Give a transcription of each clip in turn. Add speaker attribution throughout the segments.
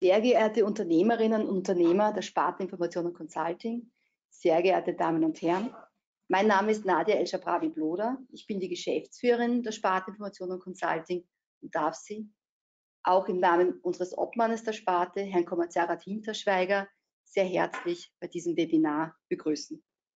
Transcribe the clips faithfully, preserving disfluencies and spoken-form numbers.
Speaker 1: Sehr geehrte Unternehmerinnen und Unternehmer der Sparte Information und Consulting, sehr geehrte Damen und Herren, mein Name ist Nadia El-Shabrawi-Bloder. Ich bin die Geschäftsführerin der Sparte Information und Consulting und darf Sie auch im Namen unseres Obmannes der Sparte, Herrn Kommerzialrat Hinterschweiger, sehr herzlich bei diesem Webinar begrüßen.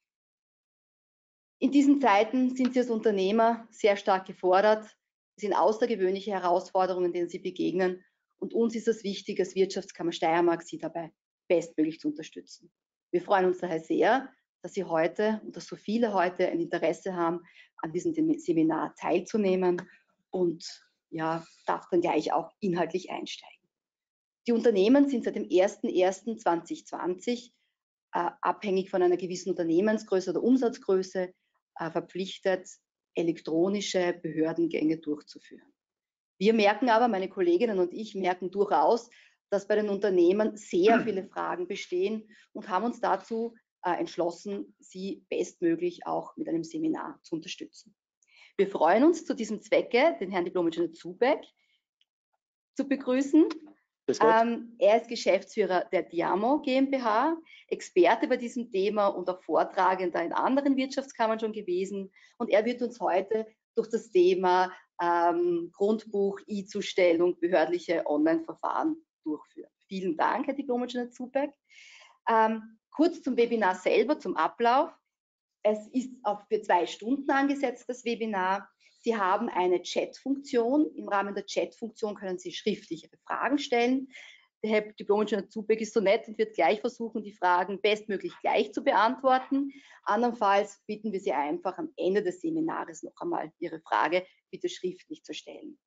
Speaker 1: In diesen Zeiten sind Sie als Unternehmer sehr stark gefordert. Es sind außergewöhnliche Herausforderungen, denen Sie begegnen. Und uns ist es wichtig, als Wirtschaftskammer Steiermark Sie dabei bestmöglich zu unterstützen. Wir freuen uns daher sehr, dass Sie heute und dass so viele heute ein Interesse haben, an diesem Seminar teilzunehmen und ja, darf dann gleich auch inhaltlich einsteigen. Die Unternehmen sind seit dem ersten ersten zweitausendzwanzig äh, abhängig von einer gewissen Unternehmensgröße oder Umsatzgröße äh, verpflichtet, elektronische Behördengänge durchzuführen. Wir merken aber, meine Kolleginnen und ich merken durchaus, dass bei den Unternehmen sehr viele Fragen bestehen und haben uns dazu äh, entschlossen, sie bestmöglich auch mit einem Seminar zu unterstützen. Wir freuen uns zu diesem Zwecke, den Herrn Diplom-Ingenieur Zubeck zu begrüßen. Ähm, er ist Geschäftsführer der Diamo GmbH, Experte bei diesem Thema und auch Vortragender in anderen Wirtschaftskammern schon gewesen. Und er wird uns heute durch das Thema ähm, Grundbuch, E-Zustellung, behördliche Online-Verfahren durchführen. Vielen Dank, Herr Diplom-Ingenieur Zubeck. Ähm, kurz zum Webinar selber, zum Ablauf. Es ist auch für zwei Stunden angesetzt, das Webinar. Sie haben eine Chat-Funktion. Im Rahmen der Chat-Funktion können Sie schriftliche Fragen stellen. Der Herr Diplom-Ingenieur Zubeck ist so nett und wird gleich versuchen, die Fragen bestmöglich gleich zu beantworten. Andernfalls bitten wir Sie einfach am Ende des Seminars noch einmal Ihre Frage bitte schriftlich zu stellen.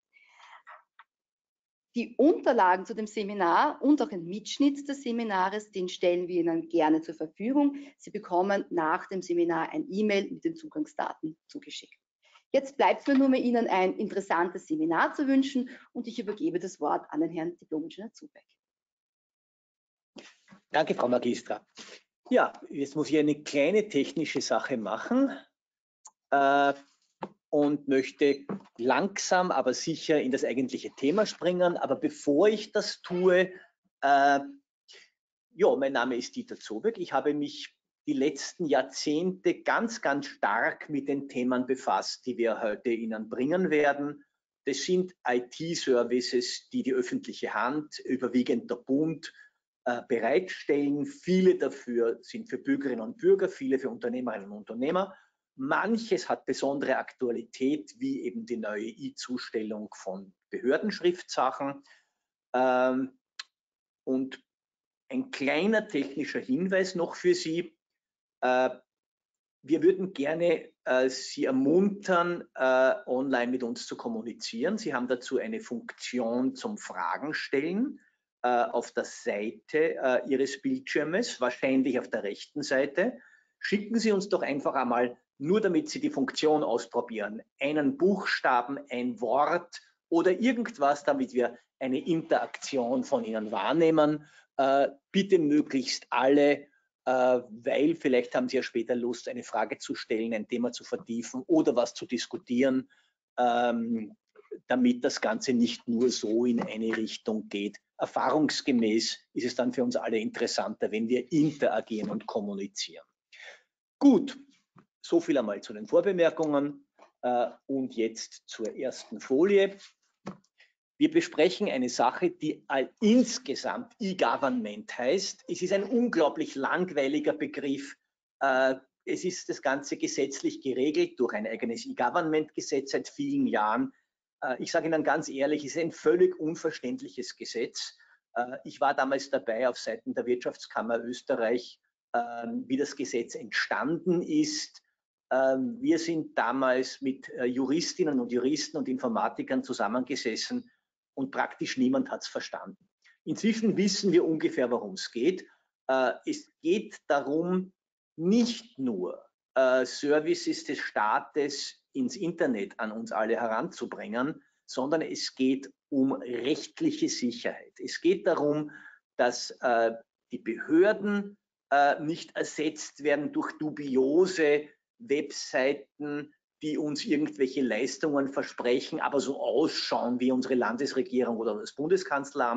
Speaker 1: Die Unterlagen zu dem Seminar und auch ein Mitschnitt des Seminars, den stellen wir Ihnen gerne zur Verfügung. Sie bekommen nach dem Seminar ein E-Mail mit den Zugangsdaten zugeschickt. Jetzt bleibt mir nur mehr Ihnen ein interessantes Seminar zu wünschen und ich übergebe das Wort an den Herrn Diplom-Ingenieur Zubeck.
Speaker 2: Danke, Frau Magistra. Ja, jetzt muss ich eine kleine technische Sache machen äh, und möchte langsam, aber sicher in das eigentliche Thema springen. Aber bevor ich das tue, äh, ja, mein Name ist Dieter Zubeck. Ich habe mich die letzten Jahrzehnte ganz, ganz stark mit den Themen befasst, die wir heute Ihnen bringen werden. Das sind I T-Services, die die öffentliche Hand, überwiegend der Bund, äh, bereitstellen. Viele dafür sind für Bürgerinnen und Bürger, viele für Unternehmerinnen und Unternehmer. Manches hat besondere Aktualität, wie eben die neue E-Zustellung von Behördenschriftsachen. Ähm, und ein kleiner technischer Hinweis noch für Sie. Äh, wir würden gerne äh, Sie ermuntern, äh, online mit uns zu kommunizieren. Sie haben dazu eine Funktion zum Fragen stellen äh, auf der Seite äh, Ihres Bildschirmes, wahrscheinlich auf der rechten Seite. Schicken Sie uns doch einfach einmal, nur damit Sie die Funktion ausprobieren, einen Buchstaben, ein Wort oder irgendwas, damit wir eine Interaktion von Ihnen wahrnehmen. Äh, bitte möglichst alle, weil vielleicht haben Sie ja später Lust, eine Frage zu stellen, ein Thema zu vertiefen oder was zu diskutieren, ähm, damit das Ganze nicht nur so in eine Richtung geht. Erfahrungsgemäß ist es dann für uns alle interessanter, wenn wir interagieren und kommunizieren. Gut, so viel einmal zu den Vorbemerkungen äh, und jetzt zur ersten Folie. Wir besprechen eine Sache, die insgesamt E-Government heißt. Es ist ein unglaublich langweiliger Begriff. Es ist das Ganze gesetzlich geregelt durch ein eigenes E-Government-Gesetz seit vielen Jahren. Ich sage Ihnen ganz ehrlich, es ist ein völlig unverständliches Gesetz. Ich war damals dabei auf Seiten der Wirtschaftskammer Österreich, wie das Gesetz entstanden ist. Wir sind damals mit Juristinnen und Juristen und Informatikern zusammengesessen und praktisch niemand hat es verstanden. Inzwischen wissen wir ungefähr, worum es geht. Äh, es geht darum, nicht nur äh, Services des Staates ins Internet an uns alle heranzubringen, sondern es geht um rechtliche Sicherheit. Es geht darum, dass äh, die Behörden äh, nicht ersetzt werden durch dubiose Webseiten, die uns irgendwelche Leistungen versprechen, aber so ausschauen wie unsere Landesregierung oder das Bundeskanzleramt.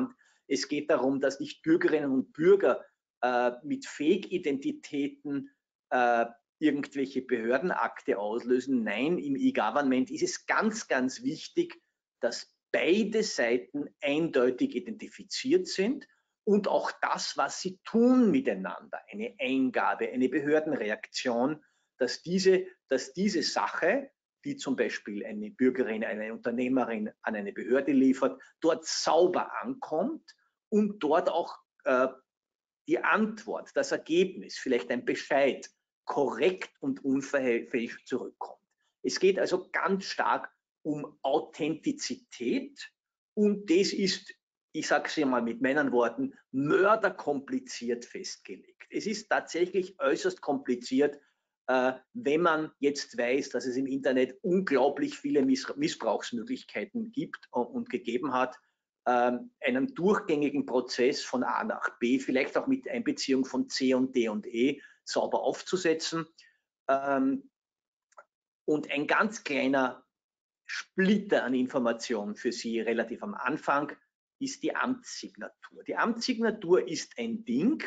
Speaker 2: Es geht darum, dass nicht Bürgerinnen und Bürger äh, mit Fake-Identitäten äh, irgendwelche Behördenakte auslösen. Nein, im E-Government ist es ganz, ganz wichtig, dass beide Seiten eindeutig identifiziert sind und auch das, was sie tun miteinander, eine Eingabe, eine Behördenreaktion, dass diese, dass diese Sache, die zum Beispiel eine Bürgerin, eine Unternehmerin an eine Behörde liefert, dort sauber ankommt und dort auch äh, die Antwort, das Ergebnis, vielleicht ein Bescheid, korrekt und unverfälscht zurückkommt. Es geht also ganz stark um Authentizität und das ist, ich sage es ja mal mit meinen Worten, mörderkompliziert festgelegt. Es ist tatsächlich äußerst kompliziert, äh, wenn man jetzt weiß, dass es im Internet unglaublich viele Miss Missbrauchsmöglichkeiten gibt und gegeben hat, einen durchgängigen Prozess von A nach B, vielleicht auch mit Einbeziehung von C und D und E, sauber aufzusetzen. Und ein ganz kleiner Splitter an Informationen für Sie relativ am Anfang ist die Amtssignatur. Die Amtssignatur ist ein Ding,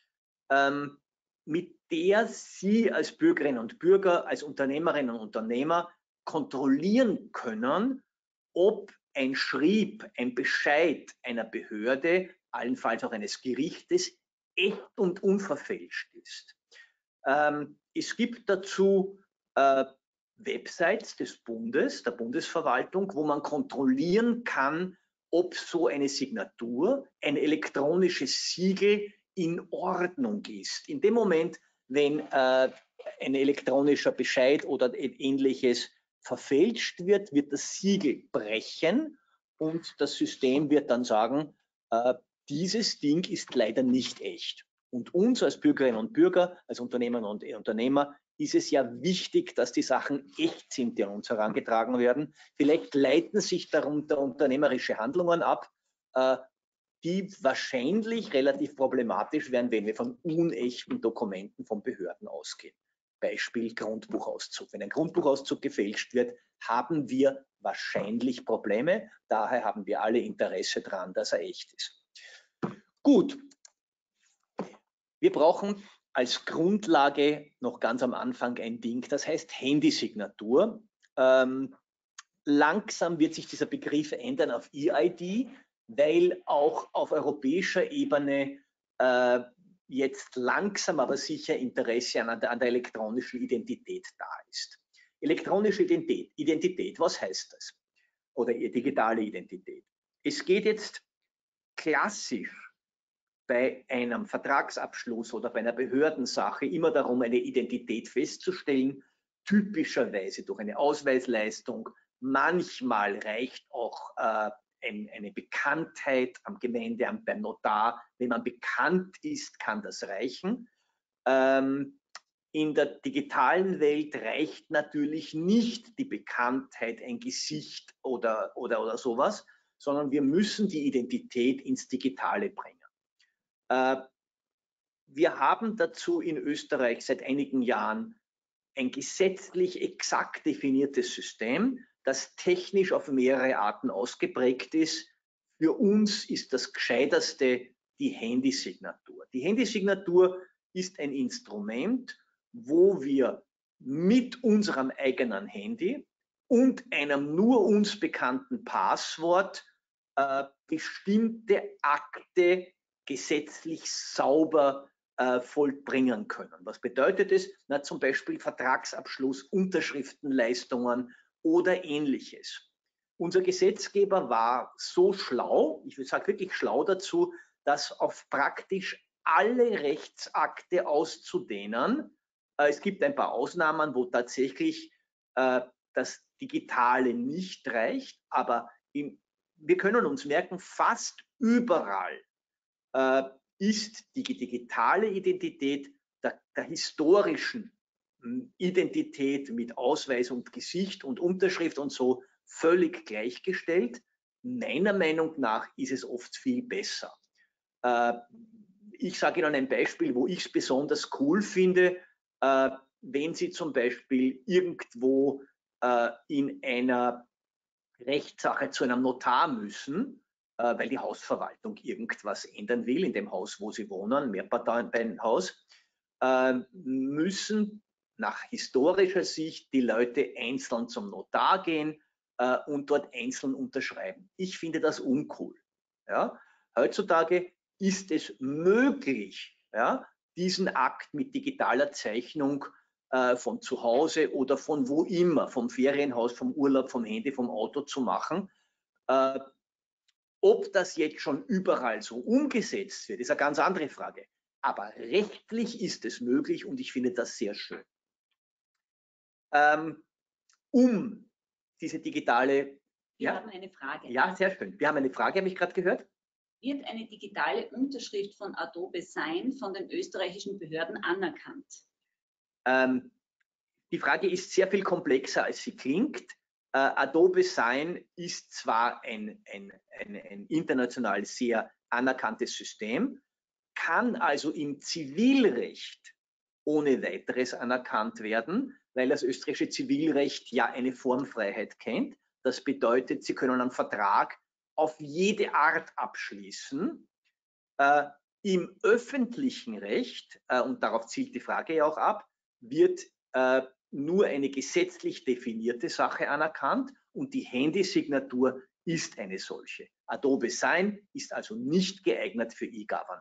Speaker 2: mit der Sie als Bürgerinnen und Bürger, als Unternehmerinnen und Unternehmer kontrollieren können, ob ein Schrieb, ein Bescheid einer Behörde, allenfalls auch eines Gerichtes, echt und unverfälscht ist. Ähm, es gibt dazu äh, Websites des Bundes, der Bundesverwaltung, wo man kontrollieren kann, ob so eine Signatur, ein elektronisches Siegel in Ordnung ist. In dem Moment, wenn äh, ein elektronischer Bescheid oder ähnliches verfälscht wird, wird das Siegel brechen und das System wird dann sagen, äh, dieses Ding ist leider nicht echt. Und uns als Bürgerinnen und Bürger, als Unternehmerinnen und Unternehmer, ist es ja wichtig, dass die Sachen echt sind, die an uns herangetragen werden. Vielleicht leiten sich darunter unternehmerische Handlungen ab, äh, die wahrscheinlich relativ problematisch wären, wenn wir von unechten Dokumenten von Behörden ausgehen. Beispiel Grundbuchauszug. Wenn ein Grundbuchauszug gefälscht wird, haben wir wahrscheinlich Probleme. Daher haben wir alle Interesse daran, dass er echt ist. Gut. Wir brauchen als Grundlage noch ganz am Anfang ein Ding, das heißt Handysignatur. Ähm, langsam wird sich dieser Begriff ändern auf E I D, weil auch auf europäischer Ebene äh, jetzt langsam aber sicher Interesse an der, an der elektronischen Identität da ist. Elektronische Identität, Identität, was heißt das? Oder digitale Identität. Es geht jetzt klassisch bei einem Vertragsabschluss oder bei einer Behördensache immer darum, eine Identität festzustellen, typischerweise durch eine Ausweisleistung. Manchmal reicht auch äh, ein, eine Bekanntheit am Gemeindeamt, beim Notar. Wenn man bekannt ist, kann das reichen. Ähm, in der digitalen Welt reicht natürlich nicht die Bekanntheit, ein Gesicht oder, oder, oder sowas, sondern wir müssen die Identität ins Digitale bringen. Wir haben dazu in Österreich seit einigen Jahren ein gesetzlich exakt definiertes System, das technisch auf mehrere Arten ausgeprägt ist. Für uns ist das Gescheiterste die Handysignatur. Die Handysignatur ist ein Instrument, wo wir mit unserem eigenen Handy und einem nur uns bekannten Passwort äh, bestimmte Akte gesetzlich sauber äh, vollbringen können. Was bedeutet es? Na, zum Beispiel Vertragsabschluss, Unterschriftenleistungen oder ähnliches. Unser Gesetzgeber war so schlau, ich sage wirklich schlau dazu, das auf praktisch alle Rechtsakte auszudehnen. Äh, es gibt ein paar Ausnahmen, wo tatsächlich äh, das Digitale nicht reicht, aber im, wir können uns merken, fast überall äh, ist die digitale Identität der, der historischen Identität mit Ausweis und Gesicht und Unterschrift und so völlig gleichgestellt. Meiner Meinung nach ist es oft viel besser. Äh, ich sage Ihnen ein Beispiel, wo ich es besonders cool finde, äh, wenn Sie zum Beispiel irgendwo äh, in einer Rechtssache zu einem Notar müssen äh, weil die Hausverwaltung irgendwas ändern will in dem Haus, wo sie wohnen, Mehrparteienhaus, äh, müssen nach historischer Sicht die Leute einzeln zum Notar gehen äh, und dort einzeln unterschreiben. Ich finde das uncool. Ja? Heutzutage ist es möglich, ja, diesen Akt mit digitaler Zeichnung äh, von zu Hause oder von wo immer, vom Ferienhaus, vom Urlaub, vom Handy, vom Auto zu machen. Äh, ob das jetzt schon überall so umgesetzt wird, ist eine ganz andere Frage. Aber rechtlich ist es möglich und ich finde das sehr schön. Ähm, um diese digitale...
Speaker 3: Wir
Speaker 2: ja?
Speaker 3: haben eine Frage.
Speaker 2: Ja, sehr schön. Wir haben eine Frage, habe ich gerade gehört.
Speaker 3: Wird eine digitale Unterschrift von Adobe Sign von den österreichischen Behörden anerkannt?
Speaker 2: Ähm, die Frage ist sehr viel komplexer, als sie klingt. Äh, Adobe Sign ist zwar ein, ein, ein, ein international sehr anerkanntes System, kann also im Zivilrecht ohne weiteres anerkannt werden, weil das österreichische Zivilrecht ja eine Formfreiheit kennt. Das bedeutet, Sie können einen Vertrag auf jede Art abschließen. Äh, Im öffentlichen Recht, äh, und darauf zielt die Frage ja auch ab, wird äh, nur eine gesetzlich definierte Sache anerkannt und die Handysignatur ist eine solche. Adobe Sign ist also nicht geeignet für E-Government.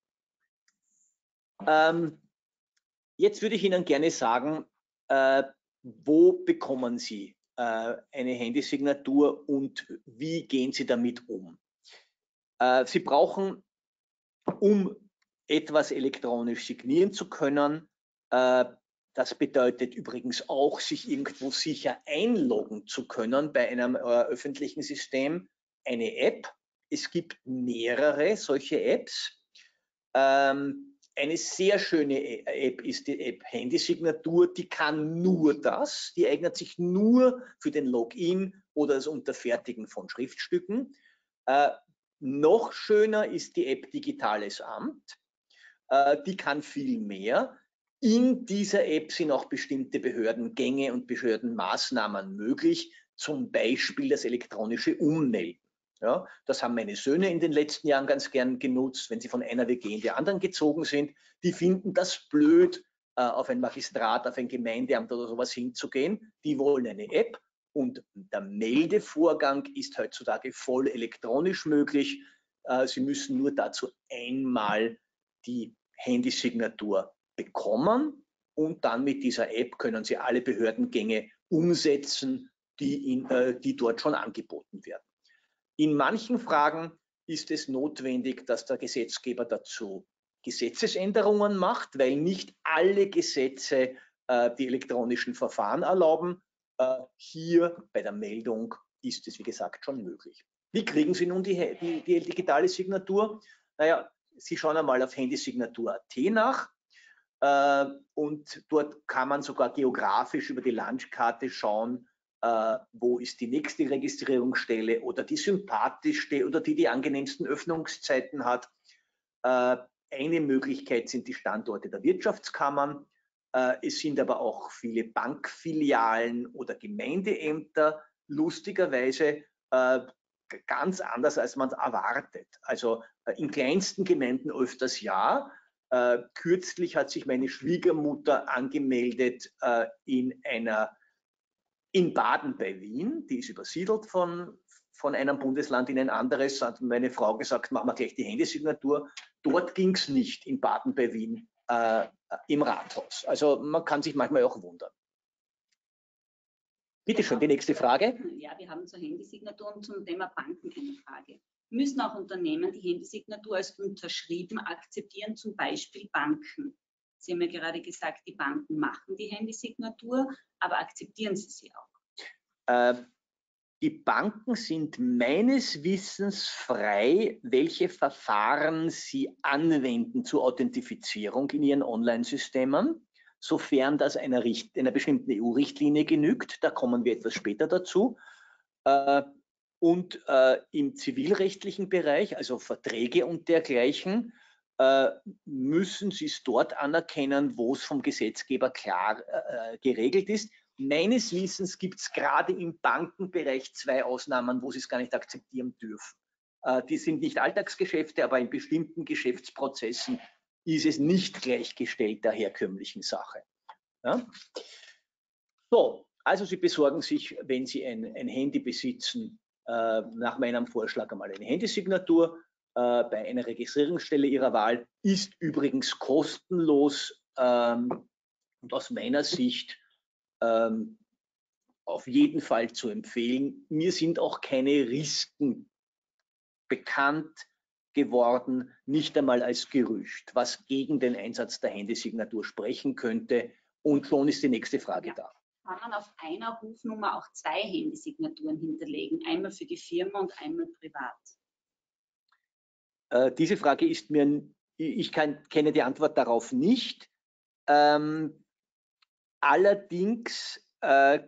Speaker 2: Ähm, jetzt würde ich Ihnen gerne sagen, äh, wo bekommen Sie äh, eine Handysignatur und wie gehen Sie damit um? Äh, Sie brauchen, um etwas elektronisch signieren zu können, äh, das bedeutet übrigens auch, sich irgendwo sicher einloggen zu können bei einem äh, öffentlichen System, eine App. Es gibt mehrere solche Apps. Ähm, eine sehr schöne App ist die App Handysignatur, die kann nur das, die eignet sich nur für den Login oder das Unterfertigen von Schriftstücken. Äh, noch schöner ist die App Digitales Amt, äh, die kann viel mehr. In dieser App sind auch bestimmte Behördengänge und Behördenmaßnahmen möglich, zum Beispiel das elektronische Ummelden. Ja, das haben meine Söhne in den letzten Jahren ganz gern genutzt, wenn sie von einer W G in die anderen gezogen sind. Die finden das blöd, äh, auf ein Magistrat, auf ein Gemeindeamt oder sowas hinzugehen. Die wollen eine App und der Meldevorgang ist heutzutage voll elektronisch möglich. Äh, sie müssen nur dazu einmal die Handysignatur bekommen und dann mit dieser App können Sie alle Behördengänge umsetzen, die, in, äh, die dort schon angeboten werden. In manchen Fragen ist es notwendig, dass der Gesetzgeber dazu Gesetzesänderungen macht, weil nicht alle Gesetze äh, die elektronischen Verfahren erlauben. Äh, hier bei der Meldung ist es, wie gesagt, schon möglich. Wie kriegen Sie nun die, die, die digitale Signatur? Naja, Sie schauen einmal auf handysignatur punkt at nach äh, und dort kann man sogar geografisch über die Landkarte schauen, äh, wo ist die nächste Registrierungsstelle oder die sympathischste oder die die angenehmsten Öffnungszeiten hat. Äh, eine Möglichkeit sind die Standorte der Wirtschaftskammern. Äh, es sind aber auch viele Bankfilialen oder Gemeindeämter, lustigerweise äh, ganz anders, als man es erwartet. Also äh, in kleinsten Gemeinden öfters ja. Äh, kürzlich hat sich meine Schwiegermutter angemeldet äh, in einer in Baden bei Wien, die ist übersiedelt von, von einem Bundesland in ein anderes, hat meine Frau gesagt, machen wir gleich die Handysignatur. Dort ging es nicht in Baden bei Wien äh, im Rathaus. Also man kann sich manchmal auch wundern. Bitte schön, die nächste Frage.
Speaker 3: Ja, wir haben zur Handysignatur und zum Thema Banken eine Frage. Müssen auch Unternehmen die Handysignatur als unterschrieben akzeptieren, zum Beispiel Banken? Sie haben ja gerade gesagt, die Banken machen die Handysignatur, aber akzeptieren Sie sie auch?
Speaker 2: Äh, die Banken sind meines Wissens frei, welche Verfahren sie anwenden zur Authentifizierung in ihren Online-Systemen, sofern das einer, Richt einer bestimmten E U-Richtlinie genügt. Da kommen wir etwas später dazu. Äh, und äh, im zivilrechtlichen Bereich, also Verträge und dergleichen, äh, müssen Sie es dort anerkennen, wo es vom Gesetzgeber klar äh, geregelt ist. Meines Wissens gibt es gerade im Bankenbereich zwei Ausnahmen, wo Sie es gar nicht akzeptieren dürfen. Äh, die sind nicht Alltagsgeschäfte, aber in bestimmten Geschäftsprozessen ist es nicht gleichgestellt der herkömmlichen Sache. Ja? So, also Sie besorgen sich, wenn Sie ein, ein Handy besitzen, äh, nach meinem Vorschlag einmal eine Handysignatur äh, bei einer Registrierungsstelle Ihrer Wahl, ist übrigens kostenlos ähm, und aus meiner Sicht ähm, auf jeden Fall zu empfehlen. Mir sind auch keine Risiken bekannt geworden, nicht einmal als Gerücht, was gegen den Einsatz der Handysignatur sprechen könnte. Und schon ist die nächste Frage da.
Speaker 3: Kann man auf einer Rufnummer auch zwei Handysignaturen hinterlegen, einmal für die Firma und einmal privat?
Speaker 2: Äh, diese Frage ist mir, ich kann, kenne die Antwort darauf nicht. Ähm, allerdings, äh,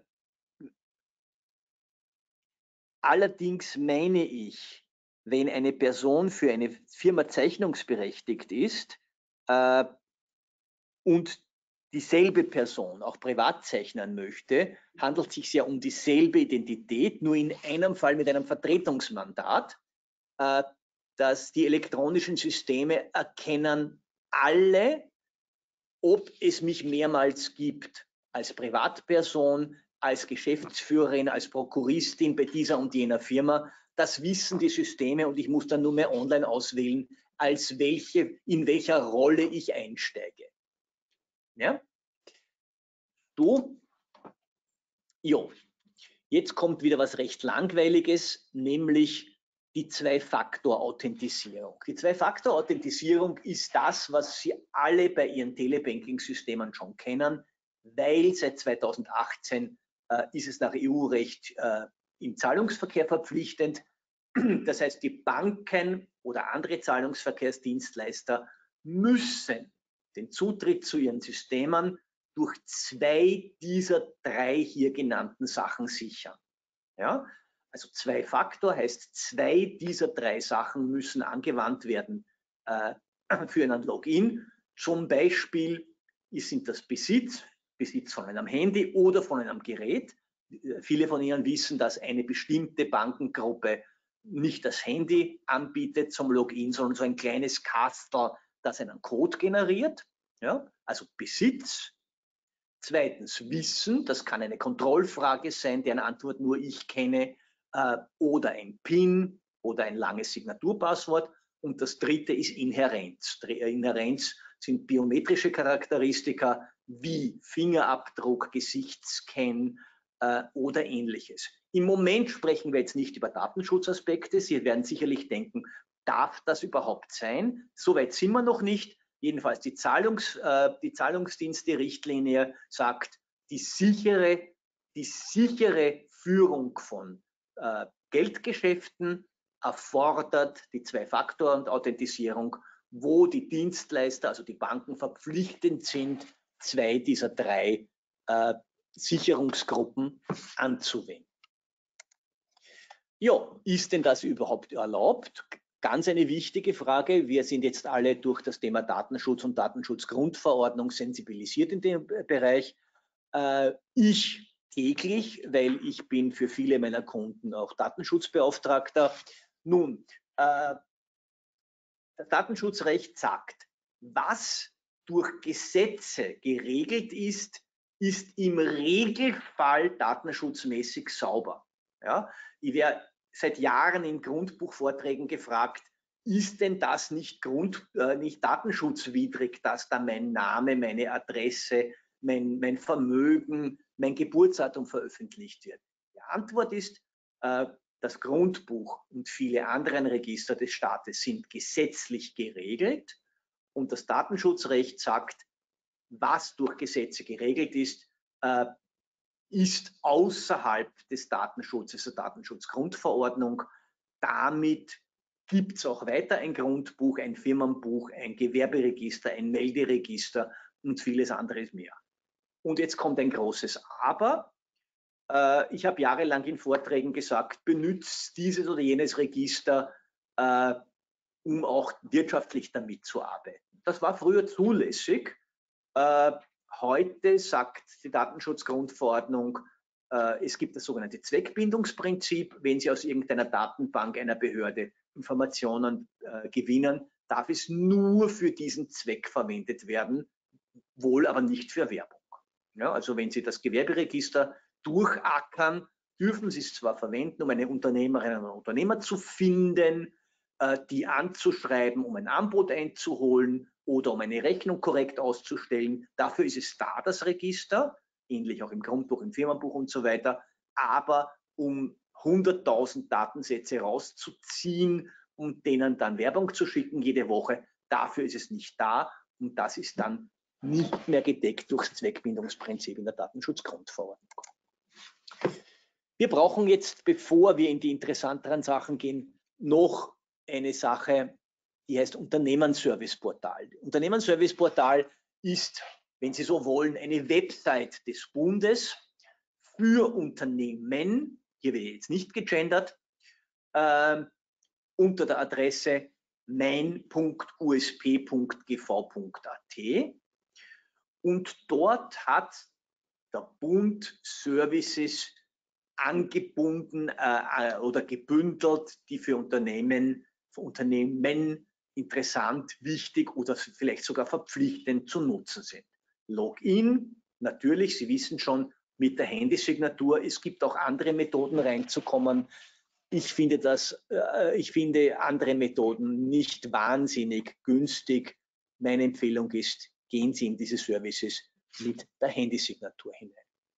Speaker 2: allerdings meine ich, wenn eine Person für eine Firma zeichnungsberechtigt ist äh, und dieselbe Person auch privat zeichnen möchte, handelt es sich ja um dieselbe Identität, nur in einem Fall mit einem Vertretungsmandat. Äh, dass die elektronischen Systeme erkennen alle, ob es mich mehrmals gibt als Privatperson, als Geschäftsführerin, als Prokuristin bei dieser und jener Firma. Das wissen die Systeme und ich muss dann nur mehr online auswählen, als welche, in welcher Rolle ich einsteige. Ja? Du? Jo. Jetzt kommt wieder was recht Langweiliges, nämlich die Zwei-Faktor-Authentisierung. Die Zwei-Faktor-Authentisierung ist das, was Sie alle bei Ihren Telebanking-Systemen schon kennen, weil seit zweitausendachtzehn äh, ist es nach E U-Recht äh, im Zahlungsverkehr verpflichtend. Das heißt, die Banken oder andere Zahlungsverkehrsdienstleister müssen den Zutritt zu ihren Systemen durch zwei dieser drei hier genannten Sachen sichern. Ja? Also Zwei-Faktor heißt, zwei dieser drei Sachen müssen angewandt werden äh, für einen Login. Zum Beispiel sind das Besitz, Besitz von einem Handy oder von einem Gerät. Viele von Ihnen wissen, dass eine bestimmte Bankengruppe nicht das Handy anbietet zum Login, sondern so ein kleines Kastel, das einen Code generiert. Ja? Also Besitz. Zweitens Wissen, das kann eine Kontrollfrage sein, deren Antwort nur ich kenne, äh, oder ein PIN oder ein langes Signaturpasswort. Und das dritte ist Inherenz. Inherenz sind biometrische Charakteristika wie Fingerabdruck, Gesichtsscan äh, oder ähnliches. Im Moment sprechen wir jetzt nicht über Datenschutzaspekte. Sie werden sicherlich denken, darf das überhaupt sein? Soweit sind wir noch nicht. Jedenfalls die, Zahlungs, äh, die Zahlungsdienste-Richtlinie sagt, die sichere, die sichere Führung von äh, Geldgeschäften erfordert die Zwei-Faktor-Authentisierung, wo die Dienstleister, also die Banken, verpflichtend sind, zwei dieser drei äh, Sicherungsgruppen anzuwenden. Ja, ist denn das überhaupt erlaubt? Ganz eine wichtige Frage. Wir sind jetzt alle durch das Thema Datenschutz und Datenschutzgrundverordnung sensibilisiert in dem Bereich. Äh, ich täglich, weil ich bin für viele meiner Kunden auch Datenschutzbeauftragter. Nun, äh, das Datenschutzrecht sagt, was durch Gesetze geregelt ist, ist im Regelfall datenschutzmäßig sauber. Ja? Ich werde seit Jahren in Grundbuchvorträgen gefragt, ist denn das nicht, Grund, äh, nicht datenschutzwidrig, dass da mein Name, meine Adresse, mein, mein Vermögen, mein Geburtsdatum veröffentlicht wird? Die Antwort ist, äh, das Grundbuch und viele andere Register des Staates sind gesetzlich geregelt und das Datenschutzrecht sagt, was durch Gesetze geregelt ist, äh, ist außerhalb des Datenschutzes, der Datenschutzgrundverordnung. Damit gibt es auch weiter ein Grundbuch, ein Firmenbuch, ein Gewerberegister, ein Melderegister und vieles anderes mehr. Und jetzt kommt ein großes Aber. Äh, ich habe jahrelang in Vorträgen gesagt, benutzt dieses oder jenes Register, äh, um auch wirtschaftlich damit zu arbeiten. Das war früher zulässig. Äh, heute sagt die Datenschutzgrundverordnung, Äh, es gibt das sogenannte Zweckbindungsprinzip. Wenn Sie aus irgendeiner Datenbank einer Behörde Informationen äh, gewinnen, darf es nur für diesen Zweck verwendet werden, wohl aber nicht für Werbung. Ja, also wenn Sie das Gewerberegister durchackern, dürfen Sie es zwar verwenden, um eine Unternehmerin oder einen Unternehmer zu finden, äh, die anzuschreiben, um ein Angebot einzuholen oder um eine Rechnung korrekt auszustellen. Dafür ist es da, das Register, ähnlich auch im Grundbuch, im Firmenbuch und so weiter, aber um hunderttausend Datensätze rauszuziehen und denen dann Werbung zu schicken jede Woche, dafür ist es nicht da und das ist dann nicht mehr gedeckt durchs Zweckbindungsprinzip in der Datenschutzgrundverordnung. Wir brauchen jetzt, bevor wir in die interessanteren Sachen gehen, noch eine Sache, die heißt Unternehmensserviceportal. Unternehmensserviceportal ist, wenn Sie so wollen, eine Website des Bundes für Unternehmen, hier wird jetzt nicht gegendert, äh, unter der Adresse mein punkt u s p punkt g v punkt a t. Und dort hat der Bund Services angebunden äh, oder gebündelt, die für Unternehmen, für Unternehmen interessant, wichtig oder vielleicht sogar verpflichtend zu nutzen sind. Login, natürlich, Sie wissen schon, mit der Handysignatur. Es gibt auch andere Methoden reinzukommen. Ich finde das, äh, ich finde andere Methoden nicht wahnsinnig günstig. Meine Empfehlung ist, gehen Sie in diese Services mit der Handysignatur hinein.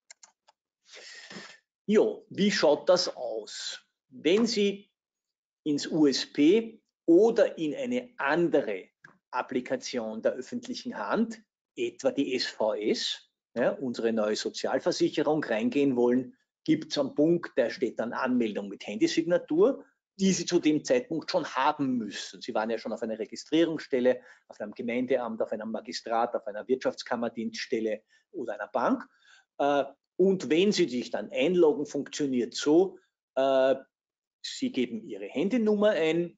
Speaker 2: Jo, wie schaut das aus? Wenn Sie ins U S P oder in eine andere Applikation der öffentlichen Hand, etwa die S V S, ja, unsere neue Sozialversicherung, reingehen wollen, gibt es einen Punkt, der steht dann Anmeldung mit Handysignatur, die Sie zu dem Zeitpunkt schon haben müssen. Sie waren ja schon auf einer Registrierungsstelle, auf einem Gemeindeamt, auf einem Magistrat, auf einer Wirtschaftskammerdienststelle oder einer Bank. Und wenn Sie sich dann einloggen, funktioniert so, Sie geben Ihre Handynummer ein.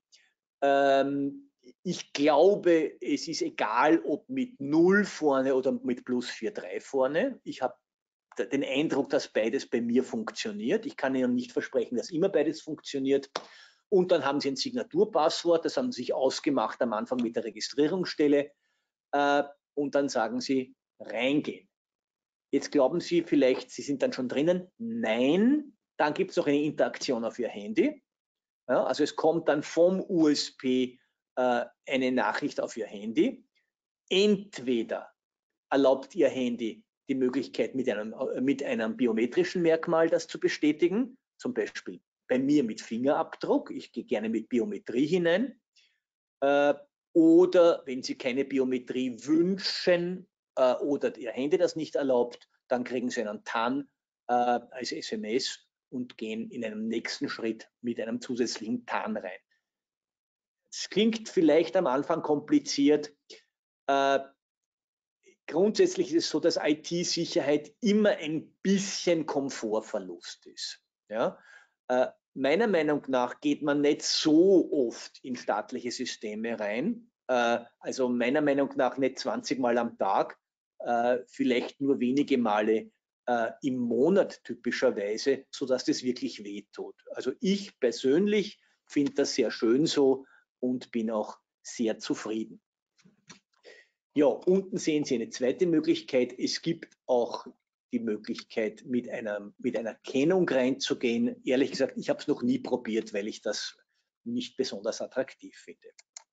Speaker 2: Ich glaube, es ist egal, ob mit null vorne oder mit plus vier drei vorne. Ich habe den Eindruck, dass beides bei mir funktioniert. Ich kann Ihnen nicht versprechen, dass immer beides funktioniert. Und dann haben Sie ein Signaturpasswort, das haben Sie sich ausgemacht am Anfang mit der Registrierungsstelle. Und dann sagen Sie, reingehen. Jetzt glauben Sie vielleicht, Sie sind dann schon drinnen. Nein, dann gibt es noch eine Interaktion auf Ihr Handy. Ja, also es kommt dann vom U S P äh, eine Nachricht auf Ihr Handy. Entweder erlaubt Ihr Handy die Möglichkeit, mit einem, mit einem biometrischen Merkmal das zu bestätigen, zum Beispiel bei mir mit Fingerabdruck. Ich gehe gerne mit Biometrie hinein. Äh, oder wenn Sie keine Biometrie wünschen äh, oder Ihr Handy das nicht erlaubt, dann kriegen Sie einen T A N äh, als S M S und gehen in einem nächsten Schritt mit einem zusätzlichen T A N rein. Es klingt vielleicht am Anfang kompliziert. Äh, grundsätzlich ist es so, dass I T-Sicherheit immer ein bisschen Komfortverlust ist. Ja? Äh, meiner Meinung nach geht man nicht so oft in staatliche Systeme rein. Äh, also meiner Meinung nach nicht zwanzig Mal am Tag, äh, vielleicht nur wenige Male äh, im Monat typischerweise, sodass das wirklich wehtut. Also ich persönlich finde das sehr schön so und bin auch sehr zufrieden. Ja, unten sehen Sie eine zweite Möglichkeit. Es gibt auch die Möglichkeit, mit einer, mit einer Kennung reinzugehen. Ehrlich gesagt, ich habe es noch nie probiert, weil ich das nicht besonders attraktiv finde.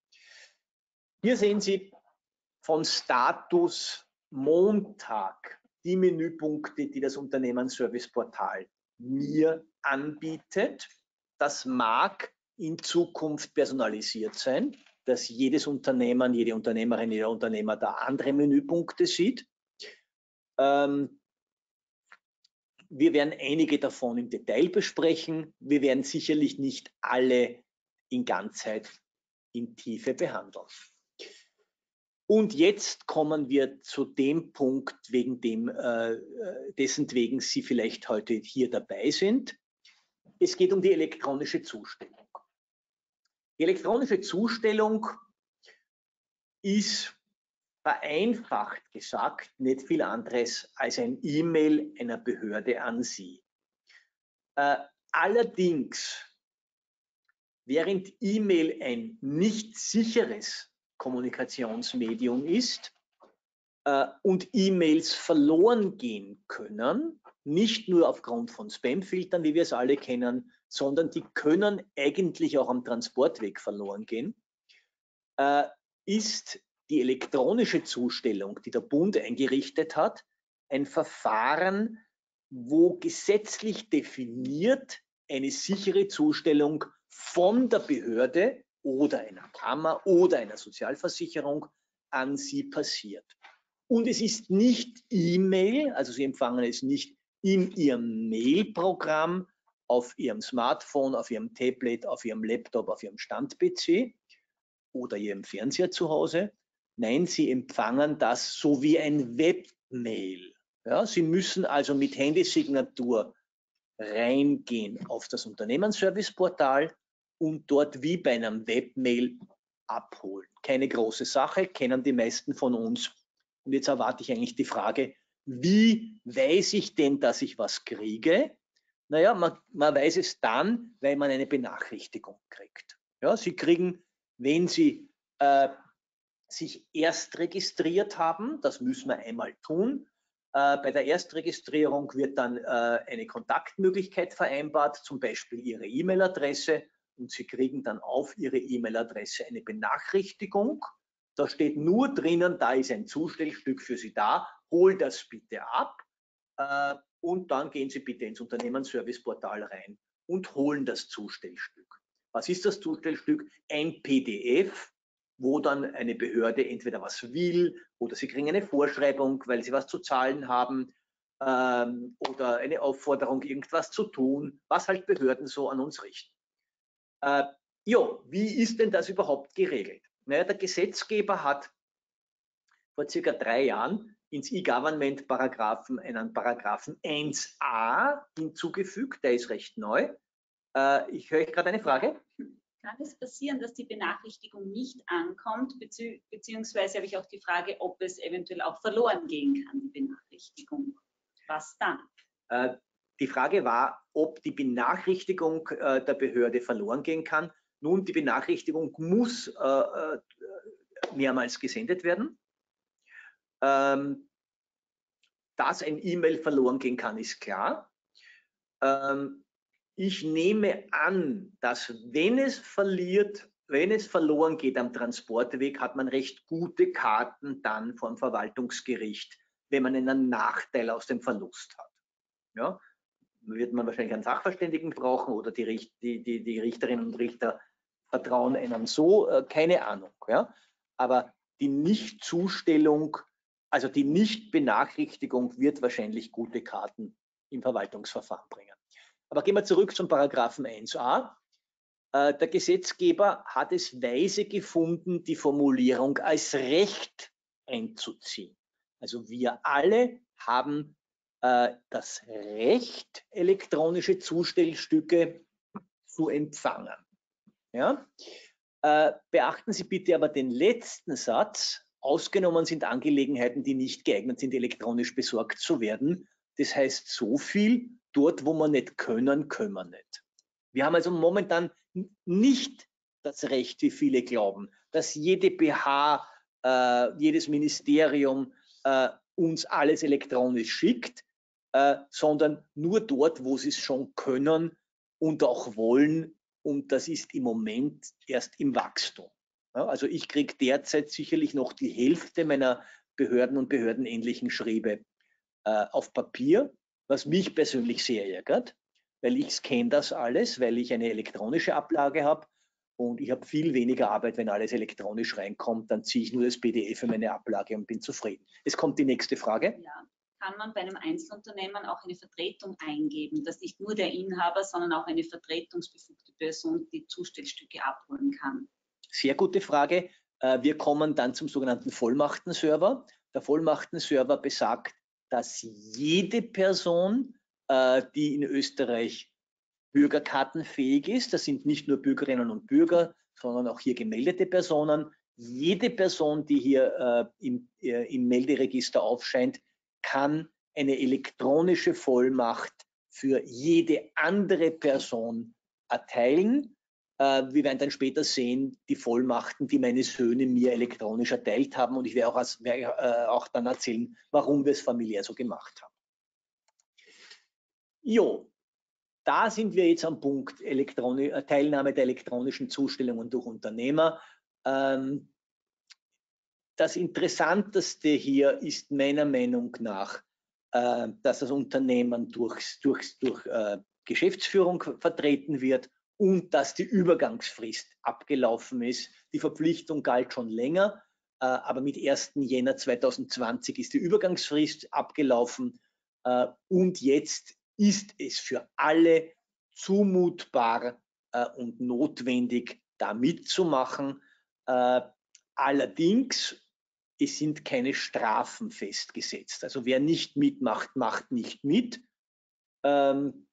Speaker 2: Hier sehen Sie von Status Montag die Menüpunkte, die das Unternehmensserviceportal mir anbietet. Das mag in Zukunft personalisiert sein, dass jedes Unternehmen, jede Unternehmerin, jeder Unternehmer da andere Menüpunkte sieht. Ähm, wir werden einige davon im Detail besprechen. Wir werden sicherlich nicht alle in Ganzheit in Tiefe behandeln. Und jetzt kommen wir zu dem Punkt, wegen dem, äh, dessen wegen Sie vielleicht heute hier dabei sind. Es geht um die elektronische Zustellung. Die elektronische Zustellung ist vereinfacht gesagt nicht viel anderes als ein E-Mail einer Behörde an Sie. Äh, allerdings, während E-Mail ein nicht sicheres Kommunikationsmedium ist äh, und E-Mails verloren gehen können, nicht nur aufgrund von Spamfiltern, wie wir es alle kennen, sondern die können eigentlich auch am Transportweg verloren gehen, äh, ist die elektronische Zustellung, die der Bund eingerichtet hat, ein Verfahren, wo gesetzlich definiert eine sichere Zustellung von der Behörde oder einer Kammer oder einer Sozialversicherung an Sie passiert. Und es ist nicht E-Mail, also Sie empfangen es nicht in Ihrem Mail-Programm, auf Ihrem Smartphone, auf Ihrem Tablet, auf Ihrem Laptop, auf Ihrem Stand-P C oder Ihrem Fernseher zu Hause. Nein, Sie empfangen das so wie ein Webmail. Ja, Sie müssen also mit Handysignatur reingehen auf das Unternehmensserviceportal und dort wie bei einem Webmail abholen. Keine große Sache, kennen die meisten von uns. Und jetzt erwarte ich eigentlich die Frage, wie weiß ich denn, dass ich was kriege? Naja, man, man weiß es dann, weil man eine Benachrichtigung kriegt. Ja, Sie kriegen, wenn Sie äh, sich erst registriert haben, das müssen wir einmal tun. Äh, bei der Erstregistrierung wird dann äh, eine Kontaktmöglichkeit vereinbart, zum Beispiel Ihre E-Mail-Adresse, und Sie kriegen dann auf Ihre E-Mail-Adresse eine Benachrichtigung. Da steht nur drinnen, da ist ein Zustellstück für Sie da, hol das bitte ab äh, und dann gehen Sie bitte ins Unternehmensserviceportal rein und holen das Zustellstück. Was ist das Zustellstück? Ein P D F, wo dann eine Behörde entweder was will oder Sie kriegen eine Vorschreibung, weil Sie was zu zahlen haben ähm, oder eine Aufforderung, irgendwas zu tun, was halt Behörden so an uns richten. Äh, jo, wie ist denn das überhaupt geregelt? Naja, der Gesetzgeber hat vor circa drei Jahren ins E-Government-Paragraphen einen Paragraphen eins a hinzugefügt, der ist recht neu. Äh, ich höre gerade eine Frage.
Speaker 3: Kann es passieren, dass die Benachrichtigung nicht ankommt, bezieh beziehungsweise habe ich auch die Frage, ob es eventuell auch verloren gehen kann, die Benachrichtigung. Was dann?
Speaker 2: Äh, die Frage war, ob die Benachrichtigung äh, der Behörde verloren gehen kann. Nun, die Benachrichtigung muss äh, mehrmals gesendet werden. Ähm, dass ein E-Mail verloren gehen kann, ist klar. Ähm, ich nehme an, dass wenn es verliert, wenn es verloren geht am Transportweg, hat man recht gute Karten dann vom Verwaltungsgericht, wenn man einen Nachteil aus dem Verlust hat. Ja, wird man wahrscheinlich einen Sachverständigen brauchen oder die, die, die, die Richterinnen und Richter vertrauen einem so, äh, keine Ahnung. Ja? Aber die Nichtzustellung, also die Nichtbenachrichtigung wird wahrscheinlich gute Karten im Verwaltungsverfahren bringen. Aber gehen wir zurück zum Paragraphen eins a. Äh, der Gesetzgeber hat es weise gefunden, die Formulierung als Recht einzuziehen. Also wir alle haben äh, das Recht, elektronische Zustellstücke zu empfangen. Ja? Äh, beachten Sie bitte aber den letzten Satz. Ausgenommen sind Angelegenheiten, die nicht geeignet sind, elektronisch besorgt zu werden. Das heißt so viel, dort wo wir nicht können, können wir nicht. Wir haben also momentan nicht das Recht, wie viele glauben, dass jede B H, äh, jedes Ministerium äh, uns alles elektronisch schickt, äh, sondern nur dort, wo sie es schon können und auch wollen. Und das ist im Moment erst im Wachstum. Ja, also ich kriege derzeit sicherlich noch die Hälfte meiner Behörden- und behördenähnlichen Schriebe äh, auf Papier, was mich persönlich sehr ärgert, weil ich scanne das alles, weil ich eine elektronische Ablage habe und ich habe viel weniger Arbeit, wenn alles elektronisch reinkommt, dann ziehe ich nur das P D F für meine Ablage und bin zufrieden. Es kommt die nächste Frage.
Speaker 3: Ja. Kann man bei einem Einzelunternehmen auch eine Vertretung eingeben, dass nicht nur der Inhaber, sondern auch eine vertretungsbefugte Person die Zustellstücke abholen kann?
Speaker 2: Sehr gute Frage. Wir kommen dann zum sogenannten Vollmachtenserver. Der Vollmachtenserver besagt, dass jede Person, die in Österreich bürgerkartenfähig ist, das sind nicht nur Bürgerinnen und Bürger, sondern auch hier gemeldete Personen, jede Person, die hier im, im Melderegister aufscheint, kann eine elektronische Vollmacht für jede andere Person erteilen. Äh, wir werden dann später sehen, die Vollmachten, die meine Söhne mir elektronisch erteilt haben. Und ich werde auch, als, werde, äh, auch dann erzählen, warum wir es familiär so gemacht haben. Jo, da sind wir jetzt am Punkt Elektroni- Teilnahme der elektronischen Zustellungen durch Unternehmer. Ähm, das Interessanteste hier ist meiner Meinung nach, äh, dass das Unternehmen durch, durch, durch äh, Geschäftsführung vertreten wird und dass die Übergangsfrist abgelaufen ist. Die Verpflichtung galt schon länger, äh, aber mit ersten Jänner zweitausendzwanzig ist die Übergangsfrist abgelaufen äh, und jetzt ist es für alle zumutbar äh, und notwendig, da mitzumachen. Äh, allerdings, es sind keine Strafen festgesetzt. Also wer nicht mitmacht, macht nicht mit. Ähm,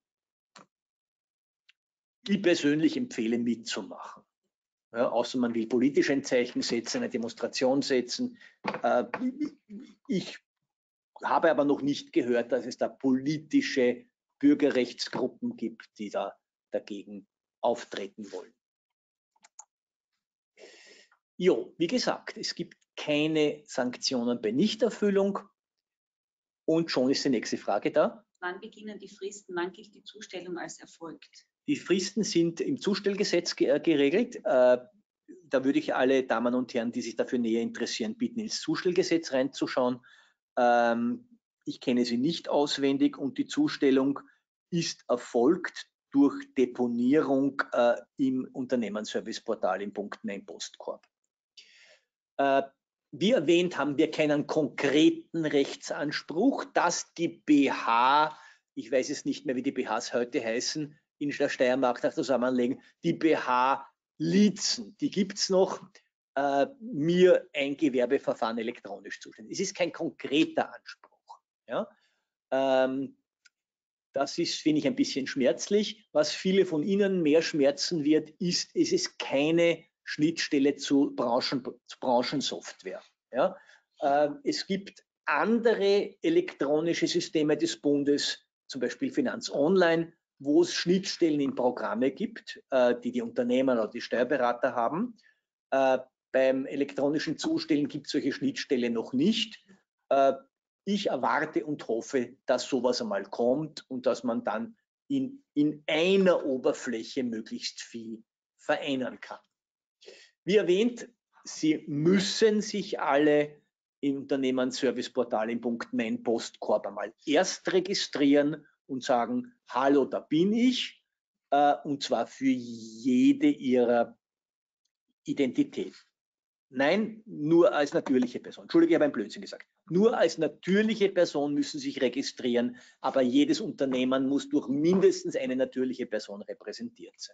Speaker 2: ich persönlich empfehle mitzumachen. Ja, außer man will politisch ein Zeichen setzen, eine Demonstration setzen. Äh, ich habe aber noch nicht gehört, dass es da politische Bürgerrechtsgruppen gibt, die da dagegen auftreten wollen. Jo, wie gesagt, es gibt keine Sanktionen bei Nichterfüllung und schon ist die nächste Frage da.
Speaker 3: Wann beginnen die Fristen? Wann gilt die Zustellung als erfolgt?
Speaker 2: Die Fristen sind im Zustellgesetz geregelt. Äh, da würde ich alle Damen und Herren, die sich dafür näher interessieren, bitten, ins Zustellgesetz reinzuschauen. Ähm, ich kenne sie nicht auswendig und die Zustellung ist erfolgt durch Deponierung äh, im Unternehmensserviceportal im Punkt Mein Postkorb. Äh, wie erwähnt, haben wir keinen konkreten Rechtsanspruch, dass die B H, ich weiß es nicht mehr, wie die B Hs heute heißen, in der Steiermark nach zusammenlegen, die B H Liezen, die gibt es noch, äh, mir ein Gewerbeverfahren elektronisch zustellen. Es ist kein konkreter Anspruch. Ja? Ähm, das ist, finde ich, ein bisschen schmerzlich. Was viele von Ihnen mehr schmerzen wird, ist, es ist keine Schnittstelle zu, Branchen, zu Branchensoftware. Ja? Äh, es gibt andere elektronische Systeme des Bundes, zum Beispiel Finanz Online, wo es Schnittstellen in Programme gibt, äh, die die Unternehmer oder die Steuerberater haben. Äh, beim elektronischen Zustellen gibt es solche Schnittstellen noch nicht. Äh, ich erwarte und hoffe, dass sowas einmal kommt und dass man dann in, in einer Oberfläche möglichst viel vereinen kann. Wie erwähnt, Sie müssen sich alle im Unternehmensserviceportal im Punkt Mein Postkorb einmal erst registrieren und sagen, hallo, da bin ich, äh, und zwar für jede Ihrer Identität. Nein, nur als natürliche Person. Entschuldige, ich habe einen Blödsinn gesagt. Nur als natürliche Person müssen Sie sich registrieren, aber jedes Unternehmen muss durch mindestens eine natürliche Person repräsentiert sein.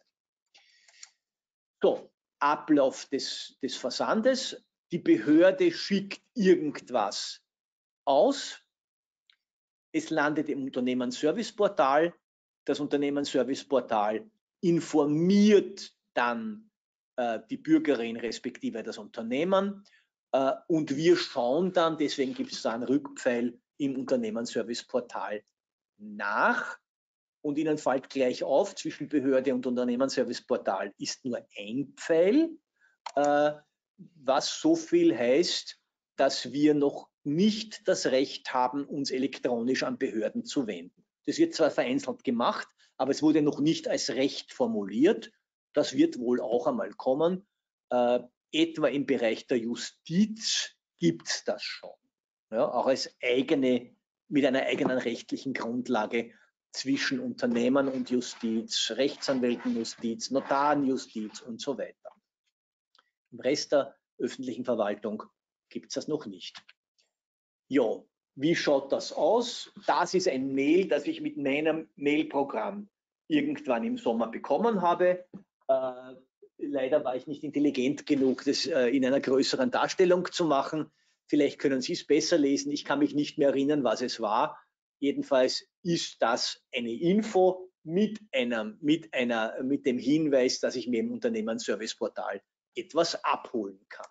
Speaker 2: So, Ablauf des, des Versandes. Die Behörde schickt irgendwas aus. Es landet im Unternehmensserviceportal. Das Unternehmensserviceportal informiert dann äh, die Bürgerin respektive das Unternehmen. Äh, und wir schauen dann, deswegen gibt es da einen Rückpfeil im Unternehmensserviceportal nach. Und Ihnen fällt gleich auf, zwischen Behörde und Unternehmensserviceportal ist nur ein Pfeil, äh, was so viel heißt, dass wir noch nicht das Recht haben, uns elektronisch an Behörden zu wenden. Das wird zwar vereinzelt gemacht, aber es wurde noch nicht als Recht formuliert. Das wird wohl auch einmal kommen. Äh, etwa im Bereich der Justiz gibt es das schon. Ja, auch als eigene, mit einer eigenen rechtlichen Grundlage zwischen Unternehmern und Justiz, Rechtsanwälten Justiz, Notaren Justiz und so weiter. Im Rest der öffentlichen Verwaltung gibt es das noch nicht. Ja, wie schaut das aus? Das ist ein Mail, das ich mit meinem Mailprogramm irgendwann im Sommer bekommen habe. Äh, leider war ich nicht intelligent genug, das äh, in einer größeren Darstellung zu machen. Vielleicht können Sie es besser lesen. Ich kann mich nicht mehr erinnern, was es war. Jedenfalls ist das eine Info mit, einer, mit, einer, mit dem Hinweis, dass ich mir im Unternehmensserviceportal etwas abholen kann.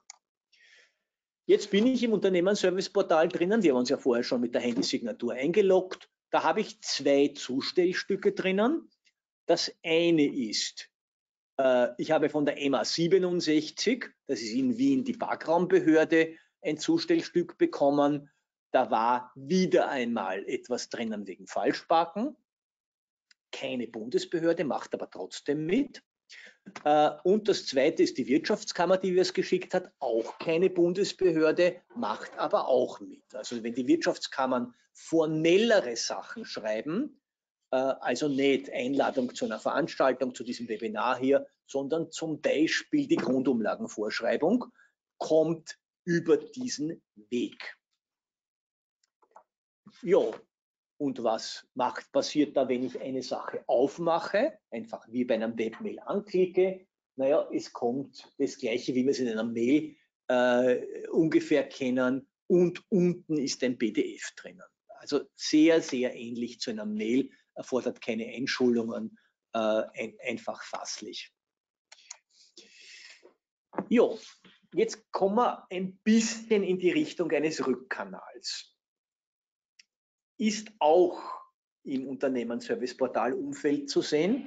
Speaker 2: Jetzt bin ich im Unternehmensserviceportal drinnen. Wir haben uns ja vorher schon mit der Handysignatur eingeloggt. Da habe ich zwei Zustellstücke drinnen. Das eine ist, äh, ich habe von der M A siebenundsechzig, das ist in Wien die Parkraumbehörde, ein Zustellstück bekommen. Da war wieder einmal etwas drinnen wegen Falschparken. Keine Bundesbehörde, macht aber trotzdem mit. Und das zweite ist die Wirtschaftskammer, die wir es geschickt hat, auch keine Bundesbehörde, macht aber auch mit. Also wenn die Wirtschaftskammern formellere Sachen schreiben, also nicht Einladung zu einer Veranstaltung, zu diesem Webinar hier, sondern zum Beispiel die Grundumlagenvorschreibung, kommt über diesen Weg. Ja. Und was macht, passiert da, wenn ich eine Sache aufmache, einfach wie bei einem Webmail anklicke? Naja, es kommt das Gleiche, wie wir es in einer Mail äh, ungefähr kennen, und unten ist ein P D F drinnen. Also sehr, sehr ähnlich zu einer Mail, erfordert keine Einschulungen, äh, ein, einfach fasslich. Jo, jetzt kommen wir ein bisschen in die Richtung eines Rückkanals. Ist auch im Unternehmensserviceportal-Umfeld zu sehen.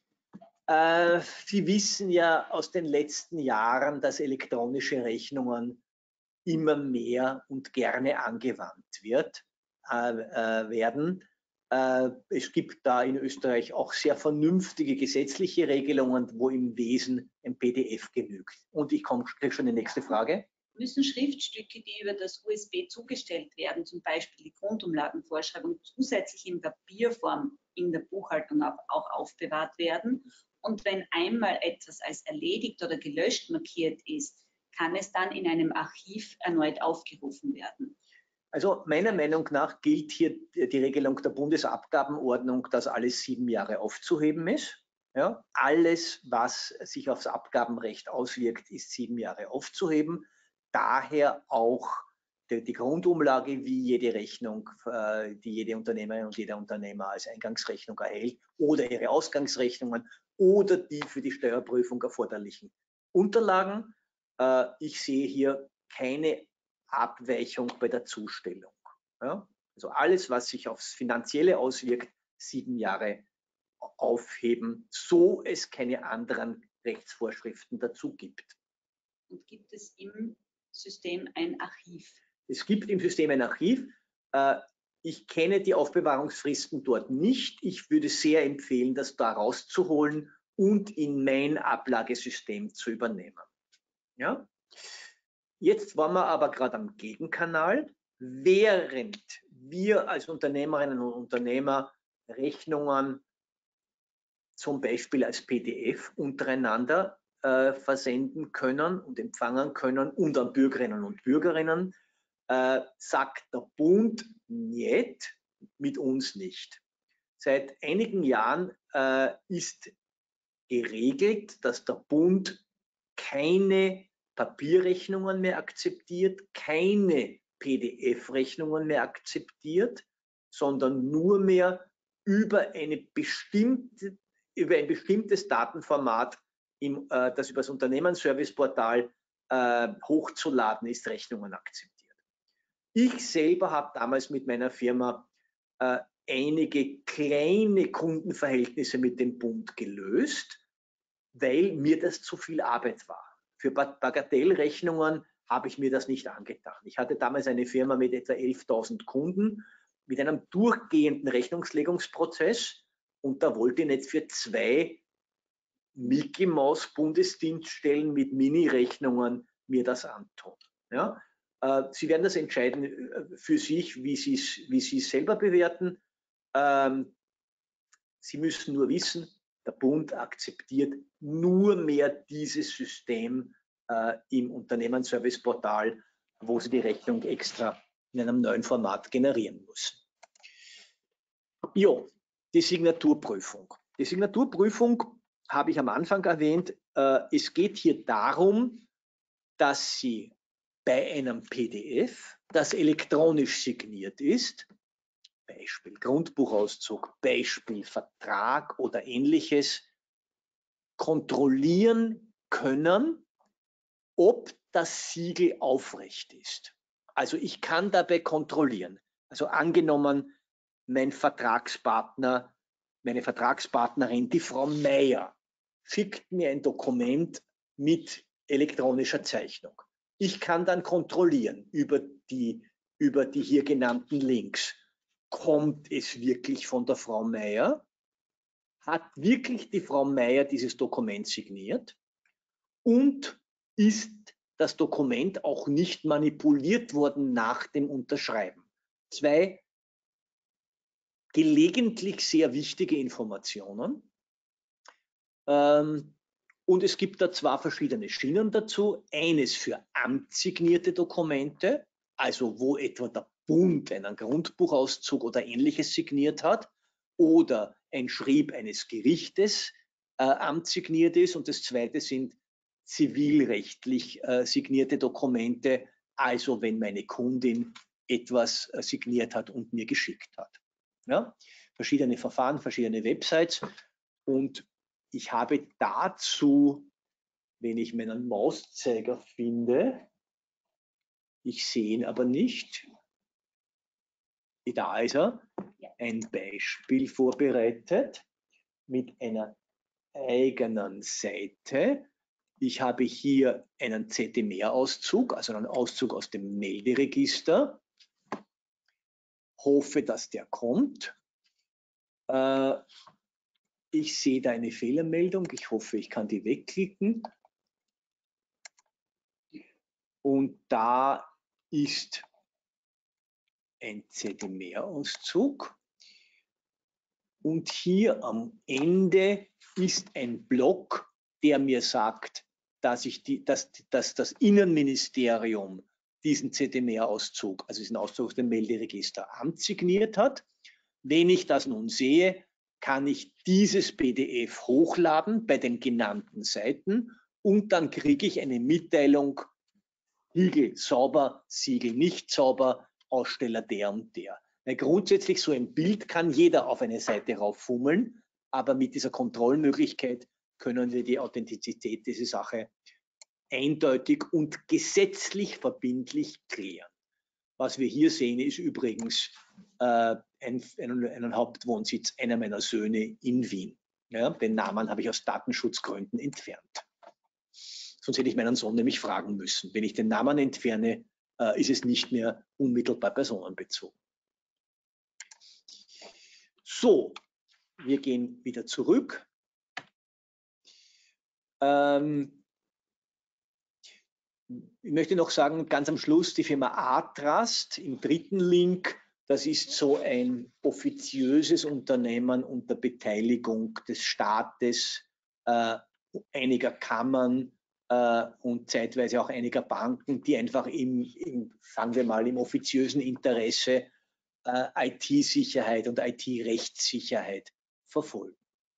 Speaker 2: Äh, Sie wissen ja aus den letzten Jahren, dass elektronische Rechnungen immer mehr und gerne angewandt wird, äh, äh, werden. Äh, es gibt da in Österreich auch sehr vernünftige gesetzliche Regelungen, wo im Wesen ein P D F genügt. Und ich komme gleich schon in die nächste Frage.
Speaker 3: Müssen Schriftstücke, die über das U S B zugestellt werden, zum Beispiel die Grundumlagenvorschreibung, zusätzlich in Papierform in der Buchhaltung auch aufbewahrt werden? Und wenn einmal etwas als erledigt oder gelöscht markiert ist, kann es dann in einem Archiv erneut aufgerufen werden?
Speaker 2: Also meiner Meinung nach gilt hier die Regelung der Bundesabgabenordnung, dass alles sieben Jahre aufzuheben ist. Ja, alles, was sich aufs Abgabenrecht auswirkt, ist sieben Jahre aufzuheben. Daher auch die, die Grundumlage, wie jede Rechnung, äh, die jede Unternehmerin und jeder Unternehmer als Eingangsrechnung erhält, oder ihre Ausgangsrechnungen oder die für die Steuerprüfung erforderlichen Unterlagen. Äh, ich sehe hier keine Abweichung bei der Zustellung. Ja? Also alles, was sich aufs Finanzielle auswirkt, sieben Jahre aufheben, so es keine anderen Rechtsvorschriften dazu gibt.
Speaker 3: Und gibt es im System ein Archiv?
Speaker 2: Es gibt im System ein Archiv. Ich kenne die Aufbewahrungsfristen dort nicht. Ich würde sehr empfehlen, das da rauszuholen und in mein Ablagesystem zu übernehmen. Ja? Jetzt waren wir aber gerade am Gegenkanal. Während wir als Unternehmerinnen und Unternehmer Rechnungen zum Beispiel als P D F untereinander äh, versenden können und empfangen können und an Bürgerinnen und Bürgerinnen, äh, sagt der Bund nicht, mit uns nicht. Seit einigen Jahren äh, ist geregelt, dass der Bund keine Papierrechnungen mehr akzeptiert, keine P D F-Rechnungen mehr akzeptiert, sondern nur mehr über, eine bestimmte, über ein bestimmtes Datenformat, im, äh, das über das Unternehmensserviceportal äh, hochzuladen ist, Rechnungen akzeptiert. Ich selber habe damals mit meiner Firma äh, einige kleine Kundenverhältnisse mit dem Bund gelöst, weil mir das zu viel Arbeit war. Für Bagatellrechnungen habe ich mir das nicht angetan. Ich hatte damals eine Firma mit etwa elftausend Kunden mit einem durchgehenden Rechnungslegungsprozess, und da wollte ich nicht für zwei Mickey Maus Bundesdienststellen mit Mini-Rechnungen mir das antun. Ja? Äh, Sie werden das entscheiden für sich, wie Sie es wie Sie es selber bewerten. Ähm, Sie müssen nur wissen, der Bund akzeptiert nur mehr dieses System äh, im Unternehmensserviceportal, wo Sie die Rechnung extra in einem neuen Format generieren müssen. Jo, die Signaturprüfung. Die Signaturprüfung habe ich am Anfang erwähnt. Äh, es geht hier darum, dass Sie bei einem P D F, das elektronisch signiert ist, Beispiel Grundbuchauszug, Beispiel Vertrag oder ähnliches, kontrollieren können, ob das Siegel aufrecht ist. Also ich kann dabei kontrollieren. Also angenommen, mein Vertragspartner, meine Vertragspartnerin, die Frau Meier, schickt mir ein Dokument mit elektronischer Zeichnung. Ich kann dann kontrollieren über die, über die hier genannten Links. Kommt es wirklich von der Frau Meier? Hat wirklich die Frau Meier dieses Dokument signiert? Und ist das Dokument auch nicht manipuliert worden nach dem Unterschreiben? Zwei gelegentlich sehr wichtige Informationen. Ähm, und es gibt da zwei verschiedene Schienen dazu. Eines für amtssignierte Dokumente, also wo etwa der Bund einen Grundbuchauszug oder Ähnliches signiert hat oder ein Schrieb eines Gerichtes äh, amtssigniert ist. Und das zweite sind zivilrechtlich äh, signierte Dokumente, also wenn meine Kundin etwas äh, signiert hat und mir geschickt hat. Ja? Verschiedene Verfahren, verschiedene Websites, und ich habe dazu, wenn ich meinen Mauszeiger finde, ich sehe ihn aber nicht, da ist er, ein Beispiel vorbereitet mit einer eigenen Seite. Ich habe hier einen Z D M-Auszug, also einen Auszug aus dem Melderegister. Hoffe, dass der kommt. Äh, ich sehe da eine Fehlermeldung. Ich hoffe, ich kann die wegklicken. Und da ist ein Z D M-Auszug. Und hier am Ende ist ein Block, der mir sagt, dass, ich die, dass, dass das Innenministerium diesen Z D M-Auszug, also diesen Auszug aus dem Melderegister, amtssigniert hat. Wenn ich das nun sehe, kann ich dieses P D F hochladen bei den genannten Seiten und dann kriege ich eine Mitteilung, Siegel sauber, Siegel nicht sauber, Aussteller der und der. Weil grundsätzlich so ein Bild kann jeder auf eine Seite rauffummeln, aber mit dieser Kontrollmöglichkeit können wir die Authentizität dieser Sache eindeutig und gesetzlich verbindlich klären. Was wir hier sehen, ist übrigens äh, ein, einen, einen Hauptwohnsitz einer meiner Söhne in Wien. Ja, den Namen habe ich aus Datenschutzgründen entfernt. Sonst hätte ich meinen Sohn nämlich fragen müssen. Wenn ich den Namen entferne, äh, ist es nicht mehr unmittelbar personenbezogen. So, wir gehen wieder zurück. Ähm, ich möchte noch sagen, ganz am Schluss, die Firma A-Trust im dritten Link, das ist so ein offiziöses Unternehmen unter Beteiligung des Staates, äh, einiger Kammern äh, und zeitweise auch einiger Banken, die einfach im, im sagen wir mal, im offiziösen Interesse äh, I T-Sicherheit und I T-Rechtssicherheit verfolgen.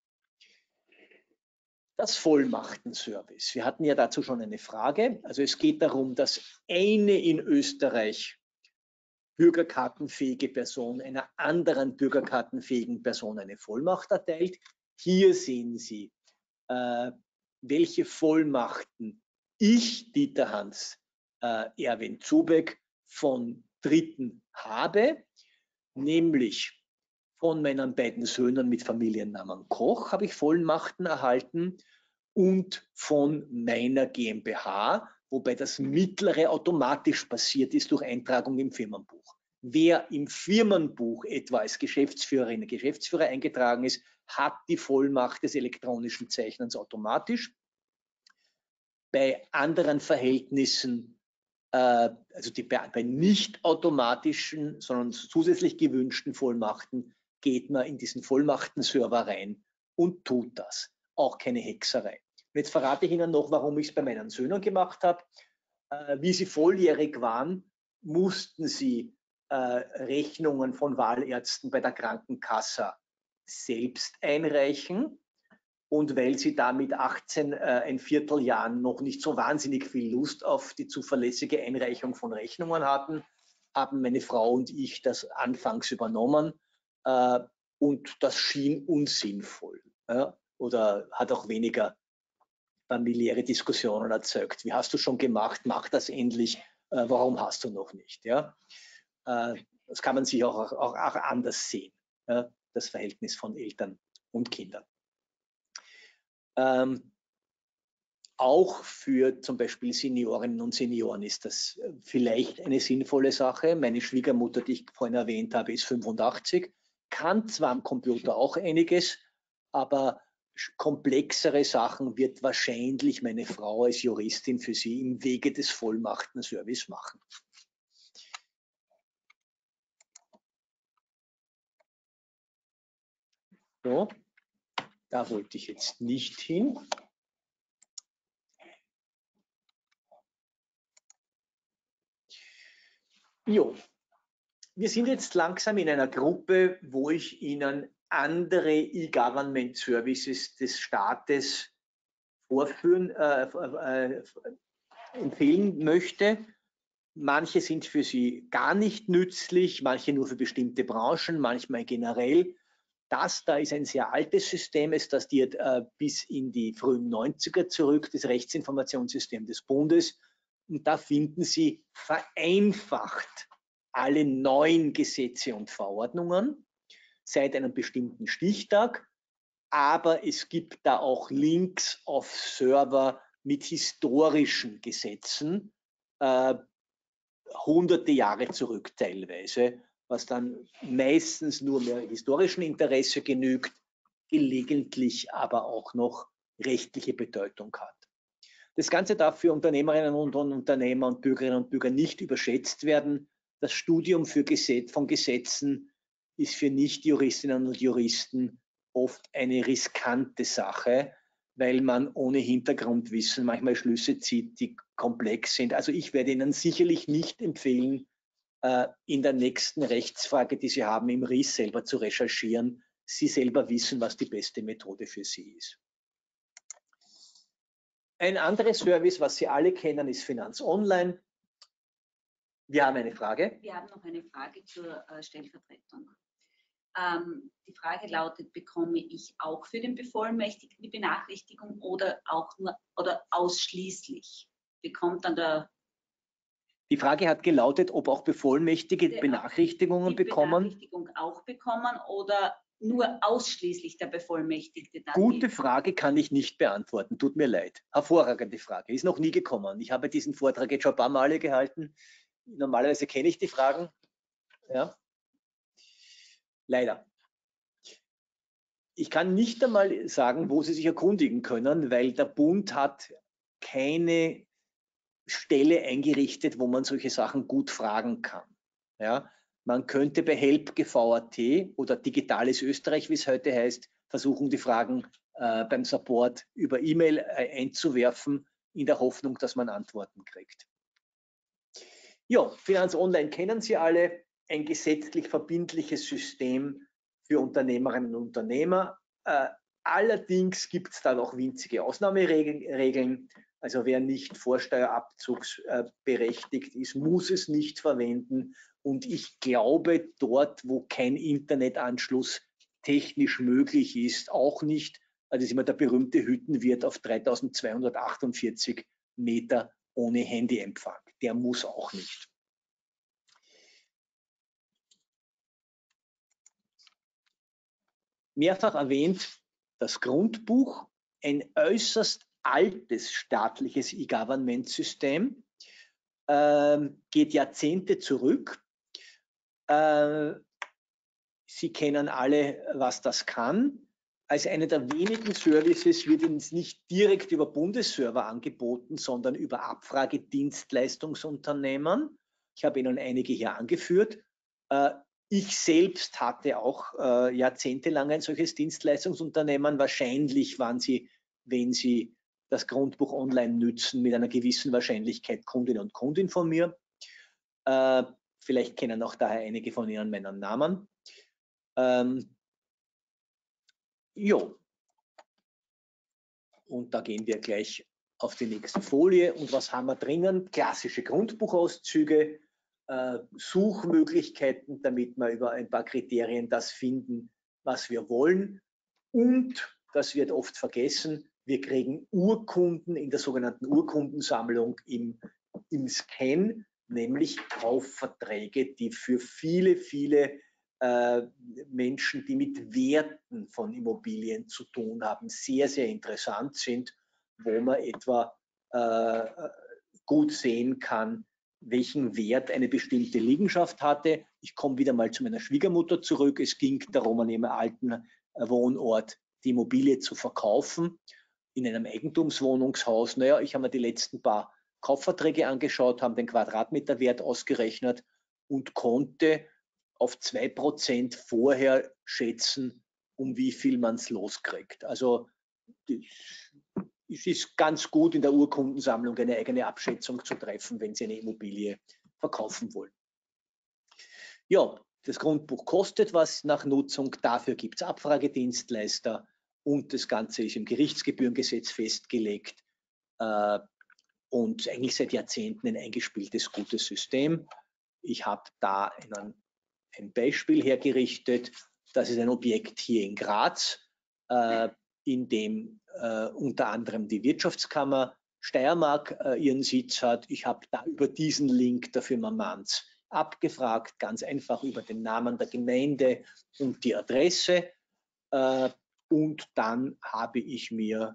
Speaker 2: Das Vollmachtenservice. Wir hatten ja dazu schon eine Frage. Also es geht darum, dass eine in Österreich bürgerkartenfähige Person einer anderen bürgerkartenfähigen Person eine Vollmacht erteilt. Hier sehen Sie, äh, welche Vollmachten ich, Dieter Hans äh, Erwin Zubeck, von Dritten habe, nämlich von meinen beiden Söhnen mit Familiennamen Koch habe ich Vollmachten erhalten und von meiner GmbH, wobei das mittlere automatisch passiert ist durch Eintragung im Firmenbuch. Wer im Firmenbuch etwa als Geschäftsführerin, Geschäftsführer eingetragen ist, hat die Vollmacht des elektronischen Zeichnens automatisch. Bei anderen Verhältnissen, äh, also die, bei, bei nicht automatischen, sondern zusätzlich gewünschten Vollmachten, geht man in diesen Vollmachtenserver rein und tut das. Auch keine Hexerei. Und jetzt verrate ich Ihnen noch, warum ich es bei meinen Söhnen gemacht habe. Äh, wie sie volljährig waren, mussten sie äh, Rechnungen von Wahlärzten bei der Krankenkasse selbst einreichen. Und weil sie da mit achtzehn, äh, ein Vierteljahren noch nicht so wahnsinnig viel Lust auf die zuverlässige Einreichung von Rechnungen hatten, haben meine Frau und ich das anfangs übernommen. Äh, und das schien unsinnvoll, ja, oder hat auch weniger familiäre Diskussionen erzeugt. Wie hast du schon gemacht? Mach das endlich. Äh, warum hast du noch nicht? Ja? Äh, das kann man sich auch, auch, auch anders sehen. äh, das Verhältnis von Eltern und Kindern. Ähm, auch für zum Beispiel Seniorinnen und Senioren ist das vielleicht eine sinnvolle Sache. Meine Schwiegermutter, die ich vorhin erwähnt habe, ist fünfundachtzig, kann zwar am Computer auch einiges, aber komplexere Sachen wird wahrscheinlich meine Frau als Juristin für sie im Wege des Vollmachtenservice machen. So, da wollte ich jetzt nicht hin. Jo, wir sind jetzt langsam in einer Gruppe, wo ich Ihnen andere E-Government-Services des Staates vorführen, äh, äh, empfehlen möchte. Manche sind für Sie gar nicht nützlich, manche nur für bestimmte Branchen, manchmal generell. Das da ist ein sehr altes System, es datiert äh, bis in die frühen neunziger zurück, das Rechtsinformationssystem des Bundes. Und da finden Sie vereinfacht alle neuen Gesetze und Verordnungen seit einem bestimmten Stichtag. Aber es gibt da auch Links auf Server mit historischen Gesetzen, äh, hunderte Jahre zurück teilweise, was dann meistens nur mehr historischen Interesse genügt, gelegentlich aber auch noch rechtliche Bedeutung hat. Das Ganze darf für Unternehmerinnen und Unternehmer und Bürgerinnen und Bürger nicht überschätzt werden. Das Studium für Gesetz, von Gesetzen ist für Nichtjuristinnen und Juristen oft eine riskante Sache, weil man ohne Hintergrundwissen manchmal Schlüsse zieht, die komplex sind. Also ich werde Ihnen sicherlich nicht empfehlen, in der nächsten Rechtsfrage, die Sie haben, im R I S selber zu recherchieren. Sie selber wissen, was die beste Methode für Sie ist. Ein anderes Service, was Sie alle kennen, ist Finanz Online. Wir haben eine Frage.
Speaker 3: Wir haben noch eine Frage zur äh, Stellvertretung. Ähm, die Frage lautet, bekomme ich auch für den Bevollmächtigten die Benachrichtigung oder auch nur oder ausschließlich? Bekommt dann der
Speaker 2: Die Frage hat gelautet, ob auch Bevollmächtigte der, Benachrichtigungen
Speaker 3: die
Speaker 2: bekommen.
Speaker 3: Benachrichtigung auch bekommen oder nur ausschließlich der Bevollmächtigte? Dann
Speaker 2: Gute
Speaker 3: die
Speaker 2: Frage, kann ich nicht beantworten. Tut mir leid. Hervorragende Frage. Ist noch nie gekommen. Ich habe diesen Vortrag jetzt schon ein paar Male gehalten. Normalerweise kenne ich die Fragen. Ja. Leider. Ich kann nicht einmal sagen, wo Sie sich erkundigen können, weil der Bund hat keine Stelle eingerichtet, wo man solche Sachen gut fragen kann. Ja, man könnte bei help punkt g v punkt a t oder Digitales Österreich, wie es heute heißt, versuchen, die Fragen äh, beim Support über E-Mail äh, einzuwerfen, in der Hoffnung, dass man Antworten kriegt. Ja, Finanz Online kennen Sie alle, ein gesetzlich verbindliches System für Unternehmerinnen und Unternehmer. Äh, allerdings gibt es da noch winzige Ausnahmeregeln. Also wer nicht vorsteuerabzugsberechtigt ist, muss es nicht verwenden. Und ich glaube, dort, wo kein Internetanschluss technisch möglich ist, auch nicht. Also ist immer der berühmte Hüttenwirt auf dreitausendzweihundertachtundvierzig Meter ohne Handyempfang. Der muss auch nicht. Mehrfach erwähnt, das Grundbuch, ein äußerst altes staatliches E-Government-System, äh, geht Jahrzehnte zurück. Äh, Sie kennen alle, was das kann. Als einer der wenigen Services wird es nicht direkt über Bundesserver angeboten, sondern über Abfragedienstleistungsunternehmen. Ich habe Ihnen einige hier angeführt. Äh, ich selbst hatte auch äh, jahrzehntelang ein solches Dienstleistungsunternehmen. Wahrscheinlich waren Sie, wenn Sie das Grundbuch online nützen, mit einer gewissen Wahrscheinlichkeit Kundin und Kundin von mir. Äh, vielleicht kennen auch daher einige von Ihnen meinen Namen. Ähm, jo. Und da gehen wir gleich auf die nächste Folie. Und was haben wir drinnen? Klassische Grundbuchauszüge, äh, Suchmöglichkeiten, damit wir über ein paar Kriterien das finden, was wir wollen. Und, das wird oft vergessen, wir kriegen Urkunden in der sogenannten Urkundensammlung im, im Scan, nämlich Kaufverträge, die für viele, viele äh, Menschen, die mit Werten von Immobilien zu tun haben, sehr, sehr interessant sind, wo man etwa äh, gut sehen kann, welchen Wert eine bestimmte Liegenschaft hatte. Ich komme wieder mal zu meiner Schwiegermutter zurück. Es ging darum, an ihrem alten Wohnort die Immobilie zu verkaufen in einem Eigentumswohnungshaus. Naja, ich habe mir die letzten paar Kaufverträge angeschaut, habe den Quadratmeterwert ausgerechnet und konnte auf zwei Prozent vorher schätzen, um wie viel man es loskriegt. Also es ist ganz gut, in der Urkundensammlung eine eigene Abschätzung zu treffen, wenn Sie eine Immobilie verkaufen wollen. Ja, das Grundbuch kostet was nach Nutzung, dafür gibt es Abfragedienstleister und das Ganze ist im Gerichtsgebührengesetz festgelegt äh, und eigentlich seit Jahrzehnten ein eingespieltes, gutes System. Ich habe da einen, ein Beispiel hergerichtet. Das ist ein Objekt hier in Graz, äh, in dem äh, unter anderem die Wirtschaftskammer Steiermark äh, ihren Sitz hat. Ich habe da über diesen Link der Firma Manz abgefragt, ganz einfach über den Namen der Gemeinde und die Adresse. Äh, und dann habe ich mir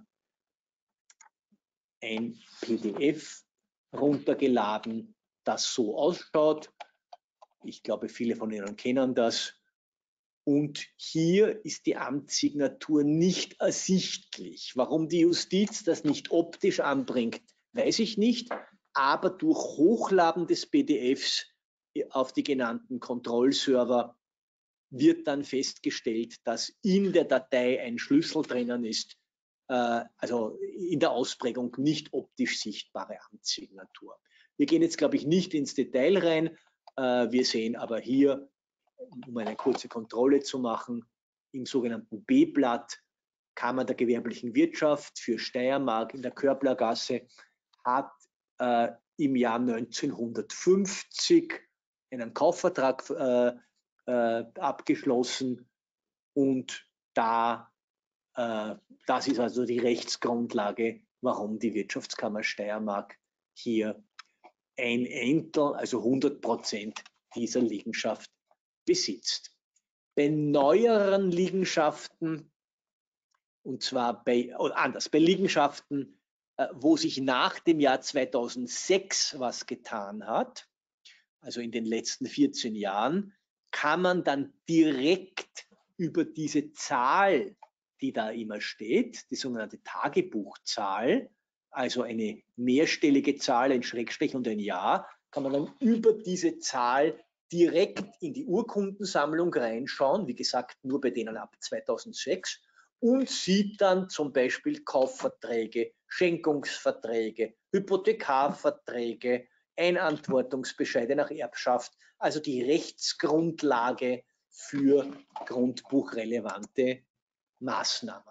Speaker 2: ein P D F runtergeladen, das so ausschaut. Ich glaube, viele von Ihnen kennen das. Und hier ist die Amtssignatur nicht ersichtlich. Warum die Justiz das nicht optisch anbringt, weiß ich nicht. Aber durch Hochladen des P D Fs auf die genannten Kontrollserver wird dann festgestellt, dass in der Datei ein Schlüssel drinnen ist, äh, also in der Ausprägung nicht optisch sichtbare Amtssignatur. Wir gehen jetzt, glaube ich, nicht ins Detail rein. Äh, wir sehen aber hier, um eine kurze Kontrolle zu machen, im sogenannten B-Blatt Kammer der gewerblichen Wirtschaft für Steiermark in der Körblergasse hat äh, im Jahr neunzehnhundertfünfzig einen Kaufvertrag äh, äh, abgeschlossen und da, äh, das ist also die Rechtsgrundlage, warum die Wirtschaftskammer Steiermark hier ein Entel, also hundert Prozent dieser Liegenschaft besitzt. Bei neueren Liegenschaften, und zwar bei, oder anders, bei Liegenschaften, äh, wo sich nach dem Jahr zweitausendsechs was getan hat, also in den letzten vierzehn Jahren, kann man dann direkt über diese Zahl, die da immer steht, die sogenannte Tagebuchzahl, also eine mehrstellige Zahl, ein Schrägstrich und ein Jahr, kann man dann über diese Zahl direkt in die Urkundensammlung reinschauen, wie gesagt, nur bei denen ab zweitausendsechs, und sieht dann zum Beispiel Kaufverträge, Schenkungsverträge, Hypothekarverträge, Einantwortungsbescheide nach Erbschaft, also die Rechtsgrundlage für grundbuchrelevante Maßnahmen.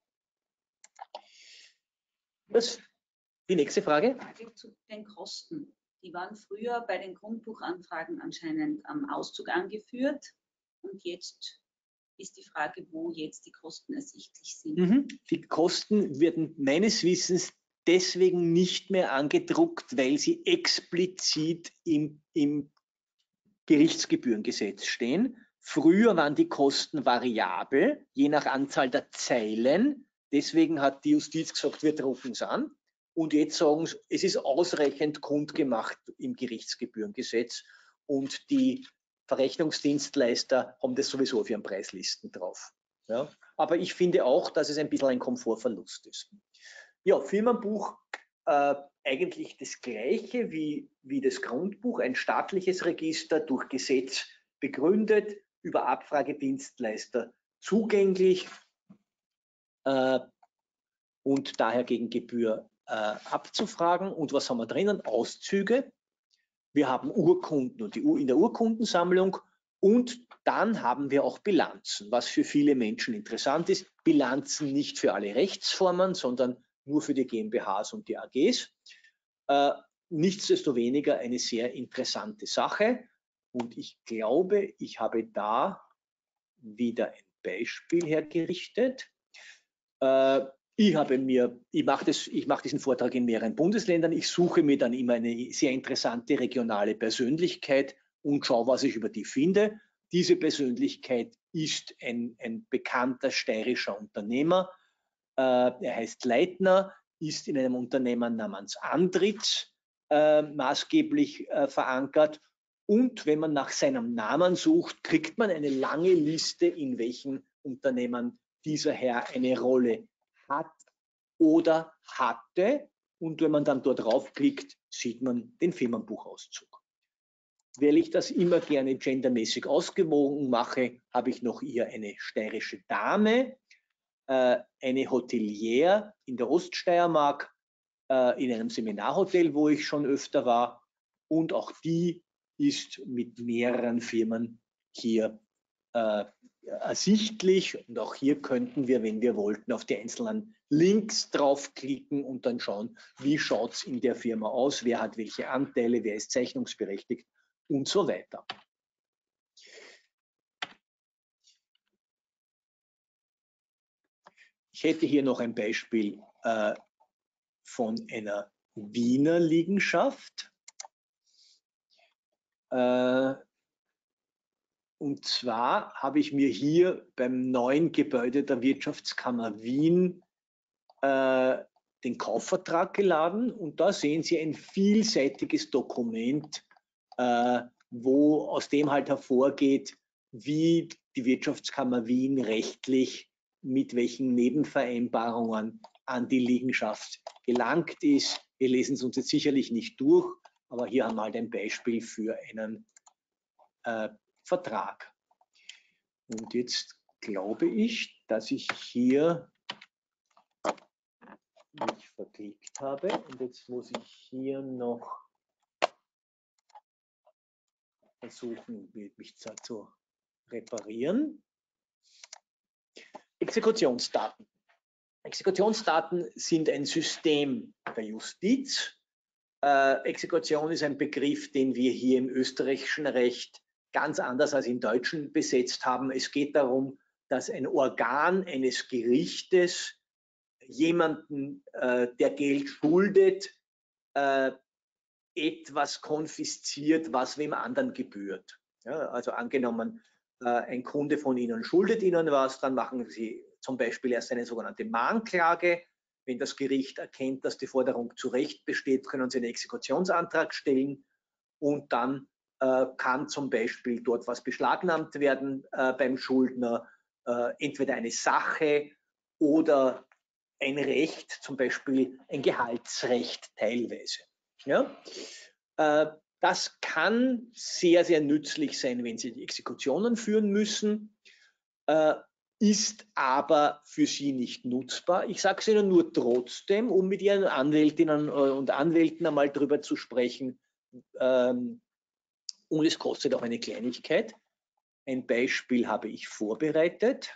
Speaker 2: Das, die nächste Frage?
Speaker 3: Frage zu den Kosten. Die waren früher bei den Grundbuchanfragen anscheinend am Auszug angeführt und jetzt ist die Frage, wo jetzt die Kosten ersichtlich sind.
Speaker 2: Mhm. Die Kosten werden meines Wissens deswegen nicht mehr angedruckt, weil sie explizit im, im Gerichtsgebührengesetz stehen. Früher waren die Kosten variabel, je nach Anzahl der Zeilen. Deswegen hat die Justiz gesagt, wir drucken es an. Und jetzt sagen sie, es ist ausreichend kundgemacht im Gerichtsgebührengesetz und die Verrechnungsdienstleister haben das sowieso auf ihren Preislisten drauf. Ja? Aber ich finde auch, dass es ein bisschen ein Komfortverlust ist. Ja, Firmenbuch, äh, eigentlich das Gleiche wie, wie das Grundbuch, ein staatliches Register, durch Gesetz begründet, über Abfragedienstleister zugänglich äh, und daher gegen Gebühr äh, abzufragen. Und was haben wir drinnen? Auszüge. Wir haben Urkunden und die, in der Urkundensammlung und dann haben wir auch Bilanzen, was für viele Menschen interessant ist. Bilanzen nicht für alle Rechtsformen, sondern nur für die GmbHs und die A Gs. Äh, nichtsdestoweniger eine sehr interessante Sache und ich glaube, ich habe da wieder ein Beispiel hergerichtet. Äh, Ich habe mir, ich mache das, ich mache diesen Vortrag in mehreren Bundesländern. Ich suche mir dann immer eine sehr interessante regionale Persönlichkeit und schaue, was ich über die finde. Diese Persönlichkeit ist ein, ein bekannter steirischer Unternehmer. Äh, er heißt Leitner, ist in einem Unternehmen namens Andritz äh, maßgeblich äh, verankert. Und wenn man nach seinem Namen sucht, kriegt man eine lange Liste, in welchen Unternehmen dieser Herr eine Rolle hat oder hatte. Und wenn man dann dort draufklickt, sieht man den Firmenbuchauszug. Weil ich das immer gerne gendermäßig ausgewogen mache, habe ich noch hier eine steirische Dame, äh, eine Hotelier in der Oststeiermark, äh, in einem Seminarhotel, wo ich schon öfter war. Und auch die ist mit mehreren Firmen hier äh, ersichtlich. Und auch hier könnten wir, wenn wir wollten, auf die einzelnen Links draufklicken und dann schauen, wie schaut es in der Firma aus, wer hat welche Anteile, wer ist zeichnungsberechtigt und so weiter. Ich hätte hier noch ein Beispiel äh, von einer Wiener Liegenschaft. Äh, und zwar habe ich mir hier beim neuen Gebäude der Wirtschaftskammer Wien äh, den Kaufvertrag geladen und da sehen Sie ein vielseitiges Dokument, äh, wo aus dem halt hervorgeht, wie die Wirtschaftskammer Wien rechtlich mit welchen Nebenvereinbarungen an die Liegenschaft gelangt ist. Wir lesen es uns jetzt sicherlich nicht durch, aber hier haben wir halt ein Beispiel für einen äh, Vertrag. Und jetzt glaube ich, dass ich hier mich verklickt habe und jetzt muss ich hier noch versuchen, mich zu reparieren. Exekutionsdaten. Exekutionsdaten sind ein System der Justiz. Äh, Exekution ist ein Begriff, den wir hier im österreichischen Recht ganz anders als im Deutschen besetzt haben. Es geht darum, dass ein Organ eines Gerichtes jemanden, äh, der Geld schuldet, äh, etwas konfisziert, was wem anderen gebührt. Ja, also angenommen, äh, ein Kunde von Ihnen schuldet Ihnen was, dann machen Sie zum Beispiel erst eine sogenannte Mahnklage. Wenn das Gericht erkennt, dass die Forderung zu Recht besteht, können Sie einen Exekutionsantrag stellen und dann äh, kann zum Beispiel dort was beschlagnahmt werden äh, beim Schuldner, äh, entweder eine Sache oder ein Recht, zum Beispiel ein Gehaltsrecht teilweise. Ja? Äh, das kann sehr, sehr nützlich sein, wenn Sie die Exekutionen führen müssen, äh, ist aber für Sie nicht nutzbar. Ich sage es Ihnen nur trotzdem, um mit Ihren Anwältinnen und Anwälten einmal drüber zu sprechen. Ähm, und es kostet auch eine Kleinigkeit. Ein Beispiel habe ich vorbereitet.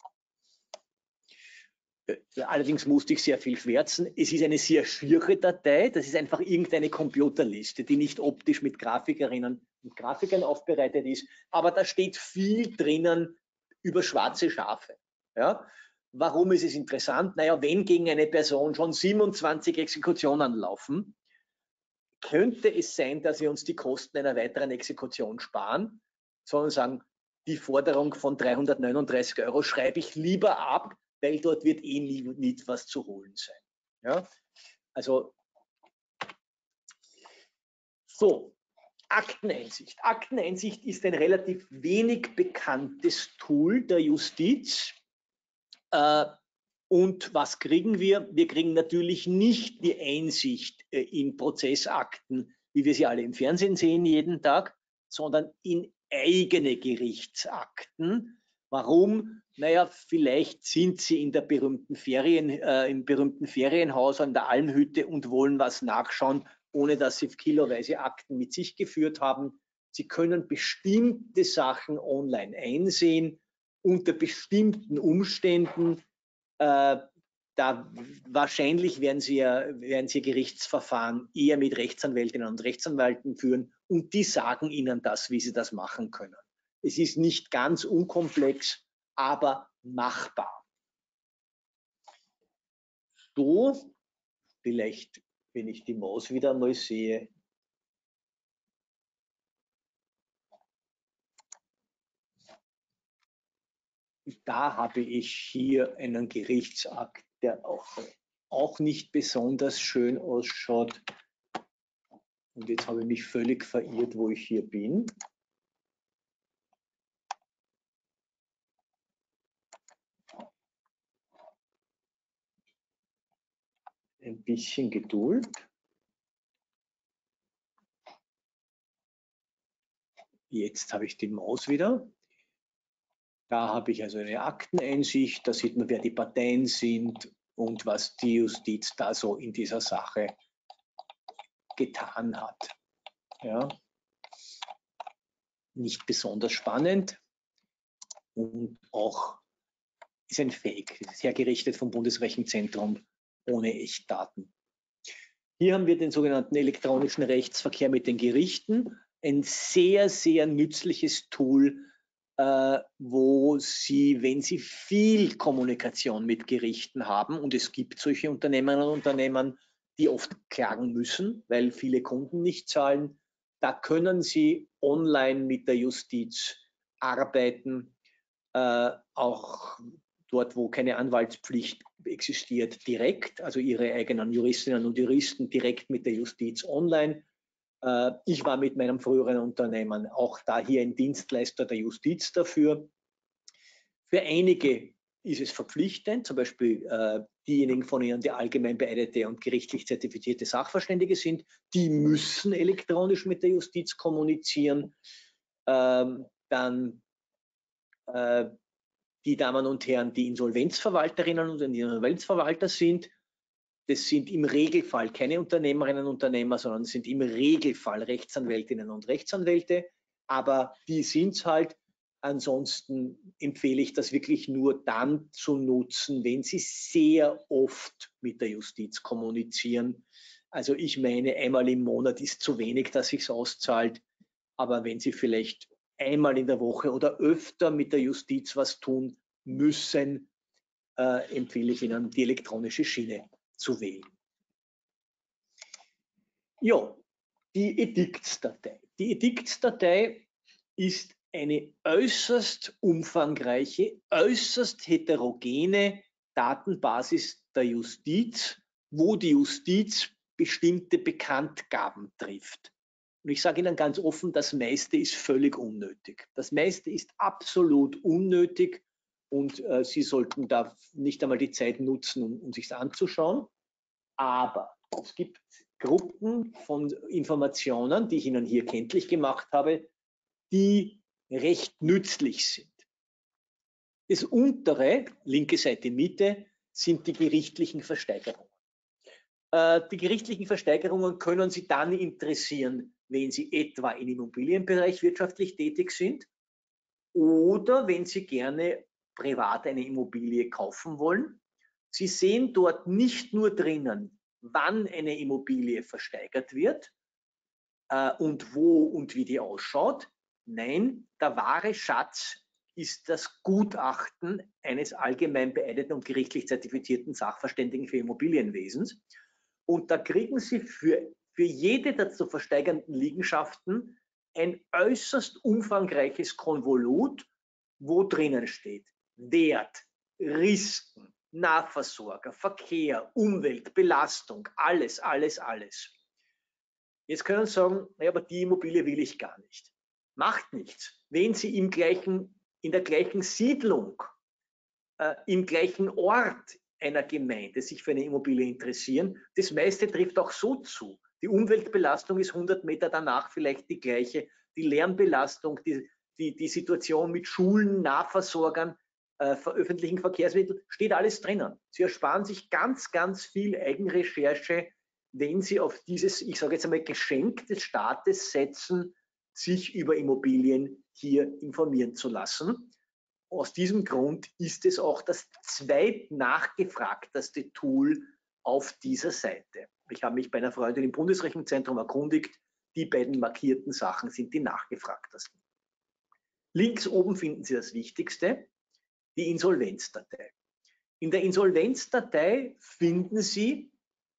Speaker 2: Allerdings musste ich sehr viel schwärzen. Es ist eine sehr schiere Datei. Das ist einfach irgendeine Computerliste, die nicht optisch mit Grafikerinnen und Grafikern aufbereitet ist. Aber da steht viel drinnen über schwarze Schafe. Ja? Warum ist es interessant? Naja, wenn gegen eine Person schon siebenundzwanzig Exekutionen laufen, könnte es sein, dass wir uns die Kosten einer weiteren Exekution sparen, sondern sagen, die Forderung von dreihundertneununddreißig Euro schreibe ich lieber ab, weil dort wird eh nie, nie was zu holen sein. Ja? Also, so, Akteneinsicht. Akteneinsicht ist ein relativ wenig bekanntes Tool der Justiz. Äh, und was kriegen wir? Wir kriegen natürlich nicht die Einsicht äh, in Prozessakten, wie wir sie alle im Fernsehen sehen jeden Tag, sondern in eigene Gerichtsakten. Warum? Naja, vielleicht sind Sie in der berühmten Ferien, äh, im berühmten Ferienhaus an der Almhütte und wollen was nachschauen, ohne dass Sie kiloweise Akten mit sich geführt haben. Sie können bestimmte Sachen online einsehen, unter bestimmten Umständen. Äh, da wahrscheinlich werden Sie, ja, werden Sie Gerichtsverfahren eher mit Rechtsanwältinnen und Rechtsanwälten führen und die sagen Ihnen das, wie Sie das machen können. Es ist nicht ganz unkomplex, aber machbar. So, vielleicht, wenn ich die Maus wieder mal sehe. da habe ich hier einen Gerichtsakt, der auch, auch nicht besonders schön ausschaut. Und jetzt habe ich mich völlig verirrt, wo ich hier bin. Ein bisschen Geduld. Jetzt habe ich die Maus wieder. Da habe ich also eine Akteneinsicht, da sieht man, wer die Parteien sind und was die Justiz da so in dieser Sache getan hat. Ja. Nicht besonders spannend und auch ist ein Fake, ist hergerichtet vom Bundesrechenzentrum ohne Echtdaten. Hier haben wir den sogenannten elektronischen Rechtsverkehr mit den Gerichten, ein sehr, sehr nützliches Tool, äh, wo Sie, wenn Sie viel Kommunikation mit Gerichten haben, und es gibt solche Unternehmerinnen und Unternehmen, die oft klagen müssen, weil viele Kunden nicht zahlen, da können Sie online mit der Justiz arbeiten, äh, auch dort, wo keine Anwaltspflicht existiert, direkt, also Ihre eigenen Juristinnen und Juristen direkt mit der Justiz online. Äh, ich war mit meinem früheren Unternehmen auch da hier ein Dienstleister der Justiz dafür. Für einige ist es verpflichtend, zum Beispiel äh, diejenigen von Ihnen, die allgemein beeidete und gerichtlich zertifizierte Sachverständige sind, die müssen elektronisch mit der Justiz kommunizieren. Ähm, dann äh, die Damen und Herren, die Insolvenzverwalterinnen und Insolvenzverwalter sind, das sind im Regelfall keine Unternehmerinnen und Unternehmer, sondern sind im Regelfall Rechtsanwältinnen und Rechtsanwälte, aber die sind es halt. Ansonsten empfehle ich das wirklich nur dann zu nutzen, wenn Sie sehr oft mit der Justiz kommunizieren. Also ich meine, einmal im Monat ist zu wenig, dass sich auszahlt, aber wenn Sie vielleicht einmal in der Woche oder öfter mit der Justiz was tun müssen, äh, empfehle ich Ihnen, die elektronische Schiene zu wählen. Ja, die Ediktsdatei. Die Ediktsdatei ist eine äußerst umfangreiche, äußerst heterogene Datenbasis der Justiz, wo die Justiz bestimmte Bekanntgaben trifft. Und ich sage Ihnen ganz offen, das meiste ist völlig unnötig. Das meiste ist absolut unnötig und äh, Sie sollten da nicht einmal die Zeit nutzen, um, um sich das anzuschauen. Aber es gibt Gruppen von Informationen, die ich Ihnen hier kenntlich gemacht habe, die recht nützlich sind. Das untere, linke Seite Mitte, sind die gerichtlichen Versteigerungen. Äh, die gerichtlichen Versteigerungen können Sie dann interessieren, wenn Sie etwa im Immobilienbereich wirtschaftlich tätig sind oder wenn Sie gerne privat eine Immobilie kaufen wollen. Sie sehen dort nicht nur drinnen, wann eine Immobilie versteigert wird äh, und wo und wie die ausschaut. Nein, der wahre Schatz ist das Gutachten eines allgemein beeideten und gerichtlich zertifizierten Sachverständigen für Immobilienwesens. Und da kriegen Sie für, für jede der zu versteigernden Liegenschaften ein äußerst umfangreiches Konvolut, wo drinnen steht Wert, Risiken, Nahversorger, Verkehr, Umwelt, Belastung, alles, alles, alles. Jetzt können Sie sagen, naja, aber die Immobilie will ich gar nicht. Macht nichts. Wenn Sie im gleichen, in der gleichen Siedlung, äh, im gleichen Ort einer Gemeinde sich für eine Immobilie interessieren, das meiste trifft auch so zu. Die Umweltbelastung ist hundert Meter danach vielleicht die gleiche. Die Lärmbelastung, die, die, die Situation mit Schulen, Nahversorgern, äh, öffentlichen Verkehrsmitteln, steht alles drinnen. Sie ersparen sich ganz, ganz viel Eigenrecherche, wenn Sie auf dieses, ich sage jetzt einmal, Geschenk des Staates setzen, sich über Immobilien hier informieren zu lassen. Aus diesem Grund ist es auch das zweitnachgefragteste Tool auf dieser Seite. Ich habe mich bei einer Freundin im Bundesrechenzentrum erkundigt, die beiden markierten Sachen sind die nachgefragtesten. Links oben finden Sie das Wichtigste, die Insolvenzdatei. In der Insolvenzdatei finden Sie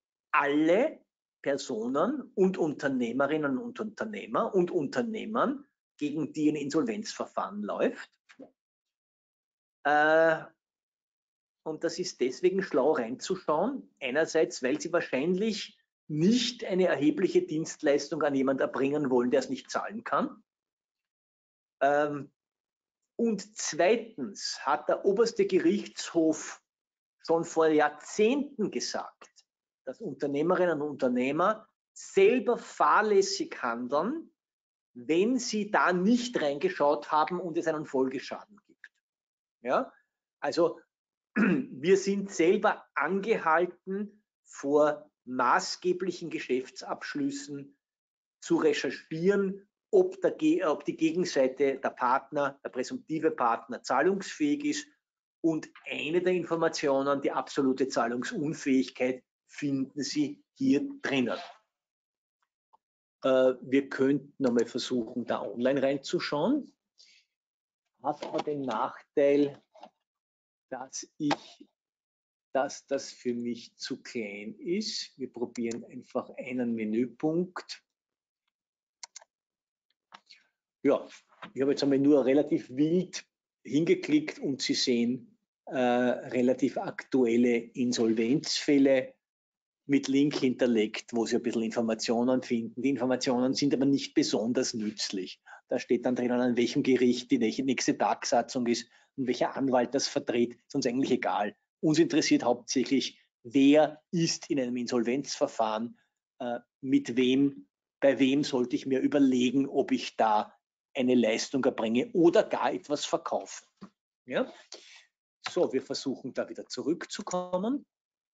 Speaker 2: alle Personen und Unternehmerinnen und Unternehmer und Unternehmern, gegen die ein Insolvenzverfahren läuft. Äh, und das ist deswegen schlau reinzuschauen. Einerseits, weil sie wahrscheinlich nicht eine erhebliche Dienstleistung an jemanden erbringen wollen, der es nicht zahlen kann. Ähm, und zweitens hat der oberste Gerichtshof schon vor Jahrzehnten gesagt, dass Unternehmerinnen und Unternehmer selber fahrlässig handeln, wenn sie da nicht reingeschaut haben und es einen Folgeschaden gibt. Ja? Also wir sind selber angehalten, vor maßgeblichen Geschäftsabschlüssen zu recherchieren, ob, der, ob die Gegenseite, der Partner, der präsumptive Partner zahlungsfähig ist. Und eine der Informationen, die absolute Zahlungsunfähigkeit, finden Sie hier drinnen. Äh, wir könnten nochmal versuchen, da online reinzuschauen. Hat aber den Nachteil, dass ich, dass das für mich zu klein ist. Wir probieren einfach einen Menüpunkt. Ja, ich habe jetzt einmal nur relativ wild hingeklickt und Sie sehen äh, relativ aktuelle Insolvenzfälle mit Link hinterlegt, wo Sie ein bisschen Informationen finden. Die Informationen sind aber nicht besonders nützlich. Da steht dann drinnen, an welchem Gericht die nächste Tagsatzung ist und welcher Anwalt das vertritt. Ist uns eigentlich egal. Uns interessiert hauptsächlich, wer ist in einem Insolvenzverfahren, äh, mit wem, bei wem sollte ich mir überlegen, ob ich da eine Leistung erbringe oder gar etwas verkaufe. Ja? So, wir versuchen da wieder zurückzukommen.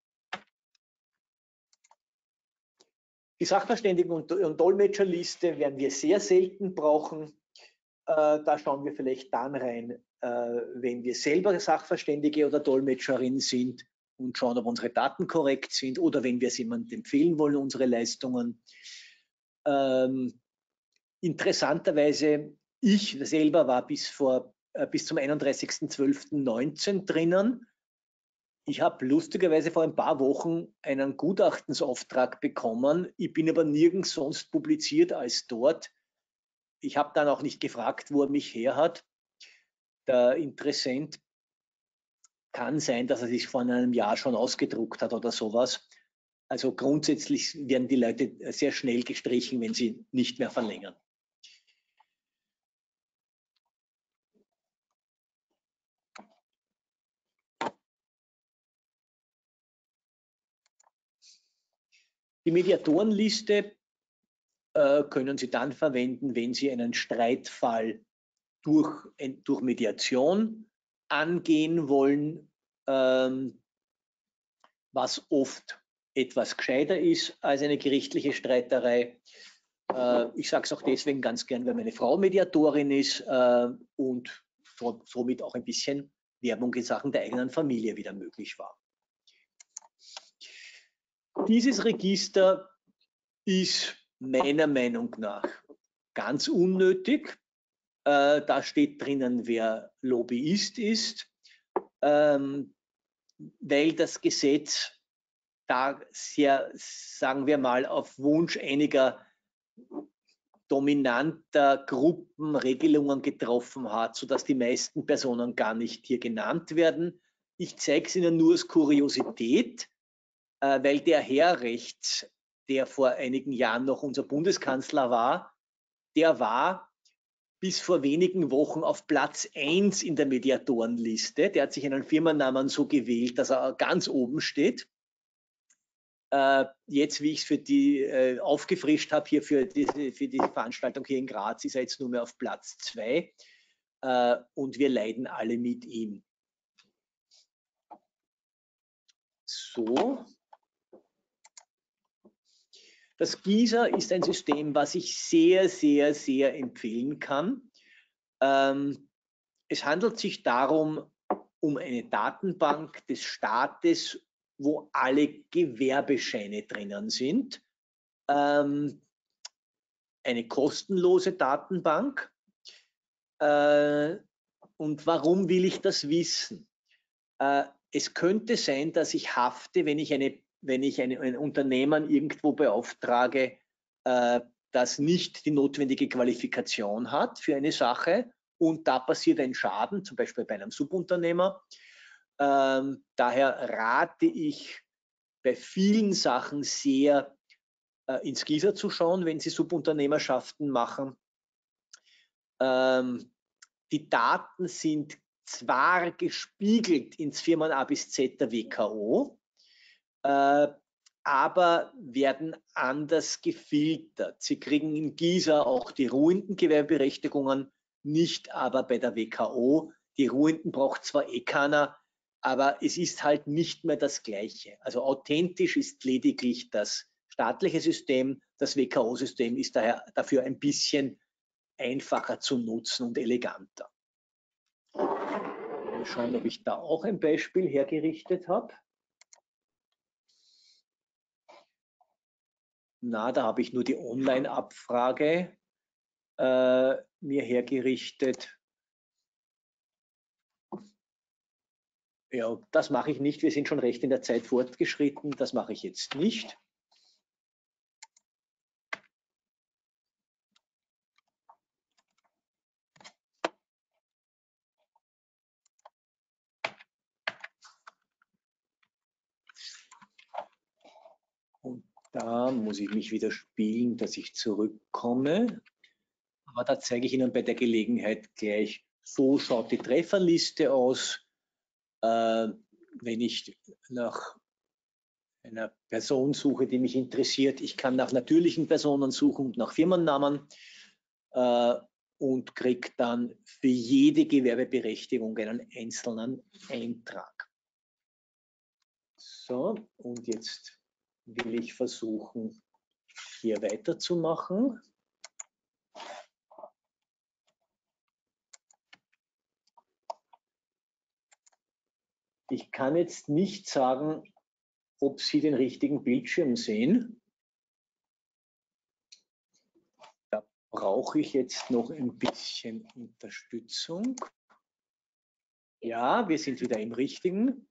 Speaker 2: Die Sachverständigen- und Dolmetscherliste werden wir sehr selten brauchen. Äh, da schauen wir vielleicht dann rein, äh, wenn wir selber Sachverständige oder Dolmetscherin sind und schauen, ob unsere Daten korrekt sind oder wenn wir es jemandem empfehlen wollen, unsere Leistungen. Ähm, interessanterweise, ich selber war bis, vor, äh, bis zum einunddreißigsten zwölften neunzehn drinnen. Ich habe lustigerweise vor ein paar Wochen einen Gutachtensauftrag bekommen. Ich bin aber nirgends sonst publiziert als dort. Ich habe dann auch nicht gefragt, wo er mich her hat. Der Interessent kann sein, dass er sich vor einem Jahr schon ausgedruckt hat oder sowas. Also grundsätzlich werden die Leute sehr schnell gestrichen, wenn sie nicht mehr verlängern. Die Mediatorenliste äh, können Sie dann verwenden, wenn Sie einen Streitfall durch, durch Mediation angehen wollen, ähm, was oft etwas gescheiter ist als eine gerichtliche Streiterei. Äh, ich sage es auch deswegen ganz gern, weil meine Frau Mediatorin ist äh, und so, somit auch ein bisschen Werbung in Sachen der eigenen Familie wieder möglich war. Dieses Register ist meiner Meinung nach ganz unnötig. Äh, da steht drinnen, wer Lobbyist ist, ähm, weil das Gesetz da sehr, sagen wir mal, auf Wunsch einiger dominanter Gruppen Regelungen getroffen hat, sodass die meisten Personen gar nicht hier genannt werden. Ich zeige es Ihnen nur als Kuriosität, äh, weil der Herr rechts, der vor einigen Jahren noch unser Bundeskanzler war, der war bis vor wenigen Wochen auf Platz eins in der Mediatorenliste. Der hat sich einen Firmennamen so gewählt, dass er ganz oben steht. Äh, jetzt, wie ich es für die äh, aufgefrischt habe, hier für die, für die Veranstaltung hier in Graz, ist er jetzt nur mehr auf Platz zwei. Äh, und wir leiden alle mit ihm. So. Das GISA ist ein System, was ich sehr, sehr, sehr empfehlen kann. Ähm, es handelt sich darum, um eine Datenbank des Staates, wo alle Gewerbescheine drinnen sind. Ähm, eine kostenlose Datenbank. Äh, und warum will ich das wissen? Äh, es könnte sein, dass ich hafte, wenn ich, eine, wenn ich eine, ein Unternehmen irgendwo beauftrage, äh, das nicht die notwendige Qualifikation hat für eine Sache und da passiert ein Schaden, zum Beispiel bei einem Subunternehmer. Ähm, daher rate ich bei vielen Sachen sehr äh, ins G I S A zu schauen, wenn Sie Subunternehmerschaften machen. Ähm, die Daten sind zwar gespiegelt ins Firmen A bis Z der W K O, äh, aber werden anders gefiltert. Sie kriegen im G I S A auch die ruhenden Gewerbeberechtigungen, nicht aber bei der W K O. Die ruhenden braucht zwar eh keiner, aber es ist halt nicht mehr das Gleiche. Also authentisch ist lediglich das staatliche System, das W K O-System ist daher dafür ein bisschen einfacher zu nutzen und eleganter. Mal schauen, ob ich da auch ein Beispiel hergerichtet habe. Na, da habe ich nur die Online-Abfrage äh, mir hergerichtet. Ja, das mache ich nicht. Wir sind schon recht in der Zeit fortgeschritten. Das mache ich jetzt nicht. Und da muss ich mich wieder spielen, dass ich zurückkomme. Aber da zeige ich Ihnen bei der Gelegenheit gleich, so schaut die Trefferliste aus. Äh, wenn ich nach einer Person suche, die mich interessiert. Ich kann nach natürlichen Personen suchen und nach Firmennamen äh, und kriege dann für jede Gewerbeberechtigung einen einzelnen Eintrag. So, und jetzt will ich versuchen, hier weiterzumachen. Ich kann jetzt nicht sagen, ob Sie den richtigen Bildschirm sehen. Da brauche ich jetzt noch ein bisschen Unterstützung. Ja, wir sind wieder im richtigen.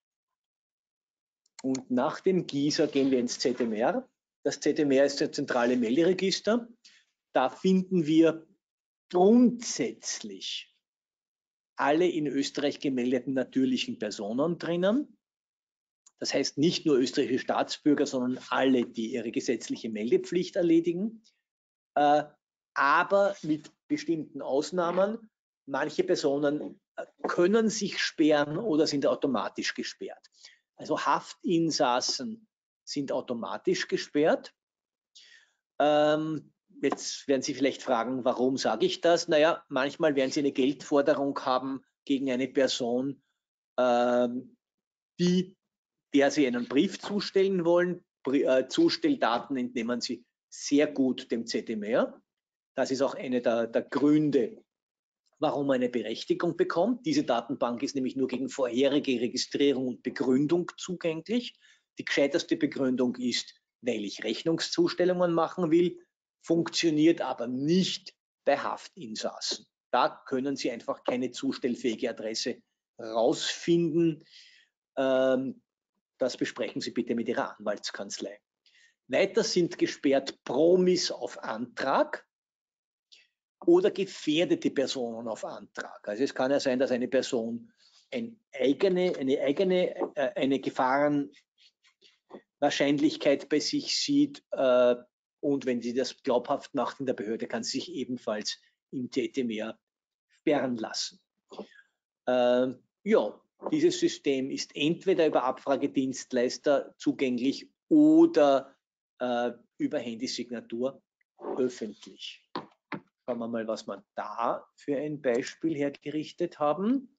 Speaker 2: Und nach dem G I S A gehen wir ins Z M R. Das Z M R ist das zentrale Melderegister. Da finden wir grundsätzlich alle in Österreich gemeldeten natürlichen Personen drinnen. Das heißt nicht nur österreichische Staatsbürger, sondern alle, die ihre gesetzliche Meldepflicht erledigen. Äh, aber mit bestimmten Ausnahmen. Manche Personen können sich sperren oder sind automatisch gesperrt. Also Haftinsassen sind automatisch gesperrt. Ähm, jetzt werden Sie vielleicht fragen, warum sage ich das? Naja, manchmal werden Sie eine Geldforderung haben gegen eine Person, ähm, die, der Sie einen Brief zustellen wollen. Äh, Zustelldaten entnehmen Sie sehr gut dem Z M R. Das ist auch einer der, der Gründe, warum man eine Berechtigung bekommt. Diese Datenbank ist nämlich nur gegen vorherige Registrierung und Begründung zugänglich. Die gescheiterste Begründung ist, weil ich Rechnungszustellungen machen will, funktioniert aber nicht bei Haftinsassen. Da können Sie einfach keine zustellfähige Adresse rausfinden. Ähm, das besprechen Sie bitte mit Ihrer Anwaltskanzlei. Weiter sind gesperrt Promis auf Antrag oder gefährdete Personen auf Antrag. Also es kann ja sein, dass eine Person ein eigene, eine eigene äh, eine Gefahrenwahrscheinlichkeit bei sich sieht äh, und wenn sie das glaubhaft macht in der Behörde, kann sie sich ebenfalls im Z M R sperren lassen. Äh, ja, dieses System ist entweder über Abfragedienstleister zugänglich oder äh, über Handysignatur öffentlich. Schauen wir mal, was wir da für ein Beispiel hergerichtet haben.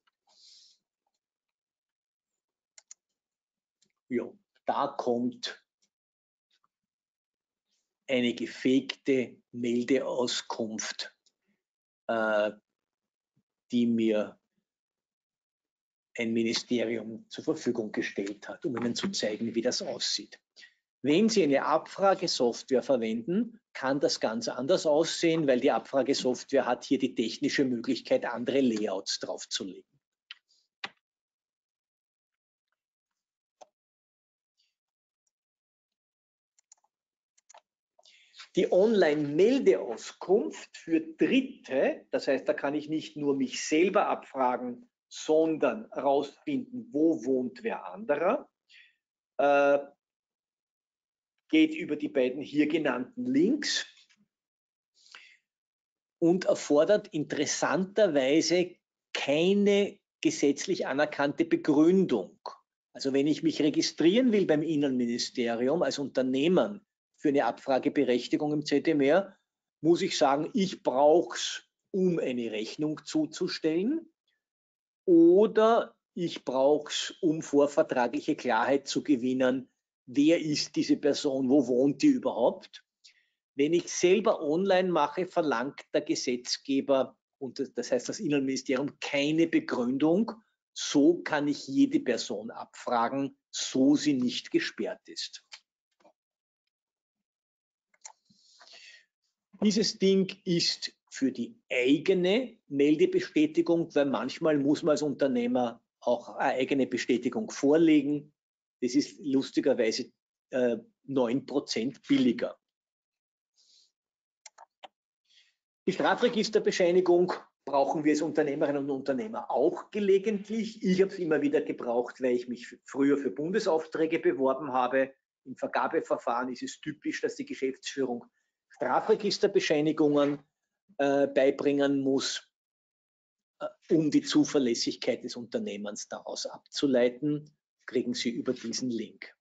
Speaker 2: Ja, da kommt eine gefakte Meldeauskunft, äh, die mir ein Ministerium zur Verfügung gestellt hat, um Ihnen zu zeigen, wie das aussieht. Wenn Sie eine Abfragesoftware verwenden, kann das ganz anders aussehen, weil die Abfragesoftware hat hier die technische Möglichkeit, andere Layouts draufzulegen. Die Online-Meldeauskunft für Dritte, das heißt, da kann ich nicht nur mich selber abfragen, sondern herausfinden, wo wohnt wer anderer, äh, geht über die beiden hier genannten Links und erfordert interessanterweise keine gesetzlich anerkannte Begründung. Also wenn ich mich registrieren will beim Innenministerium als Unternehmen für eine Abfrageberechtigung im Z M R, muss ich sagen, ich brauche es, um eine Rechnung zuzustellen, oder ich brauche es, um vorvertragliche Klarheit zu gewinnen, wer ist diese Person, wo wohnt die überhaupt. Wenn ich selber online mache, verlangt der Gesetzgeber, und das heißt das Innenministerium, keine Begründung. So kann ich jede Person abfragen, so sie nicht gesperrt ist. Dieses Ding ist für die eigene Meldebestätigung, weil manchmal muss man als Unternehmer auch eine eigene Bestätigung vorlegen. Das ist lustigerweise äh, neun Prozent billiger. Die Strafregisterbescheinigung brauchen wir als Unternehmerinnen und Unternehmer auch gelegentlich. Ich habe es immer wieder gebraucht, weil ich mich früher für Bundesaufträge beworben habe. Im Vergabeverfahren ist es typisch, dass die Geschäftsführung Strafregisterbescheinigungen äh, beibringen muss, äh, um die Zuverlässigkeit des Unternehmens daraus abzuleiten. Kriegen Sie über diesen Link.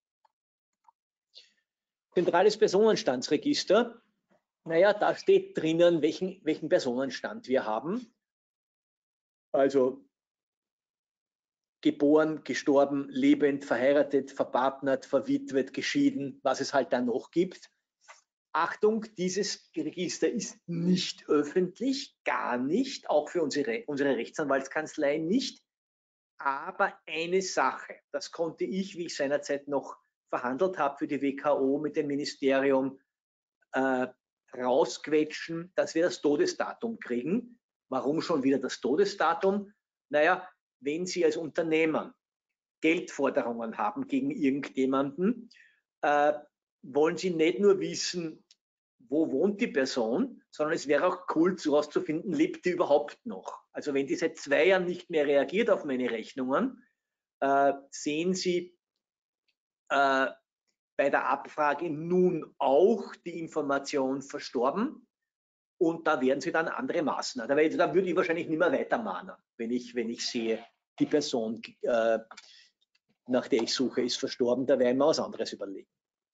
Speaker 2: Zentrales Personenstandsregister. Naja, da steht drinnen, welchen, welchen Personenstand wir haben. Also geboren, gestorben, lebend, verheiratet, verpartnert, verwitwet, geschieden, was es halt da noch gibt. Achtung, dieses Register ist nicht öffentlich, gar nicht, auch für unsere, unsere Rechtsanwaltskanzlei nicht. Aber eine Sache, das konnte ich, wie ich seinerzeit noch verhandelt habe für die W K O mit dem Ministerium, äh, rausquetschen, dass wir das Todesdatum kriegen. Warum schon wieder das Todesdatum? Naja, wenn Sie als Unternehmer Geldforderungen haben gegen irgendjemanden, äh, wollen Sie nicht nur wissen, wo wohnt die Person, sondern es wäre auch cool herauszufinden, lebt die überhaupt noch? Also wenn die seit zwei Jahren nicht mehr reagiert auf meine Rechnungen, äh, sehen Sie äh, bei der Abfrage nun auch die Information verstorben, und da werden Sie dann andere Maßnahmen. Da, da würde ich wahrscheinlich nicht mehr weitermahnen, wenn ich, wenn ich sehe, die Person, äh, nach der ich suche, ist verstorben, da werde ich mir was anderes überlegen.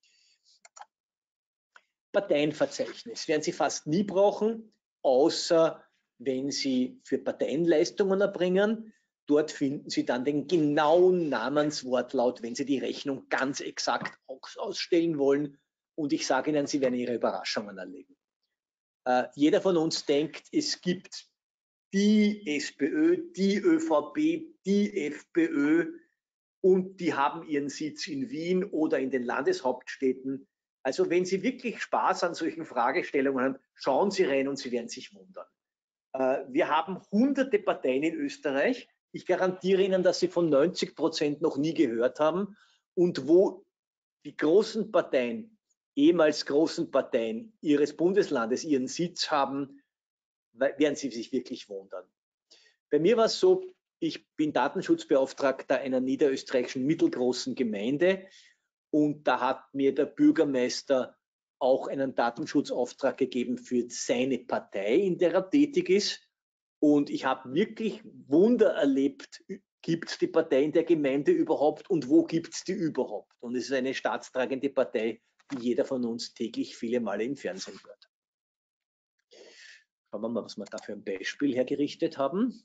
Speaker 2: Parteienverzeichnis werden Sie fast nie brauchen, außer wenn Sie für Parteienleistungen erbringen. Dort finden Sie dann den genauen Namenswortlaut, wenn Sie die Rechnung ganz exakt ausstellen wollen. Und ich sage Ihnen, Sie werden Ihre Überraschungen erleben. Äh, jeder von uns denkt, es gibt die SPÖ, die ÖVP, die FPÖ, und die haben ihren Sitz in Wien oder in den Landeshauptstädten. Also wenn Sie wirklich Spaß an solchen Fragestellungen haben, schauen Sie rein und Sie werden sich wundern. Äh, wir haben hunderte Parteien in Österreich. Ich garantiere Ihnen, dass Sie von neunzig Prozent noch nie gehört haben. Und wo die großen Parteien, ehemals großen Parteien Ihres Bundeslandes ihren Sitz haben, werden Sie sich wirklich wundern. Bei mir war es so, ich bin Datenschutzbeauftragter einer niederösterreichischen mittelgroßen Gemeinde, und da hat mir der Bürgermeister auch einen Datenschutzauftrag gegeben für seine Partei, in der er tätig ist. Und ich habe wirklich Wunder erlebt. Gibt es die Partei in der Gemeinde überhaupt und wo gibt es die überhaupt? Und es ist eine staatstragende Partei, die jeder von uns täglich viele Male im Fernsehen hört. Schauen wir mal, was wir da für ein Beispiel hergerichtet haben.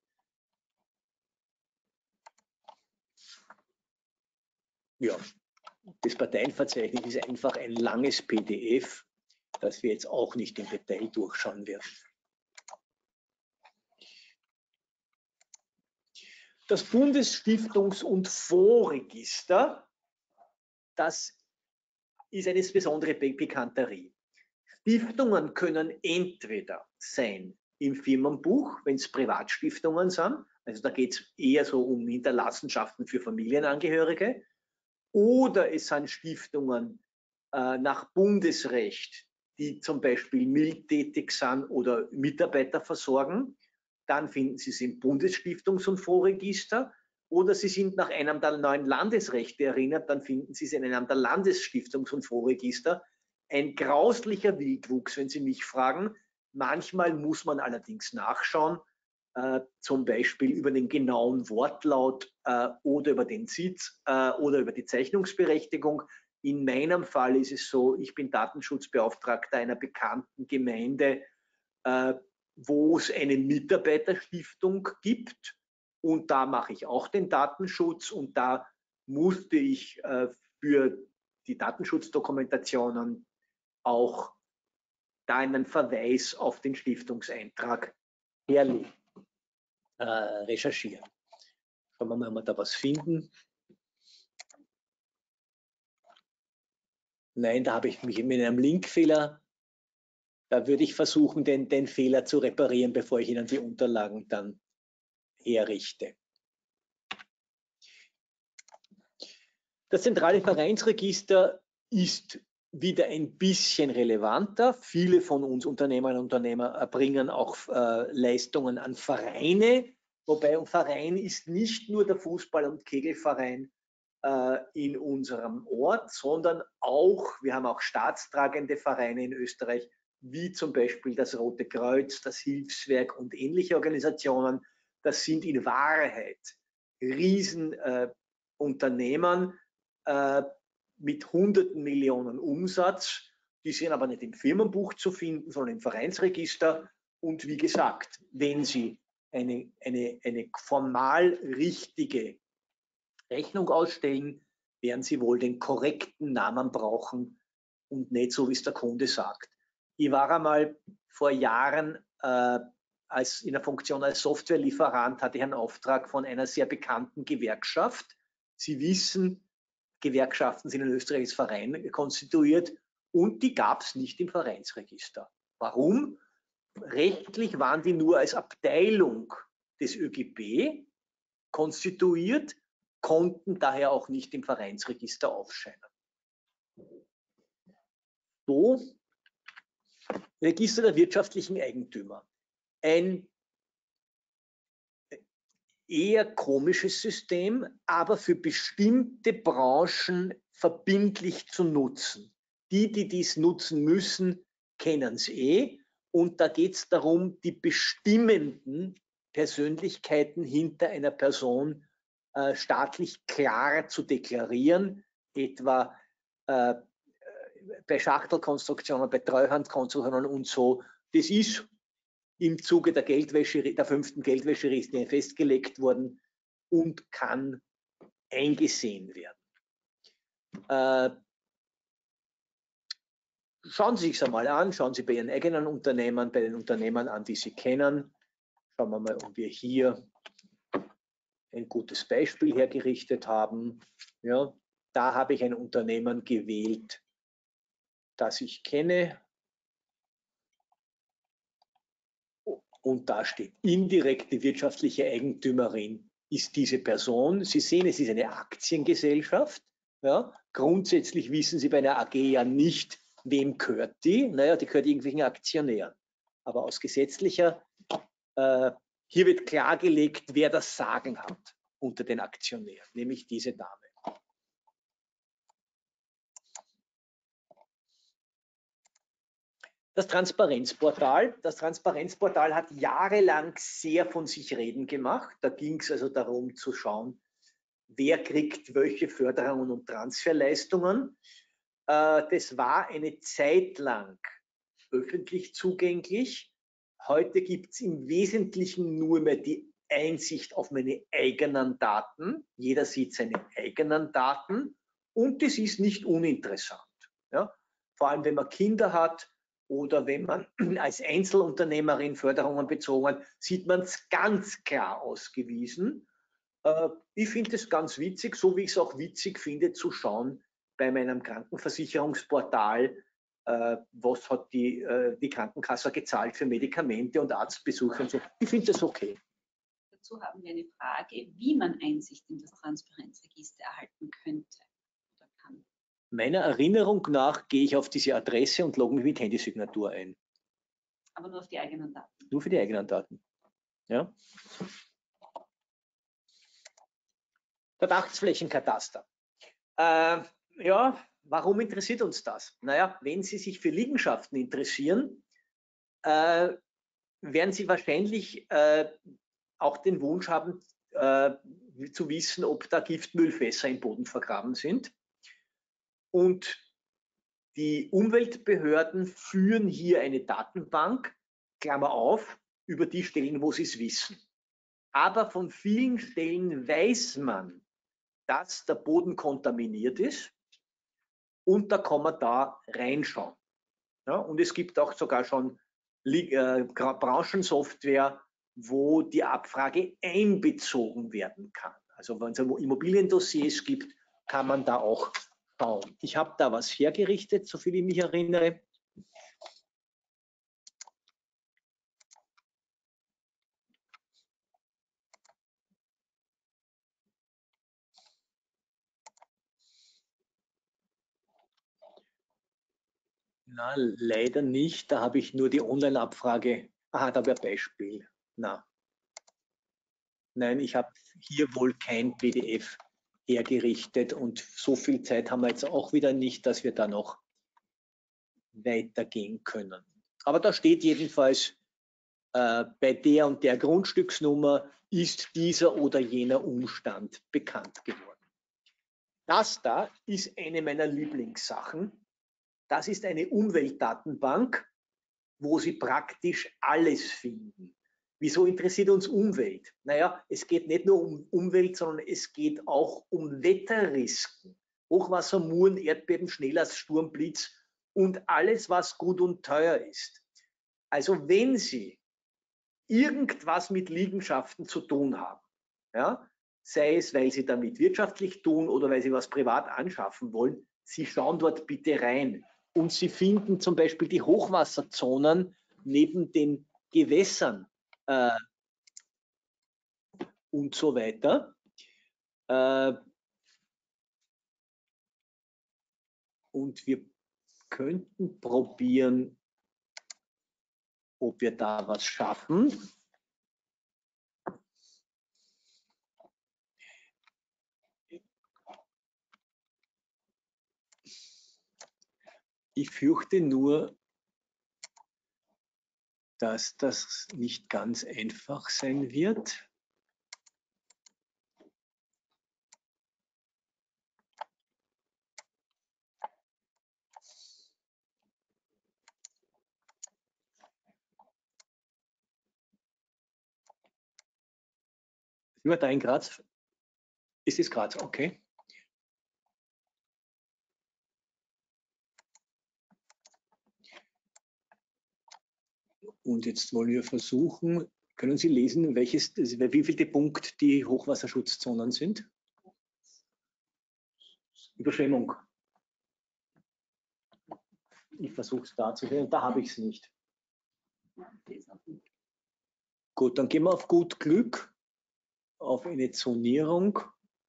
Speaker 2: Ja, das Parteienverzeichnis ist einfach ein langes P D F, das wir jetzt auch nicht im Detail durchschauen werden. Das Bundesstiftungs- und Fondsregister, das ist eine besondere Pikanterie. Stiftungen können entweder sein im Firmenbuch, wenn es Privatstiftungen sind, also da geht es eher so um Hinterlassenschaften für Familienangehörige, oder es sind Stiftungen äh, nach Bundesrecht, die zum Beispiel mildtätig sind oder Mitarbeiter versorgen, dann finden Sie es im Bundesstiftungs- und Fondsregister. Oder Sie sind nach einem der neuen Landesrechte erinnert, dann finden Sie es in einem der Landesstiftungs- und Fondsregister. Ein grauslicher Wildwuchs, wenn Sie mich fragen. Manchmal muss man allerdings nachschauen, äh, zum Beispiel über den genauen Wortlaut äh, oder über den Sitz äh, oder über die Zeichnungsberechtigung. In meinem Fall ist es so, ich bin Datenschutzbeauftragter einer bekannten Gemeinde, äh, wo es eine Mitarbeiterstiftung gibt. Und da mache ich auch den Datenschutz und da musste ich äh, für die Datenschutzdokumentationen auch da einen Verweis auf den Stiftungseintrag herlegen, äh, recherchieren. Schauen wir mal, ob wir da was finden. Nein, da habe ich mich mit einem Linkfehler. Da würde ich versuchen, den, den Fehler zu reparieren, bevor ich Ihnen die Unterlagen dann herrichte. Das zentrale Vereinsregister ist wieder ein bisschen relevanter. Viele von uns Unternehmerinnen und Unternehmer erbringen auch äh, Leistungen an Vereine, wobei ein Verein ist nicht nur der Fußball- und Kegelverein äh, in unserem Ort, sondern auch, wir haben auch staatstragende Vereine in Österreich, wie zum Beispiel das Rote Kreuz, das Hilfswerk und ähnliche Organisationen. Das sind in Wahrheit Riesenunternehmen, äh, mit hunderten Millionen Umsatz. Die sind aber nicht im Firmenbuch zu finden, sondern im Vereinsregister. Und wie gesagt, wenn Sie eine, eine, eine formal richtige Rechnung ausstellen, werden Sie wohl den korrekten Namen brauchen und nicht so, wie es der Kunde sagt. Ich war einmal vor Jahren äh, als in der Funktion als Softwarelieferant, hatte ich einen Auftrag von einer sehr bekannten Gewerkschaft. Sie wissen, Gewerkschaften sind in Österreich als Verein konstituiert und die gab es nicht im Vereinsregister. Warum? Rechtlich waren die nur als Abteilung des ÖGB konstituiert, konnten daher auch nicht im Vereinsregister aufscheinen. So, Register der wirtschaftlichen Eigentümer. Ein eher komisches System, aber für bestimmte Branchen verbindlich zu nutzen. Die, die dies nutzen müssen, kennen es eh. Und da geht es darum, die bestimmenden Persönlichkeiten hinter einer Person äh, staatlich klar zu deklarieren, etwa äh, bei Schachtelkonstruktionen, bei Treuhandkonstruktionen und so. Das ist im Zuge der Geldwäsche, der fünften Geldwäscherichtlinie festgelegt worden und kann eingesehen werden. Äh, schauen Sie sich es einmal an, schauen Sie bei Ihren eigenen Unternehmen, bei den Unternehmen an, die Sie kennen. Schauen wir mal, ob wir hier ein gutes Beispiel hergerichtet haben. Ja, da habe ich ein Unternehmen gewählt, das ich kenne. Und da steht indirekte wirtschaftliche Eigentümerin ist diese Person. Sie sehen, es ist eine Aktiengesellschaft. Ja. Grundsätzlich wissen Sie bei einer A G ja nicht, wem gehört die. Naja, die gehört irgendwelchen Aktionären. Aber aus gesetzlicher, äh, hier wird klargelegt, wer das Sagen hat unter den Aktionären, nämlich diese Dame. Das Transparenzportal. Das Transparenzportal hat jahrelang sehr von sich reden gemacht. Da ging es also darum zu schauen, wer kriegt welche Förderungen und Transferleistungen. Das war eine Zeit lang öffentlich zugänglich. Heute gibt es im Wesentlichen nur mehr die Einsicht auf meine eigenen Daten. Jeder sieht seine eigenen Daten und das ist nicht uninteressant. Ja? Vor allem, wenn man Kinder hat, oder wenn man als Einzelunternehmerin Förderungen bezogen hat, sieht man es ganz klar ausgewiesen. Ich finde es ganz witzig, so wie ich es auch witzig finde, zu schauen bei meinem Krankenversicherungsportal, was hat die, die Krankenkasse gezahlt für Medikamente und Arztbesuche und so. Ich finde das okay.
Speaker 3: Dazu haben wir eine Frage, wie man Einsicht in das Transparenzregister erhalten könnte oder kann.
Speaker 2: Meiner Erinnerung nach gehe ich auf diese Adresse und logge mich mit Handysignatur ein.
Speaker 3: Aber nur auf die eigenen Daten.
Speaker 2: Nur für die eigenen Daten. Ja. Verdachtsflächenkataster. Äh, ja, warum interessiert uns das? Naja, wenn Sie sich für Liegenschaften interessieren, äh, werden Sie wahrscheinlich äh, auch den Wunsch haben, äh, zu wissen, ob da Giftmüllfässer im Boden vergraben sind. Und die Umweltbehörden führen hier eine Datenbank, Klammer auf, über die Stellen, wo sie es wissen. Aber von vielen Stellen weiß man, dass der Boden kontaminiert ist und da kann man da reinschauen. Ja, und es gibt auch sogar schon äh, Branchensoftware, wo die Abfrage einbezogen werden kann. Also wenn es Immobiliendossiers gibt, kann man da auch schauen. Ich habe da was hergerichtet, soviel ich mich erinnere. Na, leider nicht. Da habe ich nur die Online-Abfrage. Aha, da wäre Beispiel. Na. Nein, ich habe hier wohl kein P D F hergerichtet und so viel Zeit haben wir jetzt auch wieder nicht, dass wir da noch weitergehen können. Aber da steht jedenfalls, äh, bei der und der Grundstücksnummer ist dieser oder jener Umstand bekannt geworden. Das da ist eine meiner Lieblingssachen. Das ist eine Umweltdatenbank, wo Sie praktisch alles finden. Wieso interessiert uns Umwelt? Naja, es geht nicht nur um Umwelt, sondern es geht auch um Wetterrisiken. Hochwasser, Muren, Erdbeben, Schnellast, Sturm, Blitz und alles, was gut und teuer ist. Also wenn Sie irgendwas mit Liegenschaften zu tun haben, ja, sei es, weil Sie damit wirtschaftlich tun oder weil Sie was privat anschaffen wollen, Sie schauen dort bitte rein. Und Sie finden zum Beispiel die Hochwasserzonen neben den Gewässern äh, und so weiter. Äh, und wir könnten probieren, ob wir da was schaffen. Ich fürchte nur, dass das nicht ganz einfach sein wird. Sind wir da in Graz? Ist es Graz? Okay. Und jetzt wollen wir versuchen, können Sie lesen, welches, wie viel Punkt die Hochwasserschutzzonen sind? Überschwemmung. Ich versuche es darzustellen, da habe ich es nicht. Gut, dann gehen wir auf gut Glück, auf eine Zonierung.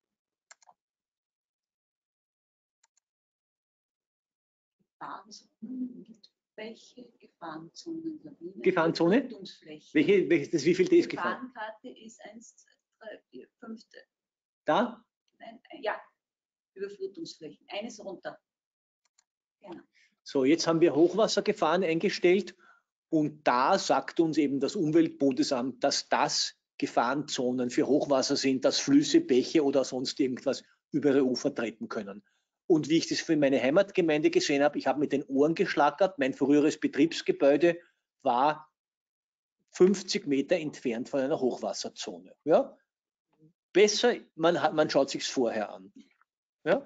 Speaker 3: Welche Gefahrenzonen?
Speaker 2: Gefahrenzone? Welche, welche, das, wie viel ist gefahren?
Speaker 3: Gefahrenkarte ist eins, zwei, drei, vier, fünf.
Speaker 2: Da?
Speaker 3: Nein, ja, Überflutungsflächen. Eines runter. Genau.
Speaker 2: So, jetzt haben wir Hochwassergefahren eingestellt und da sagt uns eben das Umweltbundesamt, dass das Gefahrenzonen für Hochwasser sind, dass Flüsse, Bäche oder sonst irgendwas über ihre Ufer treten können. Und wie ich das für meine Heimatgemeinde gesehen habe, ich habe mit den Ohren geschlackert, mein früheres Betriebsgebäude war fünfzig Meter entfernt von einer Hochwasserzone. Ja? Besser, man, hat, man schaut sich es vorher an. Ja?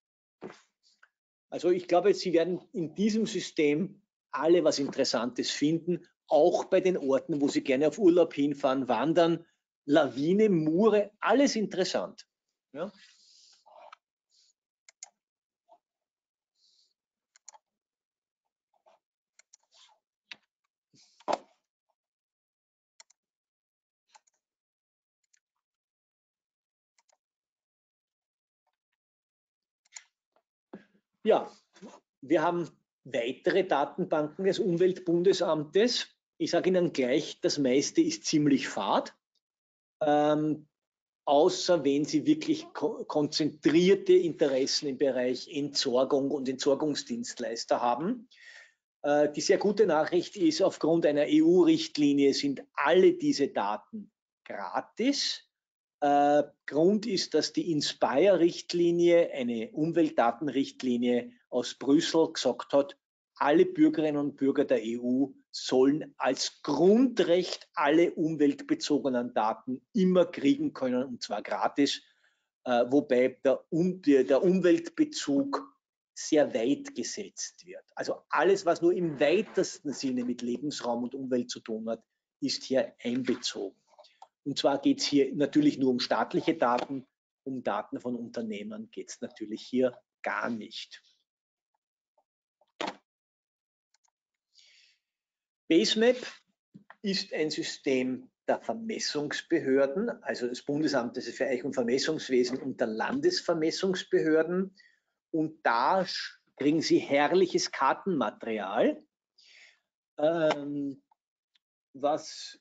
Speaker 2: Also ich glaube, Sie werden in diesem System alle was Interessantes finden, auch bei den Orten, wo Sie gerne auf Urlaub hinfahren, wandern, Lawine, Mure, alles interessant. Ja? Ja, wir haben weitere Datenbanken des Umweltbundesamtes. Ich sage Ihnen gleich, das meiste ist ziemlich fad, ähm, außer wenn Sie wirklich ko konzentrierte Interessen im Bereich Entsorgung und Entsorgungsdienstleister haben. Äh, die sehr gute Nachricht ist, aufgrund einer E U-Richtlinie sind alle diese Daten gratis. Äh, Grund ist, dass die Inspire-Richtlinie, eine Umweltdatenrichtlinie aus Brüssel, gesagt hat, alle Bürgerinnen und Bürger der E U sollen als Grundrecht alle umweltbezogenen Daten immer kriegen können, und zwar gratis, äh, wobei der, um, der Umweltbezug sehr weit gesetzt wird. Also alles, was nur im weitesten Sinne mit Lebensraum und Umwelt zu tun hat, ist hier einbezogen. Und zwar geht es hier natürlich nur um staatliche Daten, um Daten von Unternehmen geht es natürlich hier gar nicht. BaseMap ist ein System der Vermessungsbehörden, also des Bundesamtes für Eich- und Vermessungswesen und der Landesvermessungsbehörden. Und da kriegen Sie herrliches Kartenmaterial, ähm, was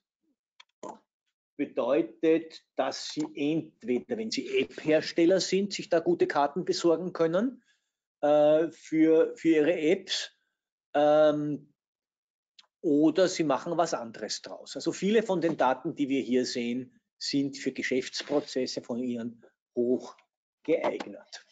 Speaker 2: bedeutet, dass Sie entweder, wenn Sie App-Hersteller sind, sich da gute Karten besorgen können äh, für, für Ihre Apps, ähm, oder Sie machen was anderes draus. Also viele von den Daten, die wir hier sehen, sind für Geschäftsprozesse von Ihnen hoch geeignet.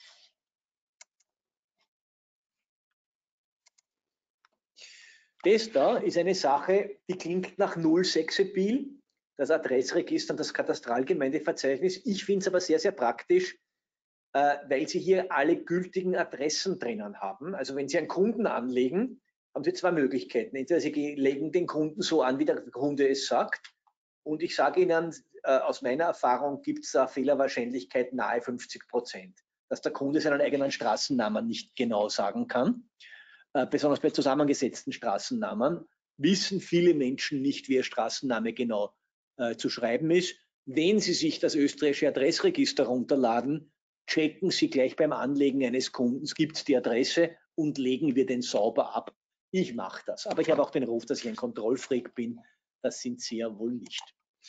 Speaker 2: Das da ist eine Sache, die klingt nach null Sexappeal, das Adressregister und das Katastralgemeindeverzeichnis. Ich finde es aber sehr, sehr praktisch, äh, weil Sie hier alle gültigen Adressen drinnen haben. Also wenn Sie einen Kunden anlegen, haben Sie zwei Möglichkeiten. Entweder Sie legen den Kunden so an, wie der Kunde es sagt. Und ich sage Ihnen, äh, aus meiner Erfahrung gibt es da Fehlerwahrscheinlichkeit nahe fünfzig Prozent, dass der Kunde seinen eigenen Straßennamen nicht genau sagen kann. Äh, besonders bei zusammengesetzten Straßennamen wissen viele Menschen nicht, wie ihr Straßenname genau äh, zu schreiben ist. Wenn Sie sich das österreichische Adressregister runterladen, checken Sie gleich beim Anlegen eines Kundens, gibt es die Adresse und legen wir den sauber ab. Ich mache das, aber ich habe auch den Ruf, dass ich ein Kontrollfreak bin. Das sind Sie ja wohl nicht.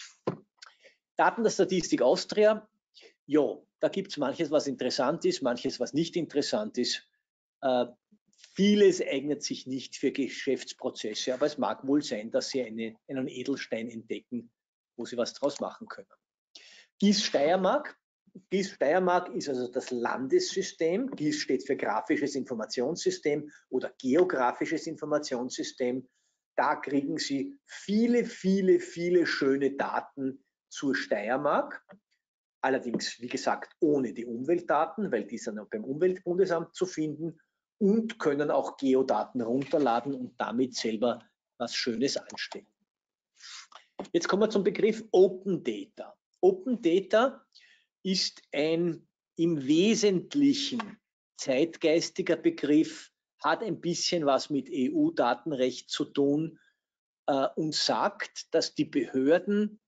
Speaker 2: Daten der Statistik Austria. Ja, da gibt es manches, was interessant ist, manches, was nicht interessant ist. Äh, vieles eignet sich nicht für Geschäftsprozesse, aber es mag wohl sein, dass Sie eine, einen Edelstein entdecken, wo Sie was draus machen können. G I S Steiermark. G I S Steiermark ist also das Landessystem. G I S steht für grafisches Informationssystem oder geografisches Informationssystem. Da kriegen Sie viele, viele, viele schöne Daten zur Steiermark. Allerdings, wie gesagt, ohne die Umweltdaten, weil die sind auch beim Umweltbundesamt zu finden, und können auch Geodaten runterladen und damit selber was Schönes anstellen. Jetzt kommen wir zum Begriff Open Data. Open Data ist ein im Wesentlichen zeitgeistiger Begriff, hat ein bisschen was mit E U-Datenrecht zu tun äh, und sagt, dass die Behörden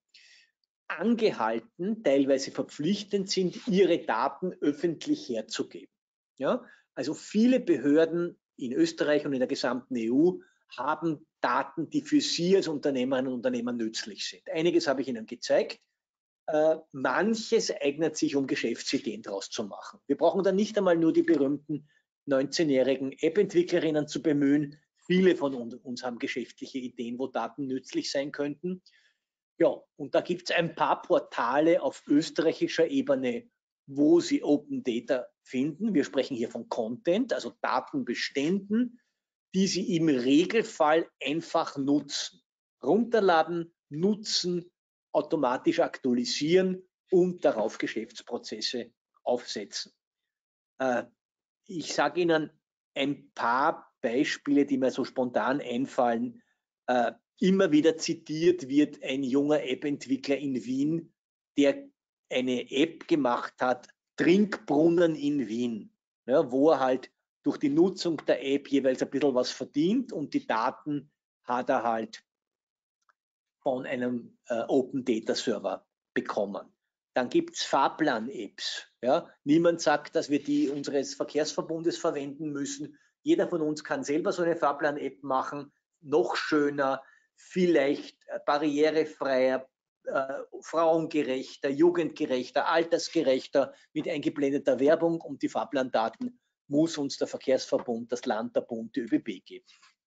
Speaker 2: angehalten, teilweise verpflichtend sind, ihre Daten öffentlich herzugeben. Ja? Also viele Behörden in Österreich und in der gesamten E U haben Daten, die für Sie als Unternehmerinnen und Unternehmer nützlich sind. Einiges habe ich Ihnen gezeigt. Äh, manches eignet sich, um Geschäftsideen daraus zu machen. Wir brauchen dann nicht einmal nur die berühmten neunzehnjährigen App-Entwicklerinnen zu bemühen. Viele von uns haben geschäftliche Ideen, wo Daten nützlich sein könnten. Ja, und da gibt es ein paar Portale auf österreichischer Ebene, wo Sie Open Data finden. Wir sprechen hier von Content, also Datenbeständen, die Sie im Regelfall einfach nutzen. Runterladen, nutzen, automatisch aktualisieren und darauf Geschäftsprozesse aufsetzen. Äh, ich sage Ihnen ein paar Beispiele, die mir so spontan einfallen. Äh, immer wieder zitiert wird ein junger App-Entwickler in Wien, der eine App gemacht hat, Trinkbrunnen in Wien, ja, wo er halt durch die Nutzung der App jeweils ein bisschen was verdient, und die Daten hat er halt von einem äh, Open Data Server bekommen. Dann gibt es Fahrplan-Apps. Ja, niemand sagt, dass wir die unseres Verkehrsverbundes verwenden müssen. Jeder von uns kann selber so eine Fahrplan-App machen, noch schöner, vielleicht barrierefreier, äh, frauengerechter, jugendgerechter, altersgerechter, mit eingeblendeter Werbung, und die Fahrplandaten muss uns der Verkehrsverbund, das Land, der Bund, die ÖBB geben.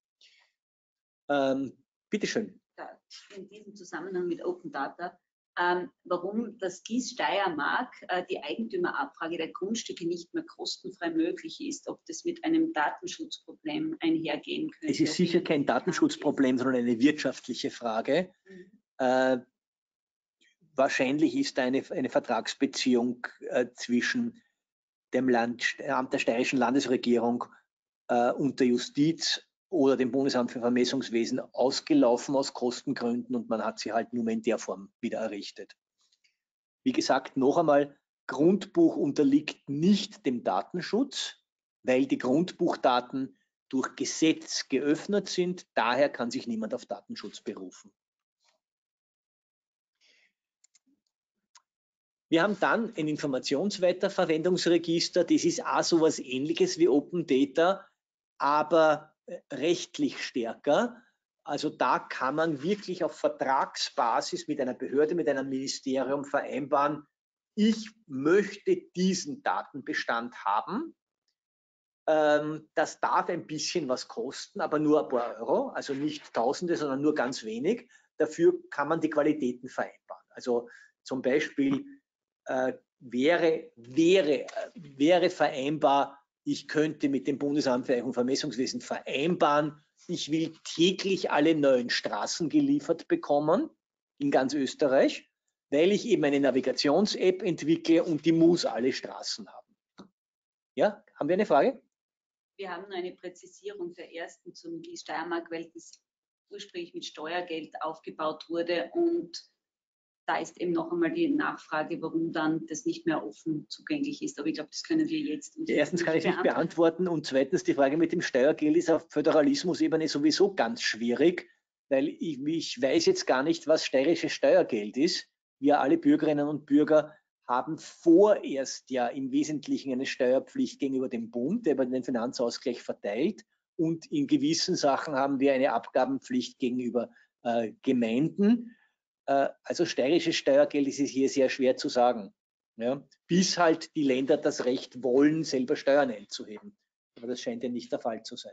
Speaker 2: Ähm, bitteschön.
Speaker 3: In diesem Zusammenhang mit Open Data, ähm, warum das G I S Steiermark äh, die Eigentümerabfrage der Grundstücke nicht mehr kostenfrei möglich ist, ob das mit einem Datenschutzproblem einhergehen könnte.
Speaker 2: Es ist sicher kein Datenschutzproblem, sondern eine wirtschaftliche Frage. Mhm. Äh, wahrscheinlich ist da eine, eine Vertragsbeziehung äh, zwischen dem Land, Amt der steirischen Landesregierung äh, und der Justiz oder dem Bundesamt für Vermessungswesen ausgelaufen aus Kostengründen, und man hat sie halt nur mehr in der Form wieder errichtet. Wie gesagt, noch einmal, Grundbuch unterliegt nicht dem Datenschutz, weil die Grundbuchdaten durch Gesetz geöffnet sind. Daher kann sich niemand auf Datenschutz berufen. Wir haben dann ein Informationsweiterverwendungsregister. Das ist auch so etwas Ähnliches wie Open Data, aber rechtlich stärker. Also da kann man wirklich auf Vertragsbasis mit einer Behörde, mit einem Ministerium vereinbaren, ich möchte diesen Datenbestand haben. Ähm, das darf ein bisschen was kosten, aber nur ein paar Euro, also nicht Tausende, sondern nur ganz wenig. Dafür kann man die Qualitäten vereinbaren. Also zum Beispiel äh, wäre, wäre, wäre vereinbar, ich könnte mit dem Bundesamt für Eichen- und Vermessungswesen vereinbaren, ich will täglich alle neuen Straßen geliefert bekommen in ganz Österreich, weil ich eben eine Navigations-App entwickle und die muss alle Straßen haben. Ja, haben wir eine Frage?
Speaker 3: Wir haben nur eine Präzisierung der ersten zum G I S Steiermark, weil das ursprünglich mit Steuergeld aufgebaut wurde, und da ist eben noch einmal die Nachfrage, warum dann das nicht mehr offen zugänglich ist. Aber ich glaube, das können wir jetzt.
Speaker 2: Erstens kann ich nicht beantworten, und zweitens die Frage mit dem Steuergeld ist auf Föderalismusebene sowieso ganz schwierig, weil ich, ich weiß jetzt gar nicht, was steirisches Steuergeld ist. Wir alle Bürgerinnen und Bürger haben vorerst ja im Wesentlichen eine Steuerpflicht gegenüber dem Bund, der über den Finanzausgleich verteilt, und in gewissen Sachen haben wir eine Abgabenpflicht gegenüber äh, Gemeinden. Also steirisches Steuergeld ist es hier sehr schwer zu sagen, ja, bis halt die Länder das Recht wollen, selber Steuern einzuheben. Aber das scheint ja nicht der Fall zu sein.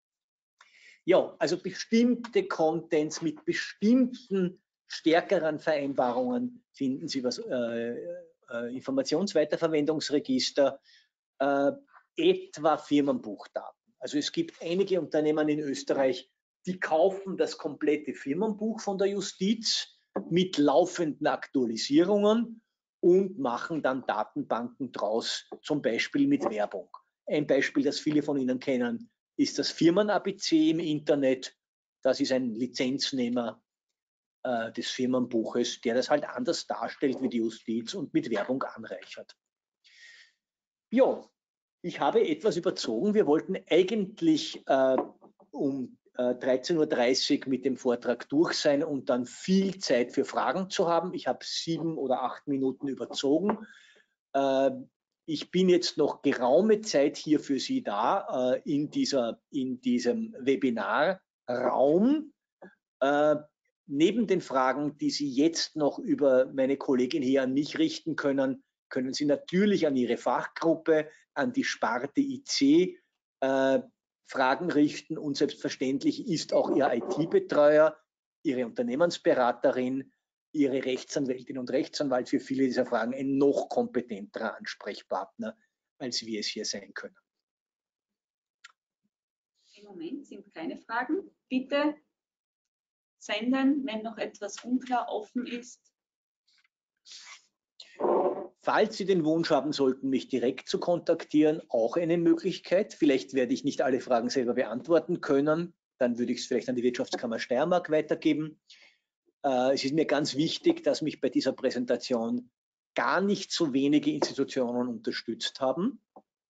Speaker 2: Ja, also bestimmte Contents mit bestimmten stärkeren Vereinbarungen finden Sie über das äh, äh, Informationsweiterverwendungsregister, äh, etwa Firmenbuchdaten. Also es gibt einige Unternehmen in Österreich, die kaufen das komplette Firmenbuch von der Justiz mit laufenden Aktualisierungen und machen dann Datenbanken draus, zum Beispiel mit Werbung. Ein Beispiel, das viele von Ihnen kennen, ist das Firmen-A B C im Internet. Das ist ein Lizenznehmer äh, des Firmenbuches, der das halt anders darstellt wie die Justiz und mit Werbung anreichert. Ja, ich habe etwas überzogen. Wir wollten eigentlich äh, um dreizehn Uhr dreißig mit dem Vortrag durch sein und dann viel Zeit für Fragen zu haben. Ich habe sieben oder acht Minuten überzogen. Äh, ich bin jetzt noch geraume Zeit hier für Sie da äh, in, dieser, in diesem Webinarraum. Äh, neben den Fragen, die Sie jetzt noch über meine Kollegin hier an mich richten können, können Sie natürlich an Ihre Fachgruppe, an die Sparte I C äh, Fragen richten, und selbstverständlich ist auch Ihr I T-Betreuer, Ihre Unternehmensberaterin, Ihre Rechtsanwältin und Rechtsanwalt für viele dieser Fragen ein noch kompetenterer Ansprechpartner, als wir es hier sein können.
Speaker 3: Im Moment sind keine Fragen. Bitte senden, wenn noch etwas unklar offen ist.
Speaker 2: Falls Sie den Wunsch haben sollten, mich direkt zu kontaktieren, auch eine Möglichkeit. Vielleicht werde ich nicht alle Fragen selber beantworten können. Dann würde ich es vielleicht an die Wirtschaftskammer Steiermark weitergeben. Äh, es ist mir ganz wichtig, dass mich bei dieser Präsentation gar nicht so wenige Institutionen unterstützt haben.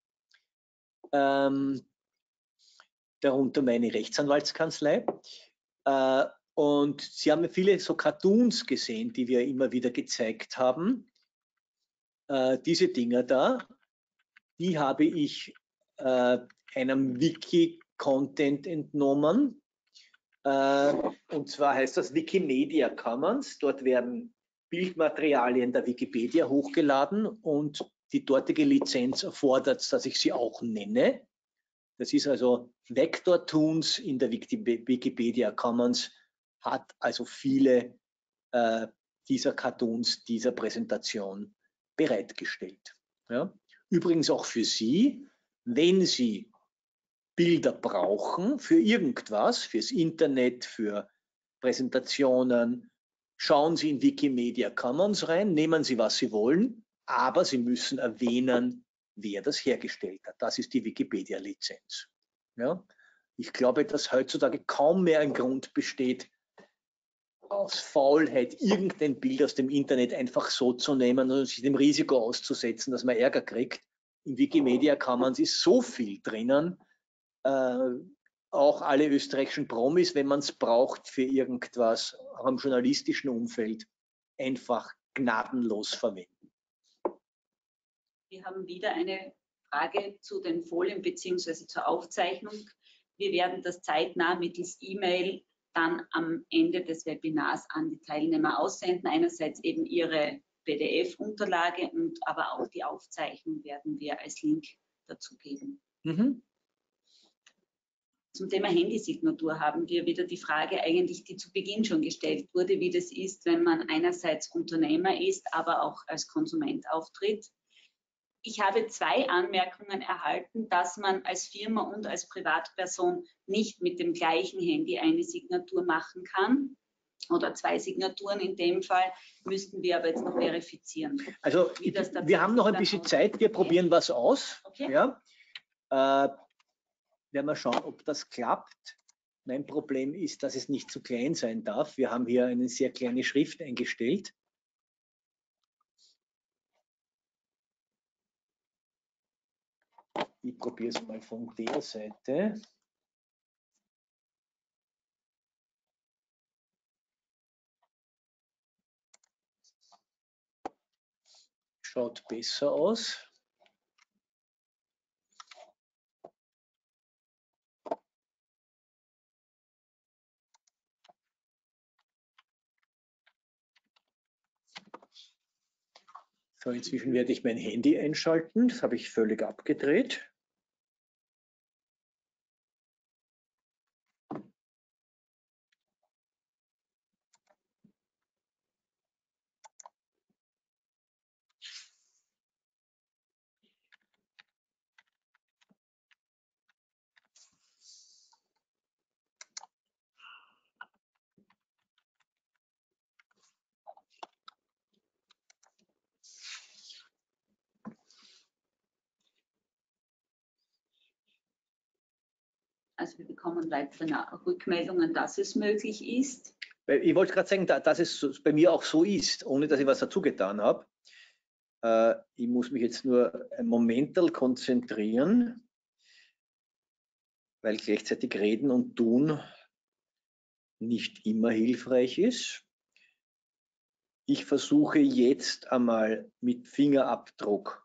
Speaker 2: Ähm, darunter meine Rechtsanwaltskanzlei. Äh, und Sie haben viele so Cartoons gesehen, die wir immer wieder gezeigt haben. äh, diese Dinger da, die habe ich äh, einem Wiki-Content entnommen. Äh, und zwar heißt das Wikimedia Commons. Dort werden Bildmaterialien der Wikipedia hochgeladen und die dortige Lizenz erfordert, dass ich sie auch nenne. Das ist also Vector-Toons in der Wikipedia Commons, hat also viele äh, dieser Cartoons, dieser Präsentation bereitgestellt. Ja. Übrigens auch für Sie, wenn Sie Bilder brauchen für irgendwas, fürs Internet, für Präsentationen, schauen Sie in Wikimedia Commons rein, nehmen Sie, was Sie wollen, aber Sie müssen erwähnen, wer das hergestellt hat. Das ist die Wikipedia-Lizenz. Ja? Ich glaube, dass heutzutage kaum mehr ein Grund besteht, aus Faulheit irgendein Bild aus dem Internet einfach so zu nehmen und sich dem Risiko auszusetzen, dass man Ärger kriegt. In Wikimedia Commons ist so viel drinnen, äh, auch alle österreichischen Promis, wenn man es braucht für irgendwas, auch im journalistischen Umfeld, einfach gnadenlos verwenden.
Speaker 3: Wir haben wieder eine Frage zu den Folien bzw. zur Aufzeichnung. Wir werden das zeitnah mittels E-Mail dann am Ende des Webinars an die Teilnehmer aussenden. Einerseits eben ihre P D F-Unterlage und aber auch die Aufzeichnung werden wir als Link dazu geben. Mhm. Zum Thema Handysignatur haben wir wieder die Frage eigentlich, die zu Beginn schon gestellt wurde, wie das ist, wenn man einerseits Unternehmer ist, aber auch als Konsument auftritt. Ich habe zwei Anmerkungen erhalten, dass man als Firma und als Privatperson nicht mit dem gleichen Handy eine Signatur machen kann. Oder zwei Signaturen in dem Fall, müssten wir aber jetzt noch verifizieren.
Speaker 2: Also wir haben noch ein bisschen Zeit, wir probieren was aus. Okay. Ja. Äh, werden wir schauen, ob das klappt. Mein Problem ist, dass es nicht zu klein sein darf. Wir haben hier eine sehr kleine Schrift eingestellt. Ich probiere es mal von der Seite. Schaut besser aus. So, inzwischen werde ich mein Handy einschalten. Das habe ich völlig abgedreht.
Speaker 3: Also wir bekommen weitere Rückmeldungen, dass es möglich ist.
Speaker 2: Ich wollte gerade sagen, dass es bei mir auch so ist, ohne dass ich was dazu getan habe. Ich muss mich jetzt nur ein Momental konzentrieren, weil gleichzeitig reden und tun nicht immer hilfreich ist. Ich versuche jetzt einmal mit Fingerabdruck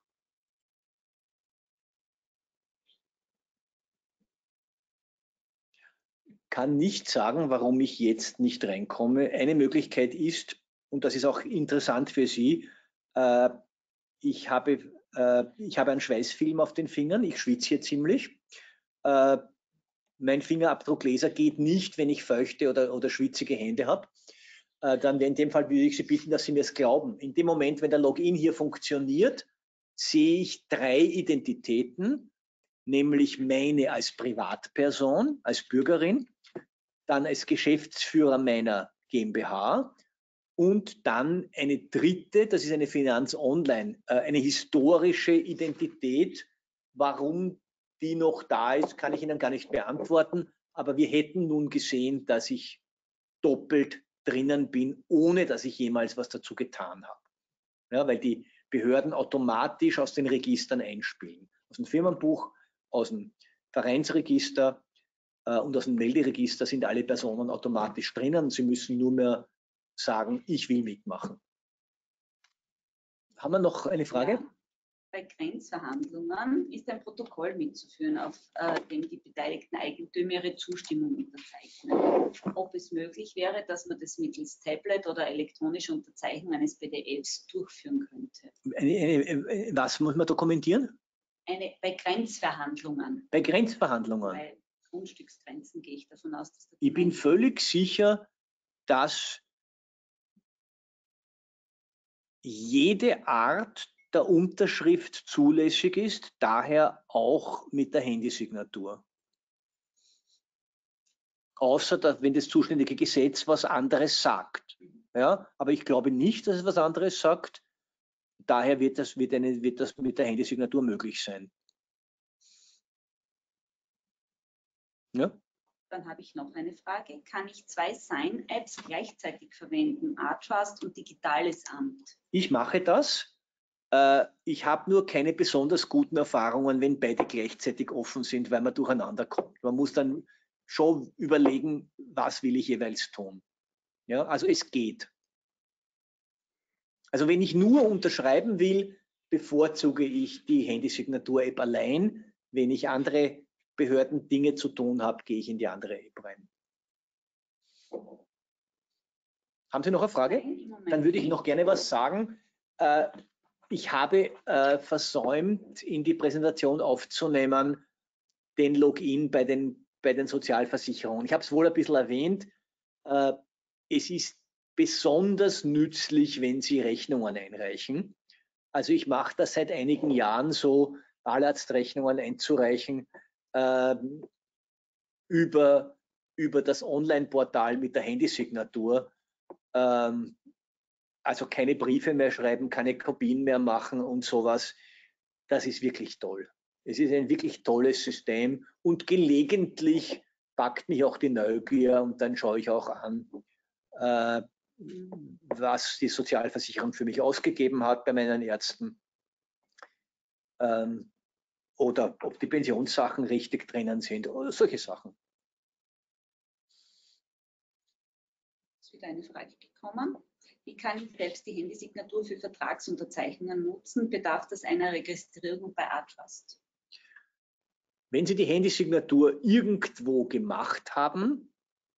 Speaker 2: kann nicht sagen, warum ich jetzt nicht reinkomme. Eine Möglichkeit ist, und das ist auch interessant für Sie, äh, ich, habe, äh, ich habe einen Schweißfilm auf den Fingern, ich schwitze hier ziemlich. Äh, mein Fingerabdruckleser geht nicht, wenn ich feuchte oder, oder schwitzige Hände habe. Äh, dann in dem Fall würde ich Sie bitten, dass Sie mir es glauben. In dem Moment, wenn der Login hier funktioniert, sehe ich drei Identitäten, nämlich meine als Privatperson, als Bürgerin, dann als Geschäftsführer meiner GmbH und dann eine dritte, das ist eine Finanz Online, äh, eine historische Identität. Warum die noch da ist, kann ich Ihnen gar nicht beantworten, aber wir hätten nun gesehen, dass ich doppelt drinnen bin, ohne dass ich jemals was dazu getan habe. Ja, weil die Behörden automatisch aus den Registern einspielen. Aus dem Firmenbuch, aus dem Vereinsregister äh, und aus dem Melderegister sind alle Personen automatisch drinnen. Sie müssen nur mehr sagen, ich will mitmachen. Haben wir noch eine Frage?
Speaker 3: Ja. Bei Grenzverhandlungen ist ein Protokoll mitzuführen, auf äh, dem die beteiligten Eigentümer ihre Zustimmung unterzeichnen. Ob es möglich wäre, dass man das mittels Tablet oder elektronische Unterzeichnung eines P D Fs durchführen könnte.
Speaker 2: Eine, eine, was muss man dokumentieren?
Speaker 3: Eine, bei Grenzverhandlungen.
Speaker 2: Bei Grenzverhandlungen?
Speaker 3: Bei Grundstücksgrenzen gehe ich davon aus, dass das
Speaker 2: Ich bin völlig sicher, dass jede Art der Unterschrift zulässig ist, daher auch mit der Handysignatur. Außer, dass, wenn das zuständige Gesetz was anderes sagt. Ja, aber ich glaube nicht, dass es was anderes sagt. Daher wird das, wird eine, wird das mit der Handysignatur möglich sein. Ja?
Speaker 3: Dann habe ich noch eine Frage. Kann ich zwei Sign-Apps gleichzeitig verwenden, Artrust und Digitales Amt?
Speaker 2: Ich mache das. Ich habe nur keine besonders guten Erfahrungen, wenn beide gleichzeitig offen sind, weil man durcheinander kommt. Man muss dann schon überlegen, was will ich jeweils tun. Ja, also es geht. Also wenn ich nur unterschreiben will, bevorzuge ich die Handysignatur-App allein. Wenn ich andere Behörden Dinge zu tun habe, gehe ich in die andere App rein. Haben Sie noch eine Frage? Dann würde ich noch gerne was sagen. Ich habe versäumt, in die Präsentation aufzunehmen, den Login bei den, bei den Sozialversicherungen. Ich habe es wohl ein bisschen erwähnt. Es ist besonders nützlich, wenn Sie Rechnungen einreichen. Also ich mache das seit einigen Jahren so, Wahlarztrechnungen einzureichen äh, über, über das Online-Portal mit der Handysignatur. Ähm, also keine Briefe mehr schreiben, keine Kopien mehr machen und sowas. Das ist wirklich toll. Es ist ein wirklich tolles System und gelegentlich packt mich auch die Neugier und dann schaue ich auch an, äh, was die Sozialversicherung für mich ausgegeben hat bei meinen Ärzten. Ähm, oder ob die Pensionssachen richtig drinnen sind oder solche Sachen.
Speaker 3: Es ist wieder eine Frage gekommen. Wie kann ich selbst die Handysignatur für Vertragsunterzeichnungen nutzen? Bedarf das einer Registrierung bei Artrust?
Speaker 2: Wenn Sie die Handysignatur irgendwo gemacht haben,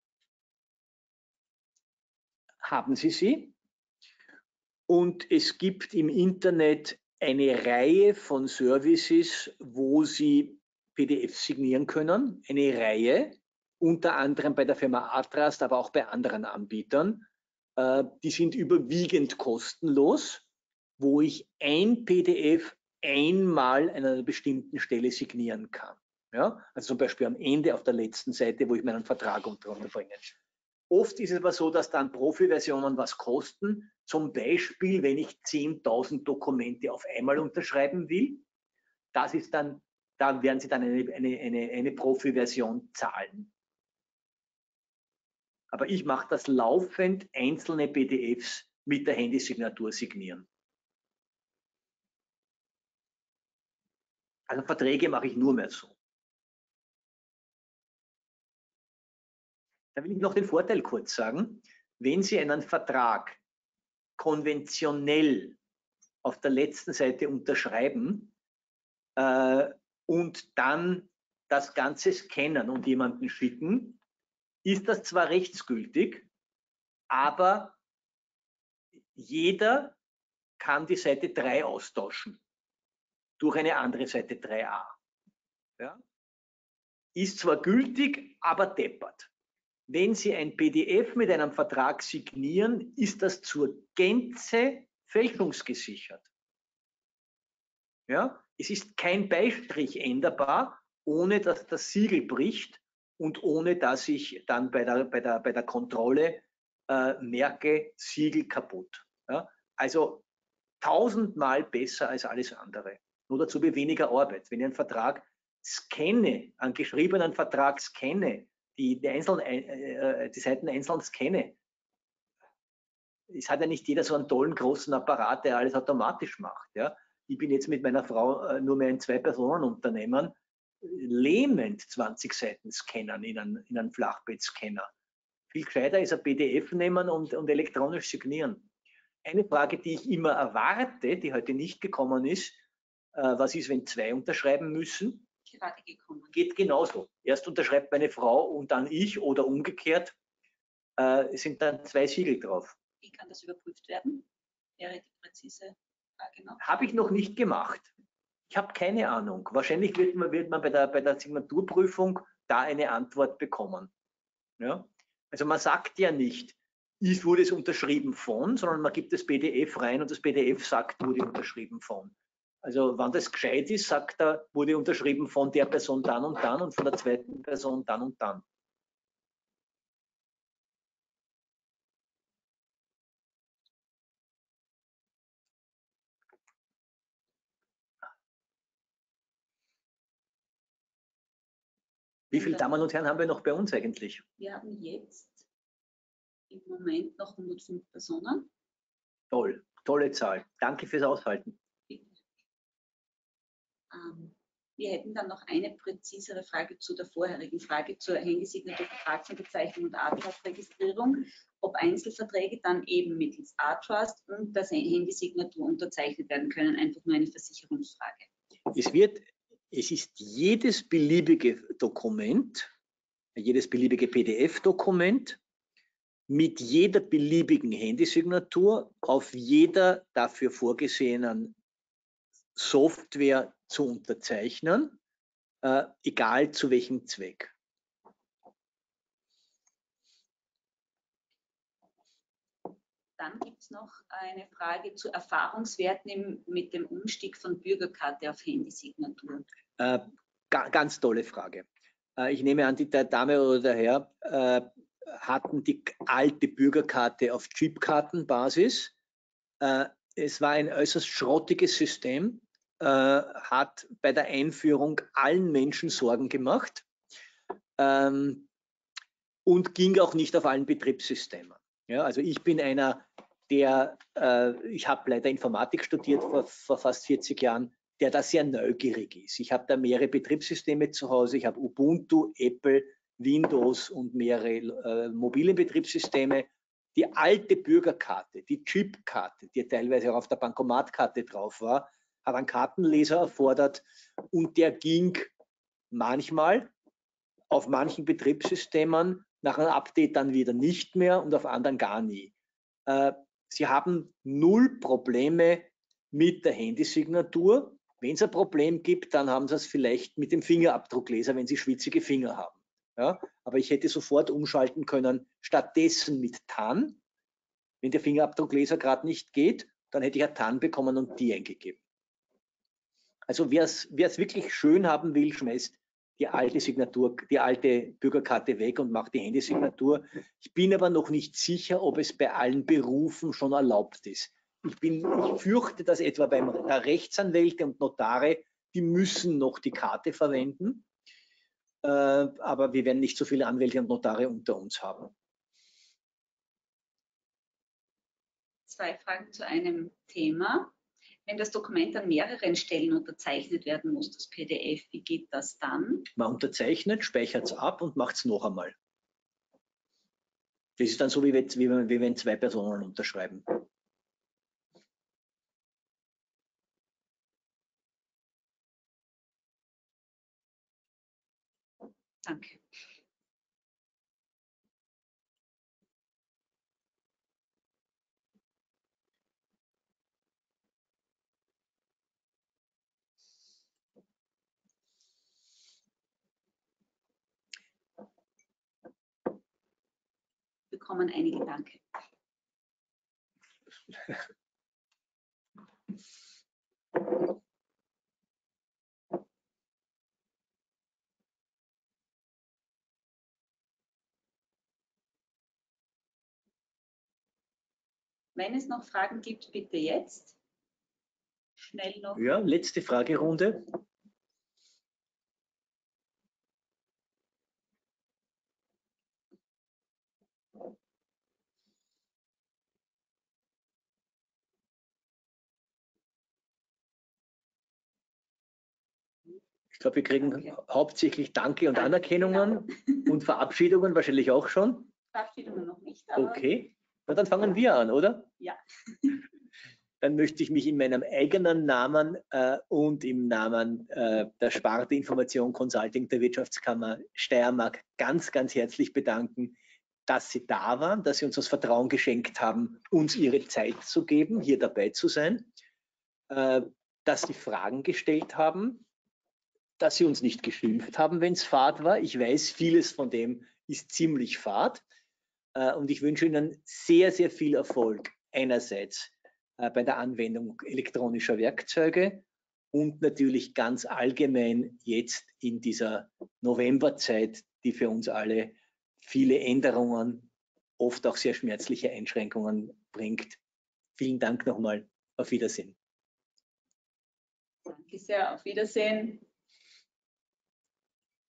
Speaker 2: haben Sie sie. Und es gibt im Internet eine Reihe von Services, wo Sie P D Fs signieren können. Eine Reihe, unter anderem bei der Firma Artrust, aber auch bei anderen Anbietern. Die sind überwiegend kostenlos, wo ich ein P D F einmal an einer bestimmten Stelle signieren kann. Ja? Also zum Beispiel am Ende auf der letzten Seite, wo ich meinen Vertrag unterbringe. Oft ist es aber so, dass dann Profi-Versionen was kosten. Zum Beispiel, wenn ich zehntausend Dokumente auf einmal unterschreiben will. Das ist dann, da werden Sie dann eine, eine, eine, eine Profi-Version zahlen. Aber ich mache das laufend, einzelne P D Fs mit der Handysignatur signieren. Also Verträge mache ich nur mehr so. Da will ich noch den Vorteil kurz sagen. Wenn Sie einen Vertrag konventionell auf der letzten Seite unterschreiben äh, und dann das Ganze scannen und jemanden schicken, ist das zwar rechtsgültig, aber jeder kann die Seite drei austauschen durch eine andere Seite drei a. Ja? Ist zwar gültig, aber deppert. Wenn Sie ein P D F mit einem Vertrag signieren, ist das zur Gänze fälschungsgesichert. Ja? Es ist kein Beistrich änderbar, ohne dass das Siegel bricht und ohne dass ich dann bei der, bei der, bei der Kontrolle äh, merke, Siegel kaputt. Ja? Also tausendmal besser als alles andere. Nur dazu habe ich weniger Arbeit. Wenn ich einen Vertrag scanne, einen geschriebenen Vertrag scanne, die, die, einzelnen, äh, die Seiten einzeln scanne, es hat ja nicht jeder so einen tollen großen Apparat, der alles automatisch macht. Ja? Ich bin jetzt mit meiner Frau äh, nur mehr in zwei Personenunternehmen, lähmend zwanzig Seiten scannen in einen, in einen Flachbettscanner. Viel gescheiter ist ein P D F nehmen und, und elektronisch signieren. Eine Frage, die ich immer erwarte, die heute nicht gekommen ist, äh, was ist, wenn zwei unterschreiben müssen?
Speaker 3: Gerade gekommen.
Speaker 2: Geht genauso. Erst unterschreibt meine Frau und dann ich oder umgekehrt. Äh, es sind dann zwei Siegel drauf.
Speaker 3: Wie kann das überprüft werden? Wäre die präzise Frage noch.
Speaker 2: Habe ich noch nicht gemacht. Ich habe keine Ahnung. Wahrscheinlich wird man, wird man bei, der, bei der Signaturprüfung da eine Antwort bekommen. Ja? Also man sagt ja nicht, ist, wurde es unterschrieben von, sondern man gibt das P D F rein und das P D F sagt, wurde unterschrieben von. Also wenn das gescheit ist, sagt er, wurde unterschrieben von der Person dann und dann und von der zweiten Person dann und dann. Wie viele Damen und Herren haben wir noch bei uns eigentlich?
Speaker 3: Wir haben jetzt im Moment noch hundertfünf Personen.
Speaker 2: Toll, tolle Zahl. Danke fürs Aushalten.
Speaker 3: Ähm, wir hätten dann noch eine präzisere Frage zu der vorherigen Frage zur Handysignatur, Vertragsunterzeichnung und A-Trust-Registrierung, ob Einzelverträge dann eben mittels A-Trust und der Handysignatur unterzeichnet werden können. Einfach nur eine Versicherungsfrage.
Speaker 2: Es wird, es ist jedes beliebige Dokument, jedes beliebige P D F-Dokument mit jeder beliebigen Handysignatur auf jeder dafür vorgesehenen Software zu unterzeichnen, äh, egal zu welchem Zweck.
Speaker 3: Dann gibt es noch eine Frage zu Erfahrungswerten im, mit dem Umstieg von Bürgerkarte auf Handysignatur.
Speaker 2: Äh, ga, ganz tolle Frage. Äh, ich nehme an, die der Dame oder der Herr äh, hatten die alte Bürgerkarte auf Chipkartenbasis. Äh, es war ein äußerst schrottiges System, äh, hat bei der Einführung allen Menschen Sorgen gemacht ähm, und ging auch nicht auf allen Betriebssystemen. Ja, also ich bin einer, der, äh, ich habe leider Informatik studiert vor, vor fast vierzig Jahren, der da sehr neugierig ist. Ich habe da mehrere Betriebssysteme zu Hause, ich habe Ubuntu, Apple, Windows und mehrere äh, mobile Betriebssysteme. Die alte Bürgerkarte, die Chipkarte, die teilweise auch auf der Bankomatkarte drauf war, hat einen Kartenleser erfordert und der ging manchmal auf manchen Betriebssystemen nach einem Update dann wieder nicht mehr und auf anderen gar nie. Äh, Sie haben null Probleme mit der Handysignatur. Wenn es ein Problem gibt, dann haben Sie es vielleicht mit dem Fingerabdruckleser, wenn Sie schwitzige Finger haben. Ja, aber ich hätte sofort umschalten können, stattdessen mit T A N. Wenn der Fingerabdruckleser gerade nicht geht, dann hätte ich ein T A N bekommen und die eingegeben. Also wer es wirklich schön haben will, schmeißt die alte Signatur, die alte Bürgerkarte weg und macht die Handysignatur. Ich bin aber noch nicht sicher, ob es bei allen Berufen schon erlaubt ist. Ich, bin, ich fürchte, dass etwa bei Rechtsanwälte und Notare, die müssen noch die Karte verwenden. Äh, aber wir werden nicht so viele Anwälte und Notare unter uns haben.
Speaker 3: Zwei Fragen zu einem Thema. Wenn das Dokument an mehreren Stellen unterzeichnet werden muss, das P D F, wie geht das dann?
Speaker 2: Man unterzeichnet, speichert es ab und macht es noch einmal. Das ist dann so, wie wenn, wie wenn zwei Personen unterschreiben.
Speaker 3: Danke. Bekommen einige Danke. Wenn es noch Fragen gibt, bitte jetzt. Schnell noch.
Speaker 2: Ja, letzte Fragerunde. Ich glaube, wir kriegen Danke. hauptsächlich Danke und Danke, Anerkennungen genau. Und Verabschiedungen wahrscheinlich auch schon.
Speaker 3: Verabschiedungen noch nicht. Aber
Speaker 2: okay. Na, dann fangen wir an, oder?
Speaker 3: Ja.
Speaker 2: Dann möchte ich mich in meinem eigenen Namen äh, und im Namen äh, der Sparte Information Consulting der Wirtschaftskammer Steiermark ganz, ganz herzlich bedanken, dass Sie da waren, dass Sie uns das Vertrauen geschenkt haben, uns Ihre Zeit zu geben, hier dabei zu sein, äh, dass Sie Fragen gestellt haben, dass Sie uns nicht geschimpft haben, wenn es fad war. Ich weiß, vieles von dem ist ziemlich fad. Äh, und ich wünsche Ihnen sehr, sehr viel Erfolg einerseits äh, bei der Anwendung elektronischer Werkzeuge und natürlich ganz allgemein jetzt in dieser Novemberzeit, die für uns alle viele Änderungen, oft auch sehr schmerzliche Einschränkungen bringt. Vielen Dank nochmal. Auf Wiedersehen.
Speaker 3: Danke sehr. Auf Wiedersehen.